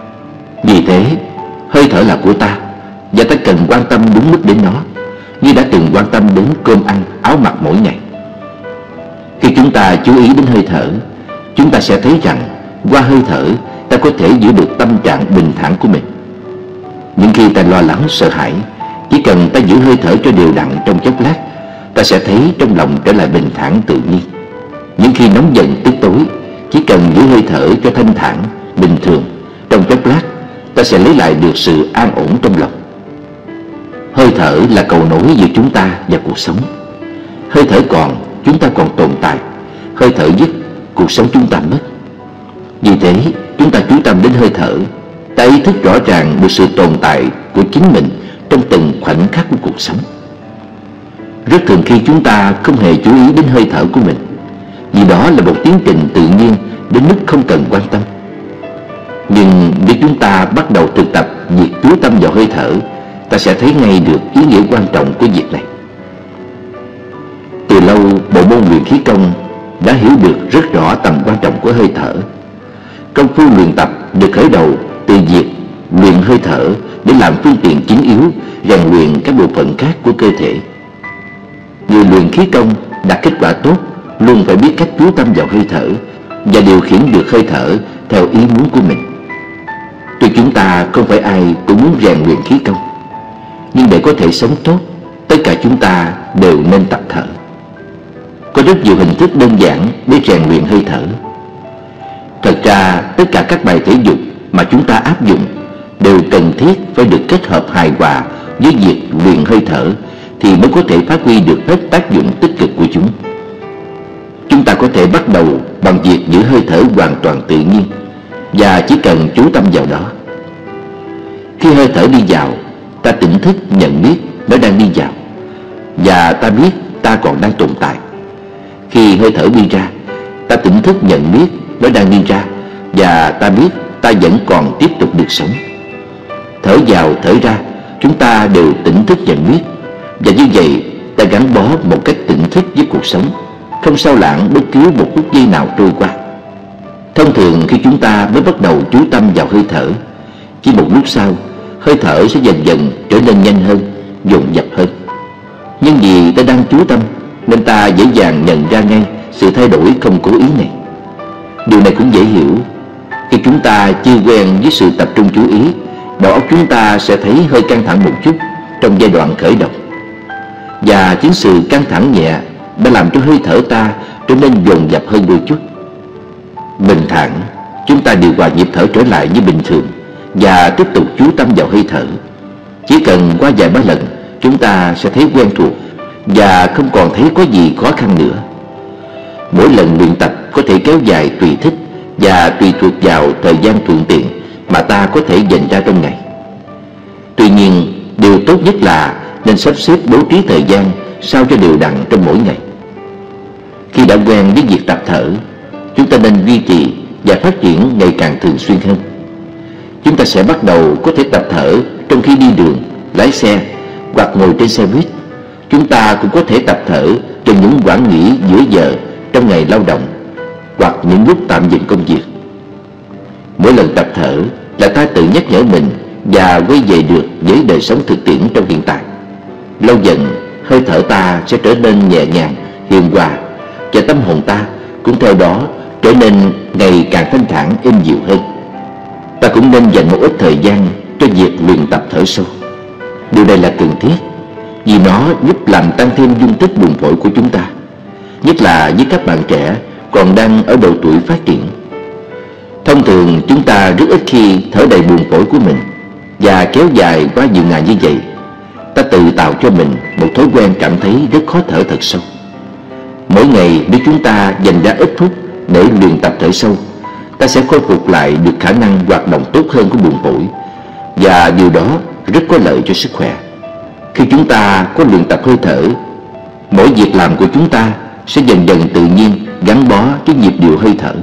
Speaker 1: Vì thế, hơi thở là của ta, và ta cần quan tâm đúng mức đến nó, như đã từng quan tâm đến cơm ăn, áo mặc mỗi ngày. Khi chúng ta chú ý đến hơi thở, chúng ta sẽ thấy rằng qua hơi thở ta có thể giữ được tâm trạng bình thản của mình. Những khi ta lo lắng, sợ hãi, chỉ cần ta giữ hơi thở cho đều đặn trong chốc lát, ta sẽ thấy trong lòng trở lại bình thản tự nhiên. Những khi nóng giận, tức tối, chỉ cần giữ hơi thở cho thanh thản, bình thường, trong chốc lát ta sẽ lấy lại được sự an ổn trong lòng. Hơi thở là cầu nối giữa chúng ta và cuộc sống. Hơi thở còn, chúng ta còn tồn tại. Hơi thở dứt, cuộc sống chúng ta mất. Vì thế, chúng ta chú tâm đến hơi thở. Ta ý thức rõ ràng được sự tồn tại của chính mình trong từng khoảnh khắc của cuộc sống. Rất thường khi chúng ta không hề chú ý đến hơi thở của mình, vì đó là một tiến trình tự nhiên đến mức không cần quan tâm. Nhưng nếu chúng ta bắt đầu thực tập việc chú tâm vào hơi thở, ta sẽ thấy ngay được ý nghĩa quan trọng của việc này. Từ lâu, bộ môn luyện khí công đã hiểu được rất rõ tầm quan trọng của hơi thở. Công phu luyện tập được khởi đầu từ việc luyện hơi thở để làm phương tiện chính yếu rèn luyện các bộ phận khác của cơ thể. Người luyện khí công đạt kết quả tốt luôn phải biết cách chú tâm vào hơi thở và điều khiển được hơi thở theo ý muốn của mình. Tuy chúng ta không phải ai cũng muốn rèn luyện khí công, nhưng để có thể sống tốt, tất cả chúng ta đều nên tập thở. Có rất nhiều hình thức đơn giản để rèn luyện hơi thở. Thật ra tất cả các bài thể dục mà chúng ta áp dụng đều cần thiết phải được kết hợp hài hòa với việc luyện hơi thở thì mới có thể phát huy được hết tác dụng tích cực của chúng. Chúng ta có thể bắt đầu bằng việc giữ hơi thở hoàn toàn tự nhiên và chỉ cần chú tâm vào đó. Khi hơi thở đi vào, ta tỉnh thức nhận biết nó đang đi vào và ta biết ta còn đang tồn tại. Khi hơi thở đi ra, ta tỉnh thức nhận biết nó đang đi ra và ta biết ta vẫn còn tiếp tục được sống. Thở vào thở ra, chúng ta đều tỉnh thức nhận biết, và như vậy ta gắn bó một cách tỉnh thức với cuộc sống, không sao lãng bất cứ một phút giây nào trôi qua. Thông thường khi chúng ta mới bắt đầu chú tâm vào hơi thở, chỉ một lúc sau hơi thở sẽ dần dần trở nên nhanh hơn, dồn dập hơn. Nhưng vì ta đang chú tâm nên ta dễ dàng nhận ra ngay sự thay đổi không cố ý này. Điều này cũng dễ hiểu. Khi chúng ta chưa quen với sự tập trung chú ý, đầu óc chúng ta sẽ thấy hơi căng thẳng một chút trong giai đoạn khởi động. Và chính sự căng thẳng nhẹ đã làm cho hơi thở ta trở nên dồn dập hơn đôi chút. Bình thản, chúng ta điều hòa nhịp thở trở lại như bình thường và tiếp tục chú tâm vào hơi thở. Chỉ cần qua vài ba lần, chúng ta sẽ thấy quen thuộc và không còn thấy có gì khó khăn nữa. Mỗi lần luyện tập có thể kéo dài tùy thích và tùy thuộc vào thời gian thuận tiện mà ta có thể dành ra trong ngày. Tuy nhiên, điều tốt nhất là nên sắp xếp bố trí thời gian sao cho đều đặn trong mỗi ngày. Khi đã quen với việc tập thở, chúng ta nên duy trì và phát triển ngày càng thường xuyên hơn. Chúng ta sẽ bắt đầu có thể tập thở trong khi đi đường, lái xe hoặc ngồi trên xe buýt. Chúng ta cũng có thể tập thở trong những quãng nghỉ giữa giờ trong ngày lao động hoặc những lúc tạm dừng công việc. Mỗi lần tập thở là ta tự nhắc nhở mình và quay về được với đời sống thực tiễn trong hiện tại. Lâu dần, hơi thở ta sẽ trở nên nhẹ nhàng, hiền hòa, và tâm hồn ta cũng theo đó trở nên ngày càng thanh thản, êm dịu hơn. Ta cũng nên dành một ít thời gian cho việc luyện tập thở sâu. Điều này là cần thiết vì nó giúp làm tăng thêm dung tích buồng phổi của chúng ta, nhất là với các bạn trẻ còn đang ở độ tuổi phát triển. Thông thường chúng ta rất ít khi thở đầy buồng phổi của mình, và kéo dài qua nhiều ngày như vậy, ta tự tạo cho mình một thói quen cảm thấy rất khó thở thật sâu. Mỗi ngày nếu chúng ta dành ra ít phút để luyện tập thở sâu, ta sẽ khôi phục lại được khả năng hoạt động tốt hơn của buồng phổi, và điều đó rất có lợi cho sức khỏe. Khi chúng ta có luyện tập hơi thở, mỗi việc làm của chúng ta sẽ dần dần tự nhiên gắn bó với nhịp điệu hơi thở.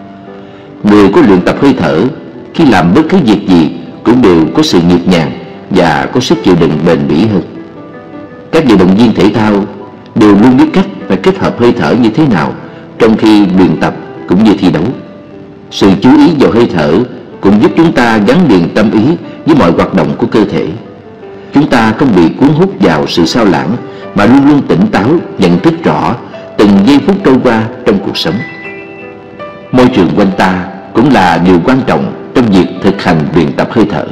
Speaker 1: Người có luyện tập hơi thở khi làm bất cứ việc gì cũng đều có sự nhịp nhàng và có sức chịu đựng bền bỉ hơn. Các vận động viên thể thao đều luôn biết cách phải kết hợp hơi thở như thế nào trong khi luyện tập cũng như thi đấu. Sự chú ý vào hơi thở cũng giúp chúng ta gắn liền tâm ý với mọi hoạt động của cơ thể. Chúng ta không bị cuốn hút vào sự sao lãng mà luôn luôn tỉnh táo, nhận thức rõ từng giây phút trôi qua trong cuộc sống. Môi trường quanh ta cũng là điều quan trọng trong việc thực hành luyện tập hơi thở.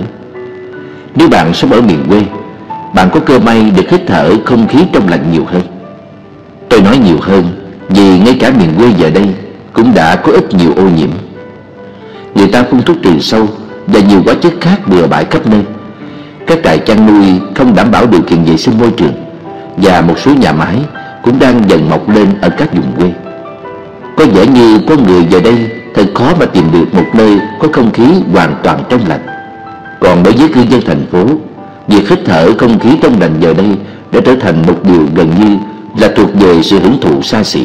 Speaker 1: Nếu bạn sống ở miền quê, bạn có cơ may được hít thở không khí trong lành nhiều hơn. Tôi nói nhiều hơn vì ngay cả miền quê giờ đây cũng đã có ít nhiều ô nhiễm. Người ta phun thuốc trừ sâu và nhiều hóa chất khác bừa bãi khắp nơi. Các trại chăn nuôi không đảm bảo điều kiện vệ sinh môi trường, và một số nhà máy cũng đang dần mọc lên ở các vùng quê. Có vẻ như con người giờ đây thật khó mà tìm được một nơi có không khí hoàn toàn trong lành. Còn đối với cư dân thành phố, việc hít thở không khí trong lành giờ đây đã trở thành một điều gần như là thuộc về sự hưởng thụ xa xỉ.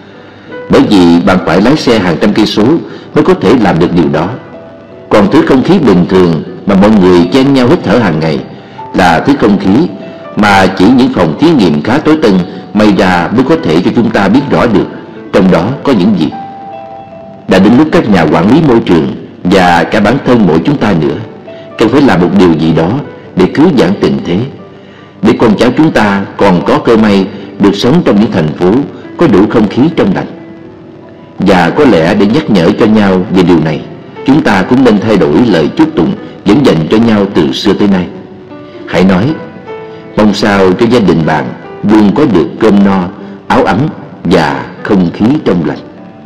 Speaker 1: Bởi vì bạn phải lái xe hàng trăm cây số mới có thể làm được điều đó. Còn thứ không khí bình thường mà mọi người chen nhau hít thở hàng ngày là thứ không khí mà chỉ những phòng thí nghiệm khá tối tân may ra mới có thể cho chúng ta biết rõ được trong đó có những gì. Đã đến lúc các nhà quản lý môi trường và cả bản thân mỗi chúng ta nữa cần phải làm một điều gì đó để cứu vãn tình thế, để con cháu chúng ta còn có cơ may được sống trong những thành phố có đủ không khí trong lành. Và có lẽ để nhắc nhở cho nhau về điều này, chúng ta cũng nên thay đổi lời chúc tụng vẫn dành cho nhau từ xưa tới nay. Hãy nói: mong sao cho gia đình bạn luôn có được cơm no, áo ấm và không khí trong lành.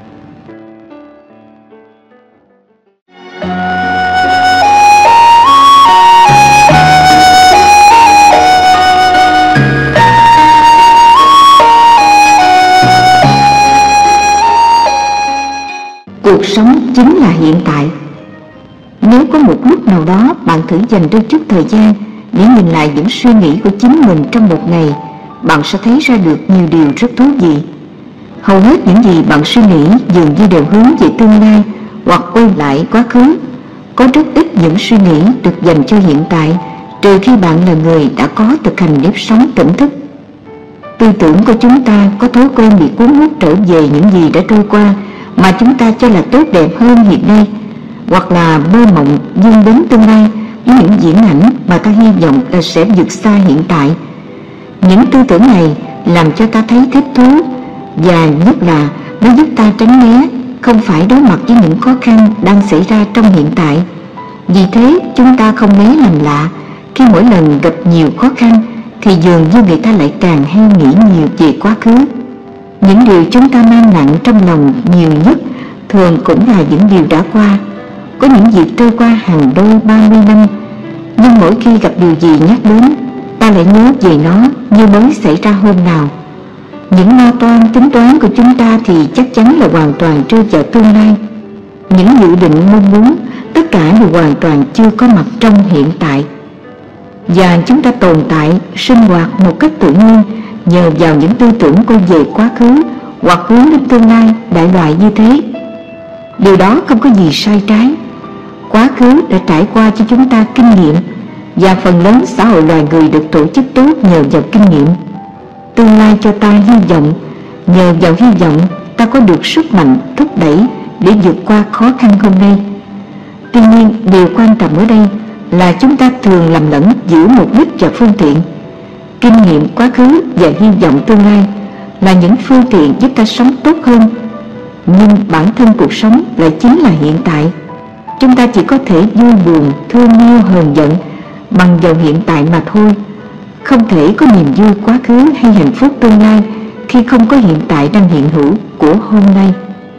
Speaker 2: Cuộc sống chính là hiện tại. Nếu có một lúc nào đó bạn thử dành đôi chút thời gian để nhìn lại những suy nghĩ của chính mình trong một ngày, bạn sẽ thấy ra được nhiều điều rất thú vị. Hầu hết những gì bạn suy nghĩ dường như đều hướng về tương lai hoặc quay lại quá khứ. Có rất ít những suy nghĩ được dành cho hiện tại, trừ khi bạn là người đã có thực hành nếp sống tỉnh thức. Tư tưởng của chúng ta có thói quen bị cuốn hút trở về những gì đã trôi qua mà chúng ta cho là tốt đẹp hơn hiện nay, hoặc là mơ mộng vươn đến tương lai với những diễn ảnh mà ta hy vọng là sẽ vượt xa hiện tại. Những tư tưởng này làm cho ta thấy thích thú, và nhất là nó giúp ta tránh né, không phải đối mặt với những khó khăn đang xảy ra trong hiện tại. Vì thế chúng ta không mấy làm lạ khi mỗi lần gặp nhiều khó khăn thì dường như người ta lại càng hay nghĩ nhiều về quá khứ. Những điều chúng ta mang nặng trong lòng nhiều nhất thường cũng là những điều đã qua. Có những việc trôi qua hàng đôi ba mươi năm, nhưng mỗi khi gặp điều gì nhắc đến, ta lại nhớ về nó như mới xảy ra hôm nào. Những lo toan tính toán của chúng ta thì chắc chắn là hoàn toàn rơi vào tương lai. Những dự định mong muốn, tất cả đều hoàn toàn chưa có mặt trong hiện tại. Và chúng ta tồn tại, sinh hoạt một cách tự nhiên nhờ vào những tư tưởng quay về quá khứ hoặc hướng đến tương lai đại loại như thế. Điều đó không có gì sai trái. Quá khứ đã trải qua cho chúng ta kinh nghiệm, và phần lớn xã hội loài người được tổ chức tốt nhờ vào kinh nghiệm. Tương lai cho ta hy vọng, nhờ vào hy vọng ta có được sức mạnh thúc đẩy để vượt qua khó khăn hôm nay. Tuy nhiên, điều quan trọng ở đây là chúng ta thường lầm lẫn giữa mục đích và phương tiện. Kinh nghiệm quá khứ và hy vọng tương lai là những phương tiện giúp ta sống tốt hơn, nhưng bản thân cuộc sống lại chính là hiện tại. Chúng ta chỉ có thể vui buồn, thương yêu, hờn giận bằng vào hiện tại mà thôi. Không thể có niềm vui quá khứ hay hạnh phúc tương lai khi không có hiện tại đang hiện hữu của hôm nay.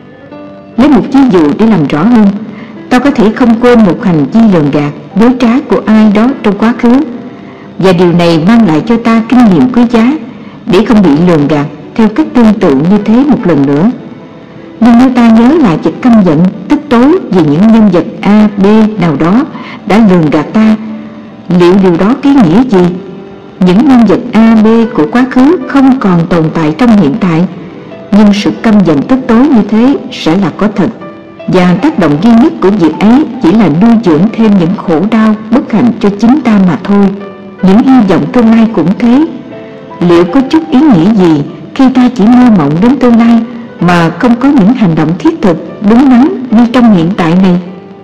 Speaker 2: Lấy một ví dụ để làm rõ hơn, ta có thể không quên một hành vi lường gạt, dối trá của ai đó trong quá khứ, và điều này mang lại cho ta kinh nghiệm quý giá để không bị lường gạt theo cách tương tự như thế một lần nữa. Nhưng nếu ta nhớ lại việc căm giận, tức tối vì những nhân vật A, B nào đó đã lường gạt ta, liệu điều đó có ý nghĩa gì? Những nhân vật A, B của quá khứ không còn tồn tại trong hiện tại, nhưng sự căm giận tức tối như thế sẽ là có thật, và tác động duy nhất của việc ấy chỉ là nuôi dưỡng thêm những khổ đau bất hạnh cho chính ta mà thôi. Những hy vọng tương lai cũng thế. Liệu có chút ý nghĩa gì khi ta chỉ mơ mộng đến tương lai mà không có những hành động thiết thực đúng đắn như trong hiện tại này?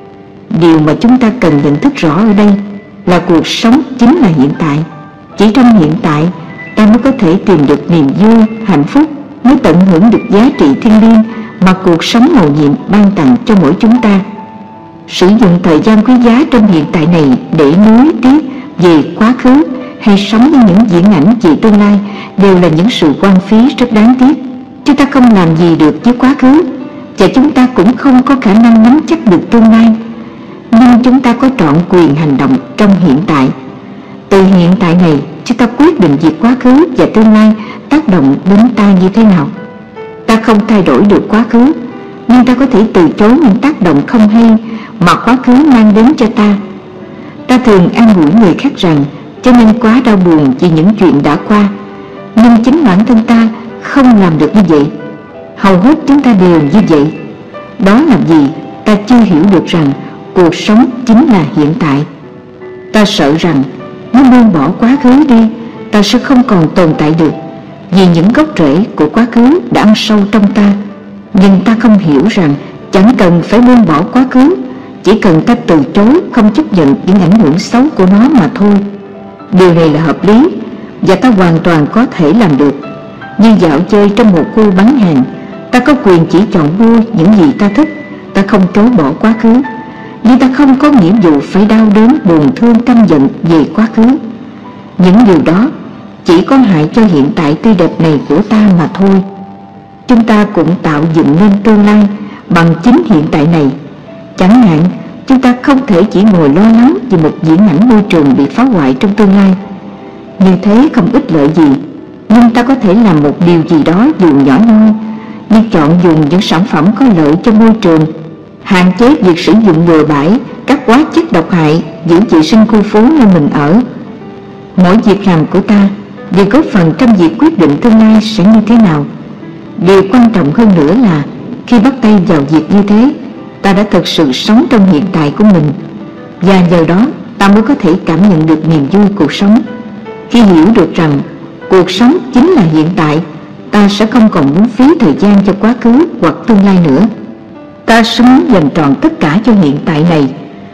Speaker 2: Điều mà chúng ta cần nhận thức rõ ở đây là cuộc sống chính là hiện tại. Chỉ trong hiện tại ta mới có thể tìm được niềm vui, hạnh phúc, mới tận hưởng được giá trị thiêng liêng mà cuộc sống mầu nhiệm ban tặng cho mỗi chúng ta. Sử dụng thời gian quý giá trong hiện tại này để nuối tiếc về quá khứ hay sống với những diễn ảnh về tương lai đều là những sự hoang phí rất đáng tiếc. Chúng ta không làm gì được với quá khứ, và chúng ta cũng không có khả năng nắm chắc được tương lai, nhưng chúng ta có trọn quyền hành động trong hiện tại. Từ hiện tại này, chúng ta quyết định việc quá khứ và tương lai tác động đến ta như thế nào. Ta không thay đổi được quá khứ, nhưng ta có thể từ chối những tác động không hay mà quá khứ mang đến cho ta. Ta thường an ủi người khác rằng cho nên quá đau buồn vì những chuyện đã qua, nhưng chính bản thân ta không làm được như vậy. Hầu hết chúng ta đều như vậy. Đó là vì ta chưa hiểu được rằng cuộc sống chính là hiện tại. Ta sợ rằng nếu buông bỏ quá khứ đi, ta sẽ không còn tồn tại được, vì những gốc rễ của quá khứ đã ăn sâu trong ta. Nhưng ta không hiểu rằng chẳng cần phải buông bỏ quá khứ, chỉ cần ta từ chối không chấp nhận những ảnh hưởng xấu của nó mà thôi. Điều này là hợp lý và ta hoàn toàn có thể làm được. Như dạo chơi trong một khu bán hàng, ta có quyền chỉ chọn mua những gì ta thích, ta không chối bỏ quá khứ. Nhưng ta không có nghĩa vụ phải đau đớn, buồn thương, căm giận về quá khứ. Những điều đó chỉ có hại cho hiện tại tươi đẹp này của ta mà thôi. Chúng ta cũng tạo dựng nên tương lai bằng chính hiện tại này. Chẳng hạn, chúng ta không thể chỉ ngồi lo lắng về một viễn ảnh môi trường bị phá hoại trong tương lai. Như thế không ích lợi gì. Nhưng ta có thể làm một điều gì đó dù nhỏ nhoi, như chọn dùng những sản phẩm có lợi cho môi trường, hạn chế việc sử dụng bừa bãi các hóa chất độc hại, giữ vệ sinh khu phố nơi mình ở. Mỗi việc làm của ta đều góp phần trong việc quyết định tương lai sẽ như thế nào. Điều quan trọng hơn nữa là khi bắt tay vào việc như thế, ta đã thực sự sống trong hiện tại của mình, và nhờ đó ta mới có thể cảm nhận được niềm vui cuộc sống. Khi hiểu được rằng cuộc sống chính là hiện tại, ta sẽ không còn muốn phí thời gian cho quá khứ hoặc tương lai nữa. Ta sẽ muốn dành trọn tất cả cho hiện tại này,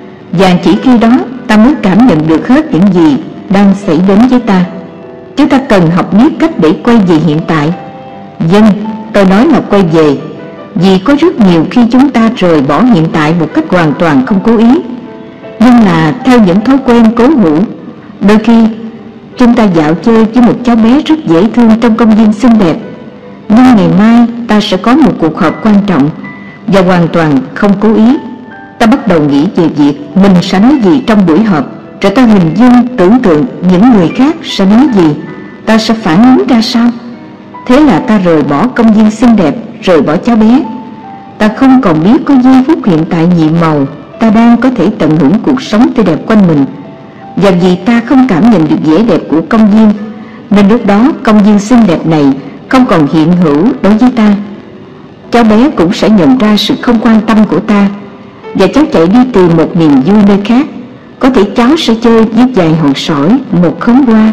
Speaker 2: và chỉ khi đó ta mới cảm nhận được hết những gì đang xảy đến với ta. Chúng ta cần học biết cách để quay về hiện tại. Vâng, tôi nói là quay về, vì có rất nhiều khi chúng ta rời bỏ hiện tại một cách hoàn toàn không cố ý, nhưng là theo những thói quen cố hữu. Đôi khi chúng ta dạo chơi với một cháu bé rất dễ thương trong công viên xinh đẹp, nhưng ngày mai ta sẽ có một cuộc họp quan trọng, và hoàn toàn không cố ý, ta bắt đầu nghĩ về việc mình sẽ nói gì trong buổi họp, rồi ta hình dung tưởng tượng những người khác sẽ nói gì, ta sẽ phản ứng ra sao. Thế là ta rời bỏ công viên xinh đẹp, rời bỏ cháu bé. Ta không còn biết có giây phút hiện tại nhiệm màu ta đang có thể tận hưởng cuộc sống tươi đẹp quanh mình. Và vì ta không cảm nhận được vẻ đẹp của công viên, nên lúc đó công viên xinh đẹp này không còn hiện hữu đối với ta. Cháu bé cũng sẽ nhận ra sự không quan tâm của ta, và cháu chạy đi tìm một niềm vui nơi khác. Có thể cháu sẽ chơi với vài hòn sỏi, một khóm hoa.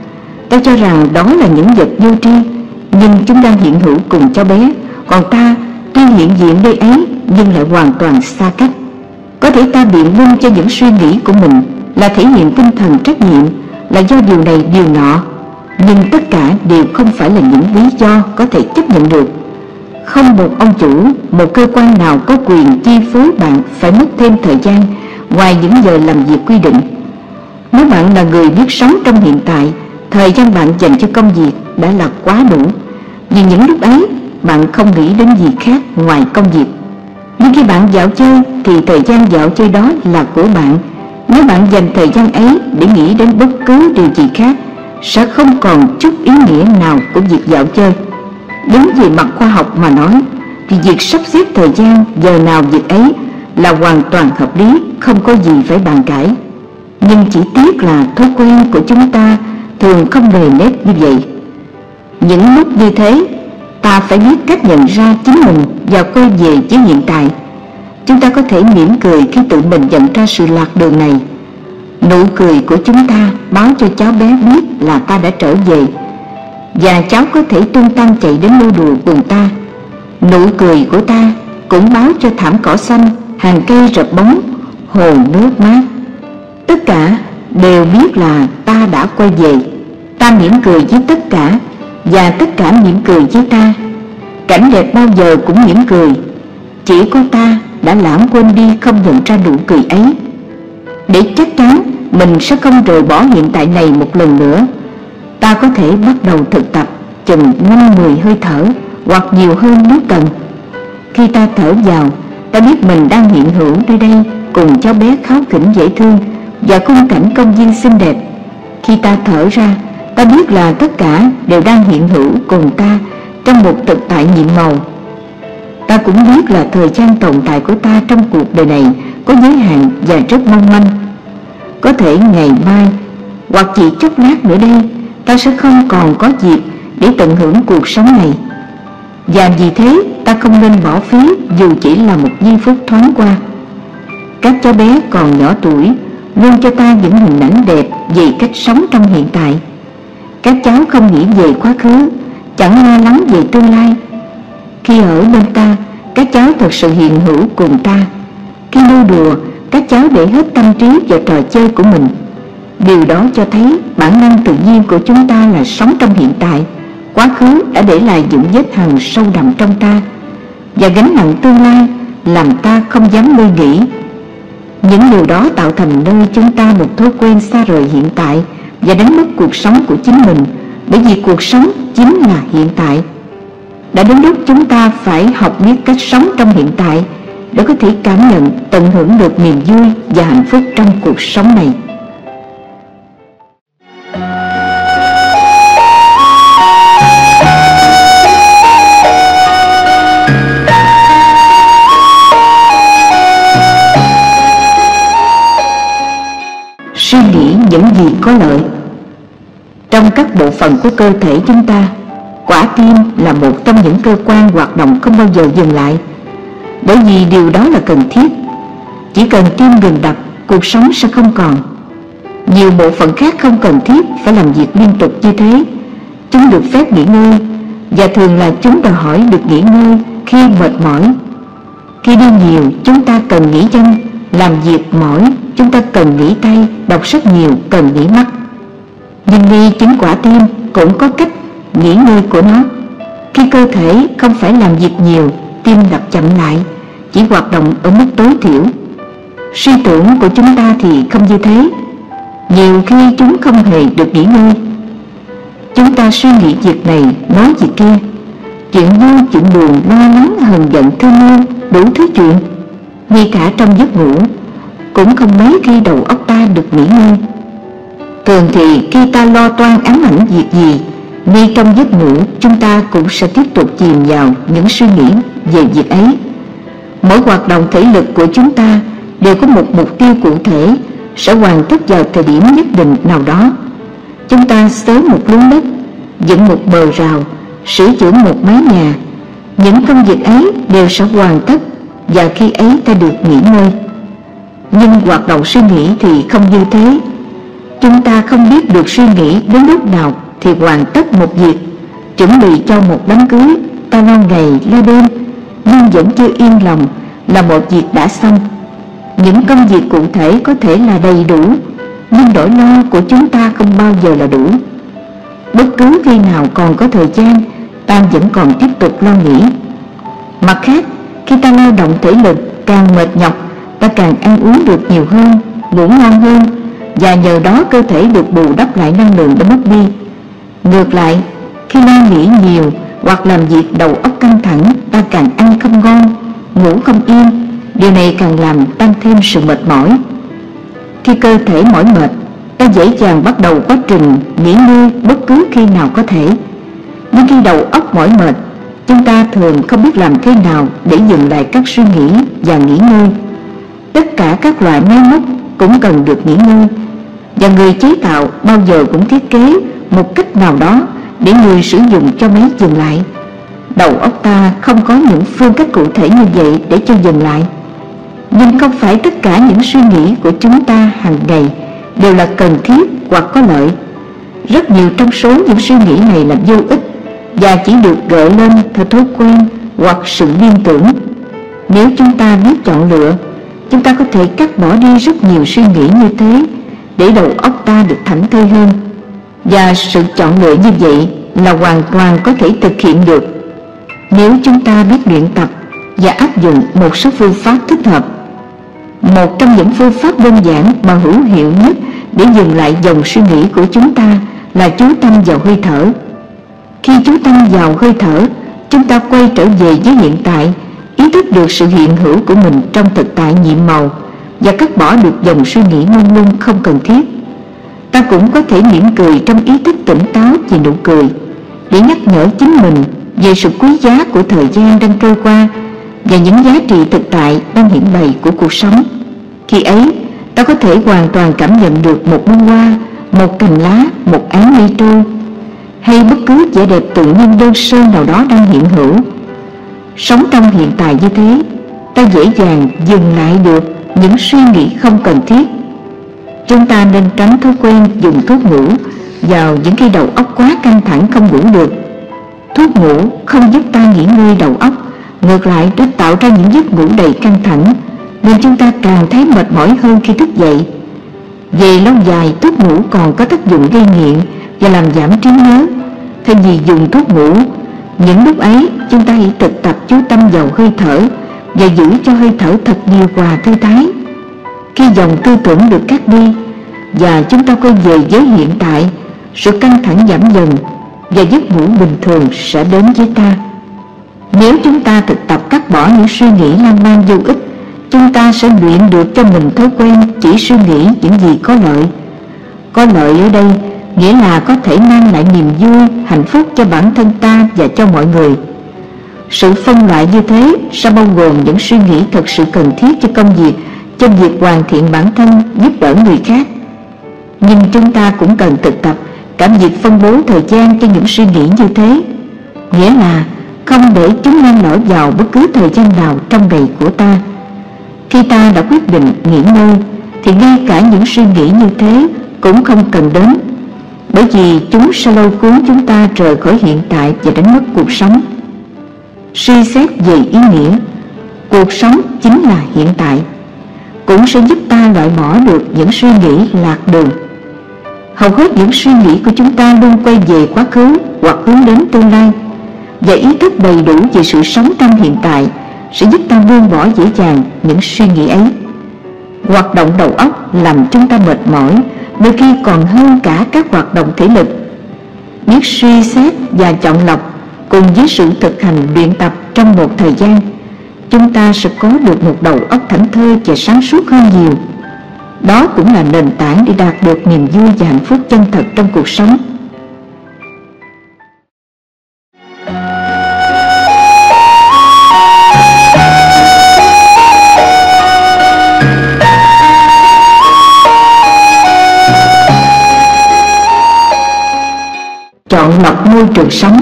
Speaker 2: Ta cho rằng đó là những vật vô tri, nhưng chúng đang hiện hữu cùng cháu bé, còn ta tuy hiện diện nơi ấy nhưng lại hoàn toàn xa cách. Có thể ta biện minh cho những suy nghĩ của mình là thể hiện tinh thần trách nhiệm, là do điều này điều nọ, nhưng tất cả đều không phải là những lý do có thể chấp nhận được. Không một ông chủ, một cơ quan nào có quyền chi phối bạn phải mất thêm thời gian ngoài những giờ làm việc quy định. Nếu bạn là người biết sống trong hiện tại, thời gian bạn dành cho công việc đã là quá đủ, vì những lúc ấy bạn không nghĩ đến gì khác ngoài công việc. Nhưng khi bạn dạo chơi thì thời gian dạo chơi đó là của bạn. Nếu bạn dành thời gian ấy để nghĩ đến bất cứ điều gì khác, sẽ không còn chút ý nghĩa nào của việc dạo chơi. Đứng về mặt khoa học mà nói, thì việc sắp xếp thời gian giờ nào việc ấy là hoàn toàn hợp lý, không có gì phải bàn cãi. Nhưng chỉ tiếc là thói quen của chúng ta thường không nề nếp như vậy. Những lúc như thế, ta phải biết cách nhận ra chính mình và quay về với hiện tại. Chúng ta có thể mỉm cười khi tự mình nhận ra sự lạc đường này. Nụ cười của chúng ta báo cho cháu bé biết là ta đã trở về, và cháu có thể tung tăng chạy đến nô đùa cùng ta. Nụ cười của ta cũng báo cho thảm cỏ xanh, hàng cây rợp bóng, hồ nước mát. Tất cả đều biết là ta đã quay về. Ta mỉm cười với tất cả, và tất cả mỉm cười với ta. Cảnh đẹp bao giờ cũng mỉm cười, chỉ có ta đã lãng quên đi không nhận ra nụ cười ấy. Để chắc chắn mình sẽ không rời bỏ hiện tại này một lần nữa, ta có thể bắt đầu thực tập chừng năm mười hơi thở hoặc nhiều hơn nếu cần. Khi ta thở vào, ta biết mình đang hiện hữu nơi đây cùng cháu bé kháu khỉnh dễ thương và khung cảnh công viên xinh đẹp. Khi ta thở ra, ta biết là tất cả đều đang hiện hữu cùng ta trong một thực tại nhiệm màu. Ta cũng biết là thời gian tồn tại của ta trong cuộc đời này có giới hạn và rất mong manh. Có thể ngày mai hoặc chỉ chốc lát nữa đây, ta sẽ không còn có dịp để tận hưởng cuộc sống này. Và vì thế ta không nên bỏ phí dù chỉ là một giây phút thoáng qua. Các cháu bé còn nhỏ tuổi luôn cho ta những hình ảnh đẹp về cách sống trong hiện tại. Các cháu không nghĩ về quá khứ, chẳng lo lắng về tương lai. Khi ở bên ta, các cháu thật sự hiện hữu cùng ta. Khi nô đùa, các cháu để hết tâm trí vào trò chơi của mình. Điều đó cho thấy bản năng tự nhiên của chúng ta là sống trong hiện tại. Quá khứ đã để lại những vết hằn sâu đậm trong ta, và gánh nặng tương lai làm ta không dám ngơi nghỉ. Những điều đó tạo thành nơi chúng ta một thói quen xa rời hiện tại và đánh mất cuộc sống của chính mình, bởi vì cuộc sống chính là hiện tại. Đã đến lúc chúng ta phải học biết cách sống trong hiện tại để có thể cảm nhận, tận hưởng được niềm vui và hạnh phúc trong cuộc sống này. Suy nghĩ những gì có lợi. Trong các bộ phận của cơ thể chúng ta, quả tim là một trong những cơ quan hoạt động không bao giờ dừng lại, bởi vì điều đó là cần thiết. Chỉ cần tim ngừng đập, cuộc sống sẽ không còn. Nhiều bộ phận khác không cần thiết phải làm việc liên tục như thế. Chúng được phép nghỉ ngơi, và thường là chúng đòi hỏi được nghỉ ngơi khi mệt mỏi. Khi đi nhiều, chúng ta cần nghỉ chân. Làm việc mỏi, chúng ta cần nghỉ tay. Đọc sách nhiều, cần nghỉ mắt. Nhưng vì chính quả tim cũng có cách nghỉ ngơi của nó. Khi cơ thể không phải làm việc nhiều, tim đập chậm lại, chỉ hoạt động ở mức tối thiểu. Suy tưởng của chúng ta thì không như thế. Nhiều khi chúng không hề được nghỉ ngơi. Chúng ta suy nghĩ việc này, nói việc kia, chuyện vui, chuyện buồn, lo lắng, hờn giận, thơ mơ, đủ thứ chuyện. Ngay cả trong giấc ngủ cũng không mấy khi đầu óc ta được nghỉ ngơi. Thường thì khi ta lo toan ám ảnh việc gì, ngay trong giấc ngủ chúng ta cũng sẽ tiếp tục chìm vào những suy nghĩ về việc ấy. Mỗi hoạt động thể lực của chúng ta đều có một mục tiêu cụ thể, sẽ hoàn tất vào thời điểm nhất định nào đó. Chúng ta xới một luống đất, dựng một bờ rào, sửa chữa một mái nhà. Những công việc ấy đều sẽ hoàn tất, và khi ấy ta được nghỉ ngơi. Nhưng hoạt động suy nghĩ thì không như thế. Chúng ta không biết được suy nghĩ đến lúc nào thì hoàn tất một việc. Chuẩn bị cho một đám cưới, ta lo ngày lo đêm, nhưng vẫn chưa yên lòng là một việc đã xong. Những công việc cụ thể có thể là đầy đủ, nhưng nỗi lo của chúng ta không bao giờ là đủ. Bất cứ khi nào còn có thời gian, ta vẫn còn tiếp tục lo nghĩ. Mặt khác, khi ta lao động thể lực càng mệt nhọc, ta càng ăn uống được nhiều hơn, ngủ ngon hơn, và nhờ đó cơ thể được bù đắp lại năng lượng đã mất đi. Ngược lại, khi lo nghĩ nhiều hoặc làm việc đầu óc căng thẳng, ta càng ăn không ngon, ngủ không yên. Điều này càng làm tăng thêm sự mệt mỏi. Khi cơ thể mỏi mệt, ta dễ dàng bắt đầu quá trình nghỉ ngơi bất cứ khi nào có thể. Nhưng khi đầu óc mỏi mệt, chúng ta thường không biết làm thế nào để dừng lại các suy nghĩ và nghỉ ngơi. Tất cả các loại máy móc cũng cần được nghỉ ngơi, và người chế tạo bao giờ cũng thiết kế một cách nào đó để người sử dụng cho máy dừng lại. Đầu óc ta không có những phương cách cụ thể như vậy để cho dừng lại. Nhưng không phải tất cả những suy nghĩ của chúng ta hàng ngày đều là cần thiết hoặc có lợi. Rất nhiều trong số những suy nghĩ này là vô ích và chỉ được gợi lên theo thói quen hoặc sự liên tưởng. Nếu chúng ta biết chọn lựa, chúng ta có thể cắt bỏ đi rất nhiều suy nghĩ như thế để đầu óc ta được thảnh thơi hơn. Và sự chọn lựa như vậy là hoàn toàn có thể thực hiện được nếu chúng ta biết luyện tập và áp dụng một số phương pháp thích hợp. Một trong những phương pháp đơn giản mà hữu hiệu nhất để dừng lại dòng suy nghĩ của chúng ta là chú tâm vào hơi thở. Khi chú tâm vào hơi thở, chúng ta quay trở về với hiện tại, ý thức được sự hiện hữu của mình trong thực tại nhiệm màu và cắt bỏ được dòng suy nghĩ mông lung không cần thiết. Ta cũng có thể mỉm cười trong ý thức tỉnh táo về nụ cười để nhắc nhở chính mình về sự quý giá của thời gian đang trôi qua và những giá trị thực tại đang hiện bày của cuộc sống. Khi ấy, ta có thể hoàn toàn cảm nhận được một bông hoa, một cành lá, một áng mây trôi, hay bất cứ vẻ đẹp tự nhiên đơn sơ nào đó đang hiện hữu. Sống trong hiện tại như thế, ta dễ dàng dừng lại được những suy nghĩ không cần thiết. Chúng ta nên tránh thói quen dùng thuốc ngủ vào những khi đầu óc quá căng thẳng không ngủ được. Thuốc ngủ không giúp ta nghỉ ngơi đầu óc, ngược lại nó tạo ra những giấc ngủ đầy căng thẳng, nên chúng ta càng thấy mệt mỏi hơn khi thức dậy. Về lâu dài, thuốc ngủ còn có tác dụng gây nghiện và làm giảm trí nhớ. Thay vì dùng thuốc ngủ, những lúc ấy chúng ta hãy thực tập chú tâm vào hơi thở và giữ cho hơi thở thật điều hòa thư thái. Khi dòng tư tưởng được cắt đi và chúng ta quay về với hiện tại, sự căng thẳng giảm dần và giấc ngủ bình thường sẽ đến với ta. Nếu chúng ta thực tập cắt bỏ những suy nghĩ lan man vô ích, chúng ta sẽ luyện được cho mình thói quen chỉ suy nghĩ những gì có lợi. Có lợi ở đây nghĩa là có thể mang lại niềm vui, hạnh phúc cho bản thân ta và cho mọi người. Sự phân loại như thế sẽ bao gồm những suy nghĩ thật sự cần thiết cho công việc, cho việc hoàn thiện bản thân, giúp đỡ người khác. Nhưng chúng ta cũng cần thực tập cả việc phân bố thời gian cho những suy nghĩ như thế, nghĩa là không để chúng len lỏi vào bất cứ thời gian nào trong ngày của ta. Khi ta đã quyết định nghỉ ngơi thì ngay cả những suy nghĩ như thế cũng không cần đến, bởi vì chúng sẽ lôi cuốn chúng ta rời khỏi hiện tại và đánh mất cuộc sống. Suy xét về ý nghĩa, cuộc sống chính là hiện tại, cũng sẽ giúp ta loại bỏ được những suy nghĩ lạc đường. Hầu hết những suy nghĩ của chúng ta luôn quay về quá khứ hoặc hướng đến tương lai, và ý thức đầy đủ về sự sống trong hiện tại sẽ giúp ta buông bỏ dễ dàng những suy nghĩ ấy. Hoạt động đầu óc làm chúng ta mệt mỏi, đôi khi còn hơn cả các hoạt động thể lực. Biết suy xét và chọn lọc cùng với sự thực hành luyện tập trong một thời gian, chúng ta sẽ có được một đầu óc thảnh thơi và sáng suốt hơn nhiều. Đó cũng là nền tảng để đạt được niềm vui và hạnh phúc chân thật trong cuộc sống. Chọn lọc môi trường sống.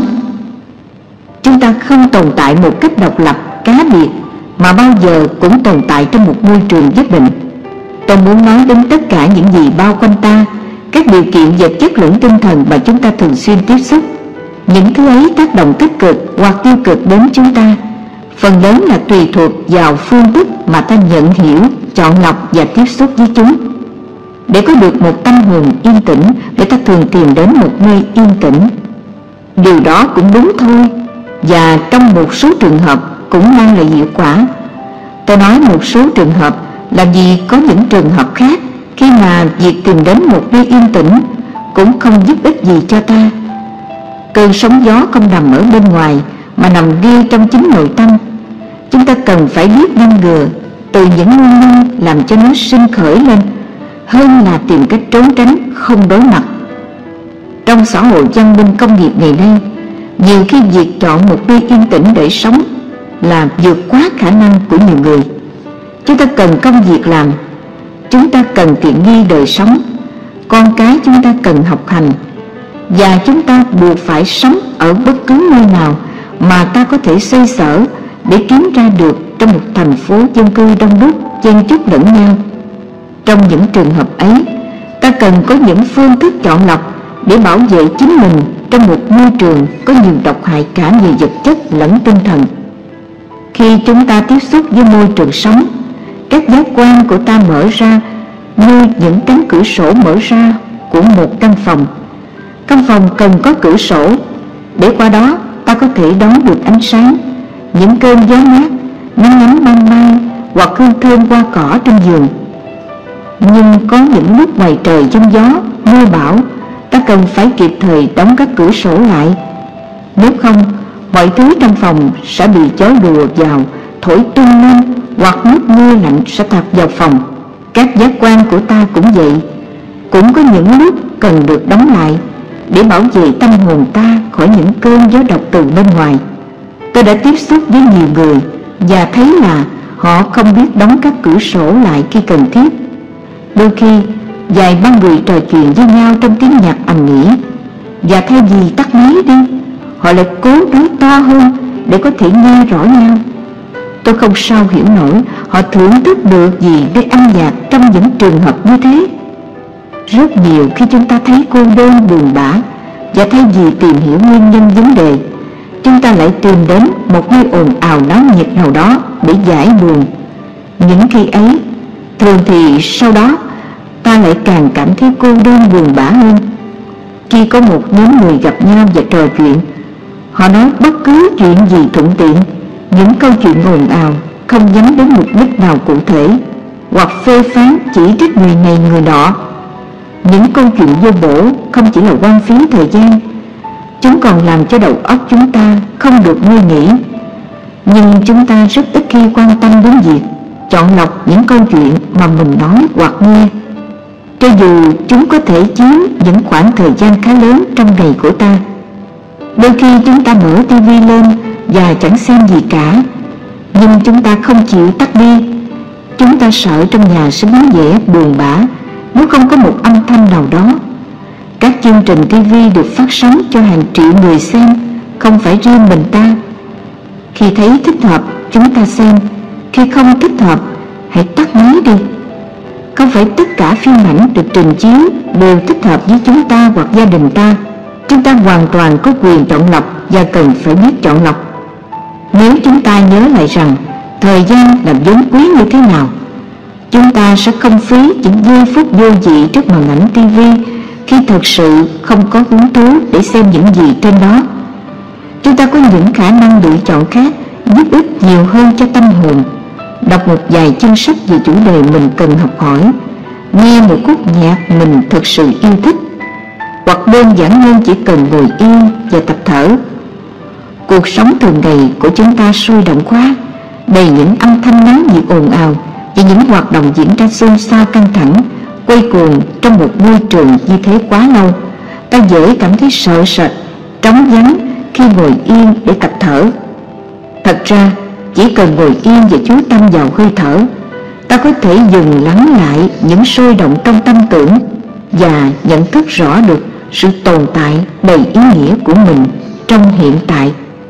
Speaker 2: Chúng ta không tồn tại một cách độc lập, cá biệt, mà bao giờ cũng tồn tại trong một môi trường nhất định. Tôi muốn nói đến tất cả những gì bao quanh ta, các điều kiện vật chất lẫn tinh thần mà chúng ta thường xuyên tiếp xúc. Những thứ ấy tác động tích cực hoặc tiêu cực đến chúng ta, phần lớn là tùy thuộc vào phương thức mà ta nhận hiểu, chọn lọc và tiếp xúc với chúng. Để có được một tâm hồn yên tĩnh, người ta thường tìm đến một nơi yên tĩnh. Điều đó cũng đúng thôi, và trong một số trường hợp cũng mang lại hiệu quả. Tôi nói một số trường hợp là vì có những trường hợp khác, khi mà việc tìm đến một nơi yên tĩnh cũng không giúp ích gì cho ta. Cơn sóng gió không nằm ở bên ngoài mà nằm ngay trong chính nội tâm. Chúng ta cần phải biết ngăn ngừa từ những nguyên nhân làm cho nó sinh khởi lên, hơn là tìm cách trốn tránh, không đối mặt. Trong xã hội văn minh công nghiệp ngày nay, nhiều khi việc chọn một nơi yên tĩnh để sống là vượt quá khả năng của nhiều người. Chúng ta cần công việc làm, chúng ta cần tiện nghi đời sống, con cái chúng ta cần học hành, và chúng ta buộc phải sống ở bất cứ nơi nào mà ta có thể xoay sở để kiếm ra được trong một thành phố dân cư đông đúc, chen chúc lẫn nhau. Trong những trường hợp ấy, ta cần có những phương thức chọn lọc để bảo vệ chính mình trong một môi trường có nhiều độc hại cả về vật chất lẫn tinh thần. Khi chúng ta tiếp xúc với môi trường sống, các giác quan của ta mở ra như những cánh cửa sổ mở ra của một căn phòng. Căn phòng cần có cửa sổ, để qua đó ta có thể đón được ánh sáng, những cơn gió mát, nắng ấm ban mai hoặc hương thơm hoa cỏ trên giường. Nhưng có những lúc ngoài trời giông gió, mưa bão, ta cần phải kịp thời đóng các cửa sổ lại. Nếu không, mọi thứ trong phòng sẽ bị gió lùa vào, thổi tung lên, hoặc nước mưa lạnh sẽ tạt vào phòng. Các giác quan của ta cũng vậy, cũng có những lúc cần được đóng lại để bảo vệ tâm hồn ta khỏi những cơn gió độc từ bên ngoài. Tôi đã tiếp xúc với nhiều người và thấy là họ không biết đóng các cửa sổ lại khi cần thiết. Đôi khi vài ba người trò chuyện với nhau trong tiếng nhạc ầm ĩ, và thay vì tắt máy đi, họ lại cố nói to hơn để có thể nghe rõ nhau. Tôi không sao hiểu nổi họ thưởng thức được gì với âm nhạc trong những trường hợp như thế. Rất nhiều khi chúng ta thấy cô đơn buồn bã, và thay vì tìm hiểu nguyên nhân vấn đề, chúng ta lại tìm đến một nơi ồn ào náo nhiệt nào đó để giải buồn. Những khi ấy, thường thì sau đó ta lại càng cảm thấy cô đơn buồn bã hơn. Khi có một nhóm người gặp nhau và trò chuyện, họ nói bất cứ chuyện gì thuận tiện, những câu chuyện ồn ào không nhắm đến mục đích nào cụ thể, hoặc phê phán chỉ trích người này người nọ. Những câu chuyện vô bổ không chỉ là hoang phí thời gian, chúng còn làm cho đầu óc chúng ta không được ngơi nghỉ. Nhưng chúng ta rất ít khi quan tâm đến việc chọn lọc những câu chuyện mà mình nói hoặc nghe, cho dù chúng có thể chiếm những khoảng thời gian khá lớn trong ngày của ta. Đôi khi chúng ta mở tivi lên và chẳng xem gì cả, nhưng chúng ta không chịu tắt đi. Chúng ta sợ trong nhà sẽ biến vẻ buồn bã nếu không có một âm thanh nào đó. Các chương trình tivi được phát sóng cho hàng triệu người xem, không phải riêng mình ta. Khi thấy thích hợp, chúng ta xem. Khi không thích hợp, hãy tắt máy đi. Không phải tất cả phim ảnh được trình chiếu đều thích hợp với chúng ta hoặc gia đình ta. Chúng ta hoàn toàn có quyền chọn lọc và cần phải biết chọn lọc. Nếu chúng ta nhớ lại rằng thời gian là vốn quý như thế nào, chúng ta sẽ không phí những giây phút vô vị trước màn ảnh tivi khi thực sự không có hứng thú để xem những gì trên đó. Chúng ta có những khả năng lựa chọn khác giúp ích nhiều hơn cho tâm hồn. Đọc một vài chương sách về chủ đề mình cần học hỏi, nghe một khúc nhạc mình thực sự yêu thích, hoặc đơn giản hơn chỉ cần ngồi yên và tập thở. Cuộc sống thường ngày của chúng ta sôi động quá, đầy những âm thanh náo nhiệt ồn ào và những hoạt động diễn ra xôn xao căng thẳng, quay cuồng trong một môi trường như thế quá lâu. Ta dễ cảm thấy sợ sệt, trống vắng khi ngồi yên để tập thở. Thật ra, chỉ cần ngồi yên và chú tâm vào hơi thở, ta có thể dừng lắng lại những sôi động trong tâm tưởng và nhận thức rõ được sự tồn tại đầy ý nghĩa của mình trong hiện tại.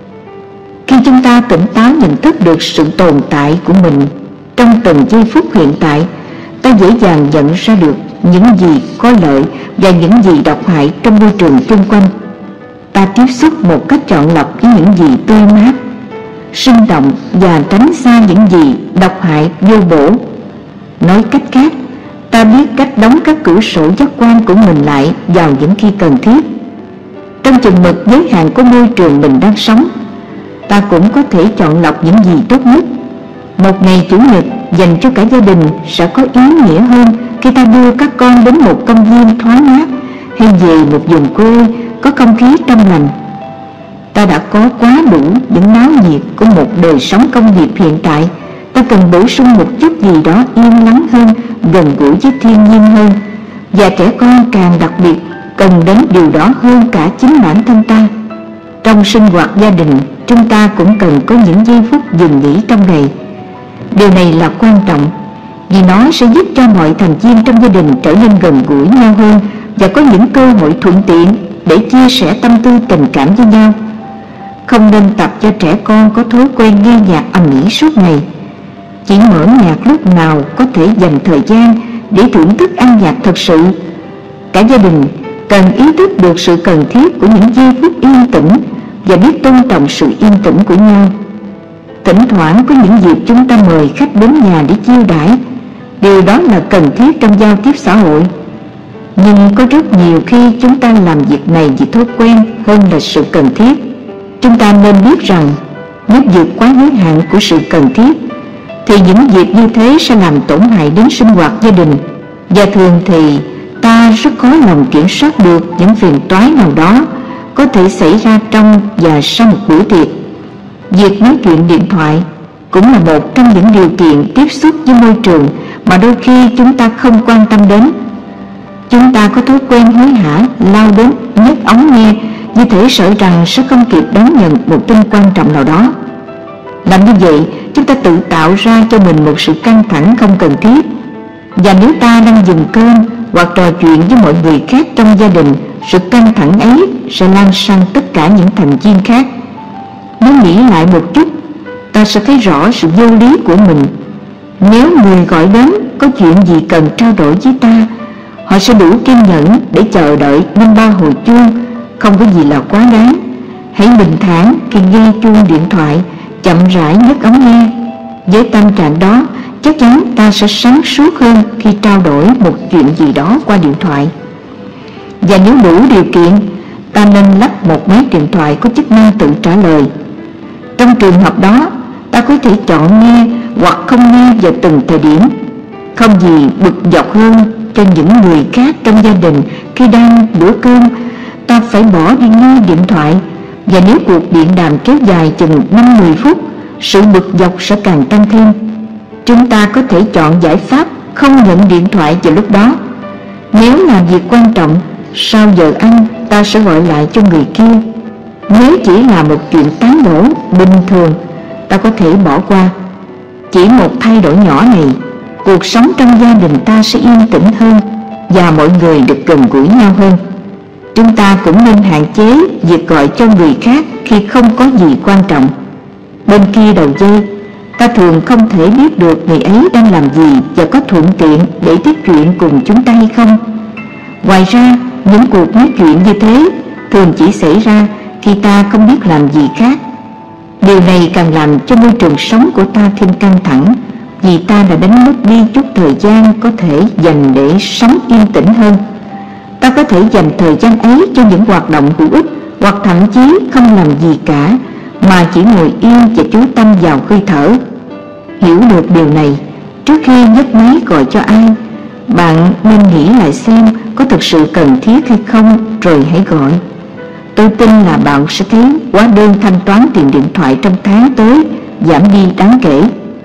Speaker 2: Khi chúng ta tỉnh táo nhận thức được sự tồn tại của mình trong từng giây phút hiện tại, ta dễ dàng nhận ra được những gì có lợi và những gì độc hại trong môi trường xung quanh. Ta tiếp xúc một cách chọn lọc với những gì tươi mát, sinh động và tránh xa những gì độc hại vô bổ. Nói cách khác, ta biết cách đóng các cửa sổ giác quan của mình lại vào những khi cần thiết. Trong chừng mực giới hạn của môi trường mình đang sống, ta cũng có thể chọn lọc những gì tốt nhất. Một ngày Chủ nhật dành cho cả gia đình sẽ có ý nghĩa hơn khi ta đưa các con đến một công viên thoáng mát hay về một vùng quê có không khí trong lành. Ta đã có quá đủ những náo nhiệt của một đời sống công nghiệp hiện tại. Ta cần bổ sung một chút gì đó yên lắng hơn, gần gũi với thiên nhiên hơn. Và trẻ con càng đặc biệt cần đến điều đó hơn cả chính bản thân ta. Trong sinh hoạt gia đình, chúng ta cũng cần có những giây phút dừng nghỉ trong ngày. Điều này là quan trọng vì nó sẽ giúp cho mọi thành viên trong gia đình trở nên gần gũi nhau hơn và có những cơ hội thuận tiện để chia sẻ tâm tư tình cảm với nhau. Không nên tập cho trẻ con có thói quen nghe nhạc ầm ĩ suốt ngày. Chỉ mở nhạc lúc nào có thể dành thời gian để thưởng thức âm nhạc thật sự. Cả gia đình cần ý thức được sự cần thiết của những giây phút yên tĩnh và biết tôn trọng sự yên tĩnh của nhau. Thỉnh thoảng có những dịp chúng ta mời khách đến nhà để chiêu đãi. Điều đó là cần thiết trong giao tiếp xã hội. Nhưng có rất nhiều khi chúng ta làm việc này vì thói quen hơn là sự cần thiết. Chúng ta nên biết rằng nếu vượt quá giới hạn của sự cần thiết thì những việc như thế sẽ làm tổn hại đến sinh hoạt gia đình. Và thường thì ta rất khó lòng kiểm soát được những phiền toái nào đó có thể xảy ra trong và sau một buổi tiệc. Việc nói chuyện điện thoại cũng là một trong những điều kiện tiếp xúc với môi trường mà đôi khi chúng ta không quan tâm đến. Chúng ta có thói quen hối hả lao đến nhấc ống nghe, như thể sợ rằng sẽ không kịp đón nhận một tin quan trọng nào đó. Làm như vậy, chúng ta tự tạo ra cho mình một sự căng thẳng không cần thiết. Và nếu ta đang dùng cơm hoặc trò chuyện với mọi người khác trong gia đình, sự căng thẳng ấy sẽ lan sang tất cả những thành viên khác. Nếu nghĩ lại một chút, ta sẽ thấy rõ sự vô lý của mình. Nếu người gọi đến có chuyện gì cần trao đổi với ta, họ sẽ đủ kiên nhẫn để chờ đợi năm ba hồi chuông, không có gì là quá đáng. Hãy bình thản khi nghe chuông điện thoại, chậm rãi nhấc ống nghe. Với tâm trạng đó, chắc chắn ta sẽ sáng suốt hơn khi trao đổi một chuyện gì đó qua điện thoại. Và nếu đủ điều kiện, ta nên lắp một máy điện thoại có chức năng tự trả lời. Trong trường hợp đó, ta có thể chọn nghe hoặc không nghe vào từng thời điểm. Không gì bực dọc hơn cho những người khác trong gia đình khi đang bữa cơm ta phải bỏ đi nghe điện thoại, và nếu cuộc điện đàm kéo dài chừng năm mười phút, sự bực dọc sẽ càng tăng thêm. Chúng ta có thể chọn giải pháp không nhận điện thoại vào lúc đó. Nếu là việc quan trọng, sau giờ ăn ta sẽ gọi lại cho người kia. Nếu chỉ là một chuyện tán gẫu bình thường, ta có thể bỏ qua. Chỉ một thay đổi nhỏ này, cuộc sống trong gia đình ta sẽ yên tĩnh hơn và mọi người được gần gũi nhau hơn. Chúng ta cũng nên hạn chế việc gọi cho người khác khi không có gì quan trọng. Bên kia đầu dây, ta thường không thể biết được người ấy đang làm gì và có thuận tiện để tiếp chuyện cùng chúng ta hay không. Ngoài ra, những cuộc nói chuyện như thế thường chỉ xảy ra khi ta không biết làm gì khác. Điều này càng làm cho môi trường sống của ta thêm căng thẳng, vì ta đã đánh mất đi chút thời gian có thể dành để sống yên tĩnh hơn. Ta có thể dành thời gian ấy cho những hoạt động hữu ích, hoặc thậm chí không làm gì cả, mà chỉ ngồi yên và chú tâm vào hơi thở. Hiểu được điều này, trước khi nhấc máy gọi cho ai, bạn nên nghĩ lại xem có thực sự cần thiết hay không, rồi hãy gọi. Tôi tin là bạn sẽ thấy hóa đơn thanh toán tiền điện thoại trong tháng tới giảm đi đáng kể.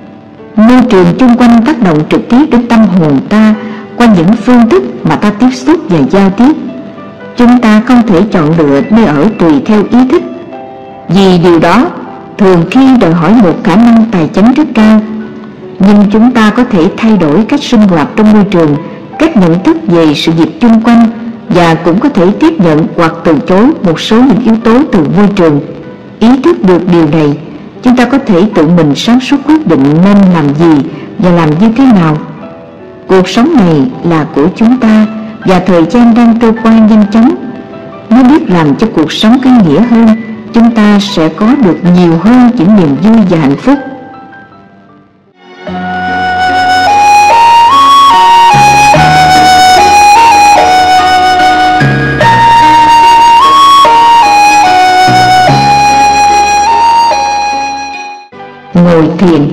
Speaker 2: Môi trường chung quanh tác động trực tiếp đến tâm hồn ta qua những phương thức mà ta tiếp xúc và giao tiếp. Chúng ta không thể chọn lựa nơi ở tùy theo ý thích, vì điều đó thường khi đòi hỏi một khả năng tài chính rất cao. Nhưng chúng ta có thể thay đổi cách sinh hoạt trong môi trường, cách nhận thức về sự việc chung quanh, và cũng có thể tiếp nhận hoặc từ chối một số những yếu tố từ môi trường. Ý thức được điều này, chúng ta có thể tự mình sáng suốt quyết định nên làm gì và làm như thế nào. Cuộc sống này là của chúng ta, và thời gian đang trôi qua nhanh chóng. Nếu biết làm cho cuộc sống có ý nghĩa hơn, chúng ta sẽ có được nhiều hơn những niềm vui và hạnh phúc. Ngồi thiền.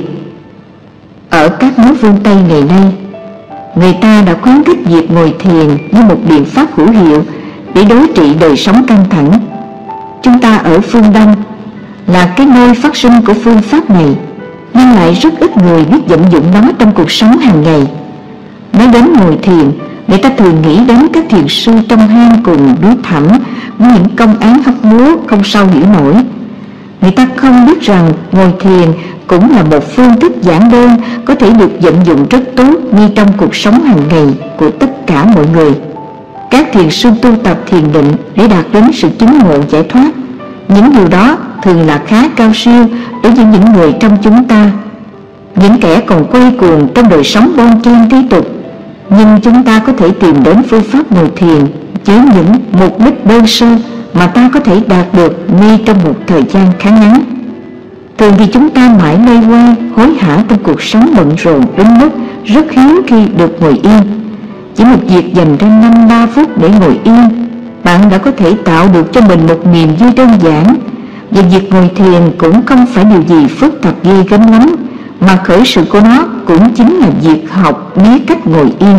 Speaker 2: Ở các nước phương Tây ngày nay, người ta đã khuyến khích việc ngồi thiền như một biện pháp hữu hiệu để đối trị đời sống căng thẳng. Chúng ta ở phương Đông là cái nơi phát sinh của phương pháp này, nhưng lại rất ít người biết vận dụng nó trong cuộc sống hàng ngày. Nói đến ngồi thiền, người ta thường nghĩ đến các thiền sư trong hang cùng núi thẳm với những công án hóc búa không sao hiểu nổi. Người ta không biết rằng ngồi thiền cũng là một phương thức giản đơn có thể được vận dụng rất tốt ngay trong cuộc sống hàng ngày của tất cả mọi người. Các thiền sư tu tập thiền định để đạt đến sự chứng ngộ giải thoát. Những điều đó thường là khá cao siêu đối với những người trong chúng ta, những kẻ còn quay cuồng trong đời sống bon chen thế tục. Nhưng chúng ta có thể tìm đến phương pháp ngồi thiền với những mục đích đơn sơ mà ta có thể đạt được ngay trong một thời gian khá ngắn. Thường thì chúng ta mãi mê qua, hối hả trong cuộc sống bận rộn đến mức rất hiếm khi được ngồi yên. Chỉ một việc dành ra năm ba phút để ngồi yên, bạn đã có thể tạo được cho mình một niềm vui đơn giản. Và việc ngồi thiền cũng không phải điều gì phức tạp ghê gớm lắm, mà khởi sự của nó cũng chính là việc học biết cách ngồi yên.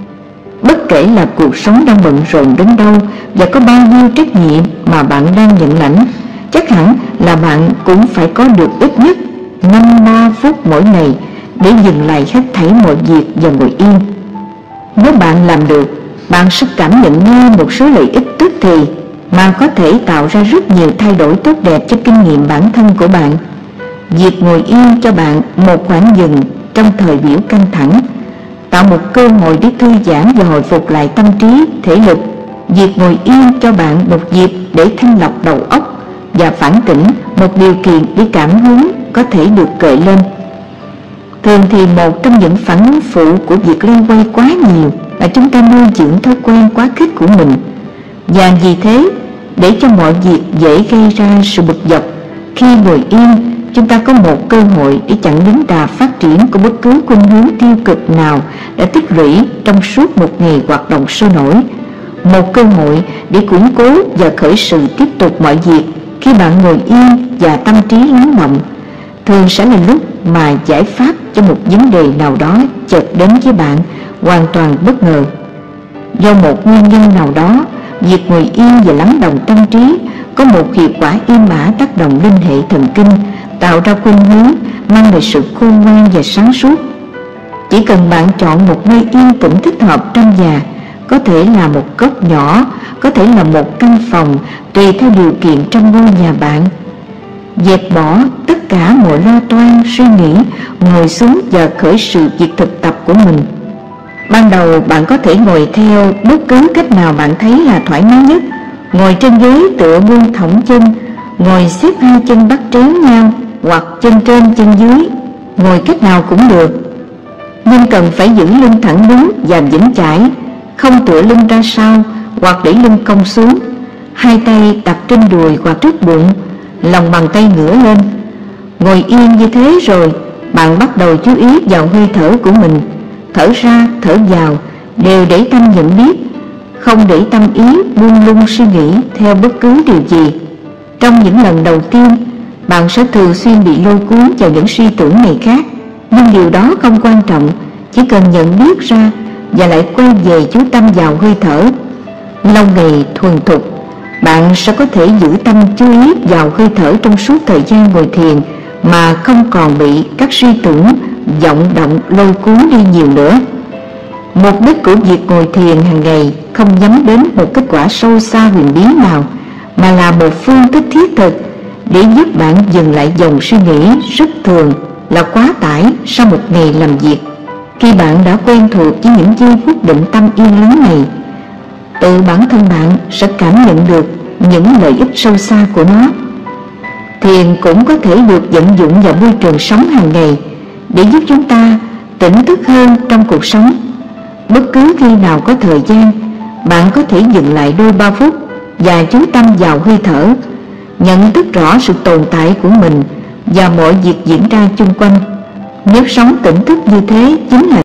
Speaker 2: Bất kể là cuộc sống đang bận rộn đến đâu và có bao nhiêu trách nhiệm mà bạn đang nhận lãnh, chắc hẳn là bạn cũng phải có được ít nhất năm ba phút mỗi ngày để dừng lại hết thảy mọi việc và ngồi yên. Nếu bạn làm được, bạn sẽ cảm nhận ngay một số lợi ích tức thì mà có thể tạo ra rất nhiều thay đổi tốt đẹp cho kinh nghiệm bản thân của bạn. Việc ngồi yên cho bạn một khoảng dừng trong thời biểu căng thẳng, tạo một cơ hội để thư giãn và hồi phục lại tâm trí, thể lực. Việc ngồi yên cho bạn một dịp để thanh lọc đầu óc và phản tỉnh, một điều kiện để cảm hứng có thể được gợi lên. Thường thì một trong những phản ứng phụ của việc loay quay quá nhiều là chúng ta nuôi dưỡng thói quen quá khích của mình, và vì thế để cho mọi việc dễ gây ra sự bực dọc, khi ngồi yên chúng ta có một cơ hội để chặn đứng đà phát triển của bất cứ khuynh hướng tiêu cực nào đã tích lũy trong suốt một ngày hoạt động sôi nổi. Một cơ hội để củng cố và khởi sự tiếp tục mọi việc. Khi bạn ngồi yên và tâm trí lắng động, thường sẽ là lúc mà giải pháp cho một vấn đề nào đó chợt đến với bạn hoàn toàn bất ngờ. Do một nguyên nhân nào đó, việc ngồi yên và lắng động tâm trí có một hiệu quả êm ả tác động lên hệ thần kinh, tạo ra khuynh hướng mang lại sự khôn ngoan và sáng suốt. Chỉ cần bạn chọn một nơi yên tĩnh thích hợp trong nhà, có thể là một góc nhỏ, có thể là một căn phòng, tùy theo điều kiện trong ngôi nhà bạn. Dẹp bỏ tất cả mọi lo toan, suy nghĩ, ngồi xuống và khởi sự việc thực tập của mình. Ban đầu bạn có thể ngồi theo bất cứ cách nào bạn thấy là thoải mái nhất. Ngồi trên ghế tựa buông thõng chân, ngồi xếp hai chân bắt chéo nhau, hoặc chân trên chân dưới, ngồi cách nào cũng được. Nhưng cần phải giữ lưng thẳng đứng và vững chãi, không tựa lưng ra sau hoặc để lưng cong xuống. Hai tay đặt trên đùi hoặc trước bụng, lòng bàn tay ngửa lên. Ngồi yên như thế rồi, bạn bắt đầu chú ý vào hơi thở của mình. Thở ra, thở vào, đều để tâm nhận biết, không để tâm ý buông lung suy nghĩ theo bất cứ điều gì. Trong những lần đầu tiên, bạn sẽ thường xuyên bị lôi cuốn vào những suy tưởng này khác, nhưng điều đó không quan trọng. Chỉ cần nhận biết ra và lại quay về chú tâm vào hơi thở. Lâu ngày thuần thục, bạn sẽ có thể giữ tâm chú ý vào hơi thở trong suốt thời gian ngồi thiền mà không còn bị các suy tưởng, vọng động lôi cuốn đi nhiều nữa. Mục đích của việc ngồi thiền hàng ngày không nhắm đến một kết quả sâu xa huyền bí nào, mà là một phương thức thiết thực để giúp bạn dừng lại dòng suy nghĩ rất thường là quá tải sau một ngày làm việc. Khi bạn đã quen thuộc với những giây phút định tâm yên lắng này, tự bản thân bạn sẽ cảm nhận được những lợi ích sâu xa của nó. Thiền cũng có thể được vận dụng vào môi trường sống hàng ngày để giúp chúng ta tỉnh thức hơn trong cuộc sống. Bất cứ khi nào có thời gian, bạn có thể dừng lại đôi ba phút và chú tâm vào hơi thở, nhận thức rõ sự tồn tại của mình và mọi việc diễn ra chung quanh. Nếu sống tỉnh thức như thế chính là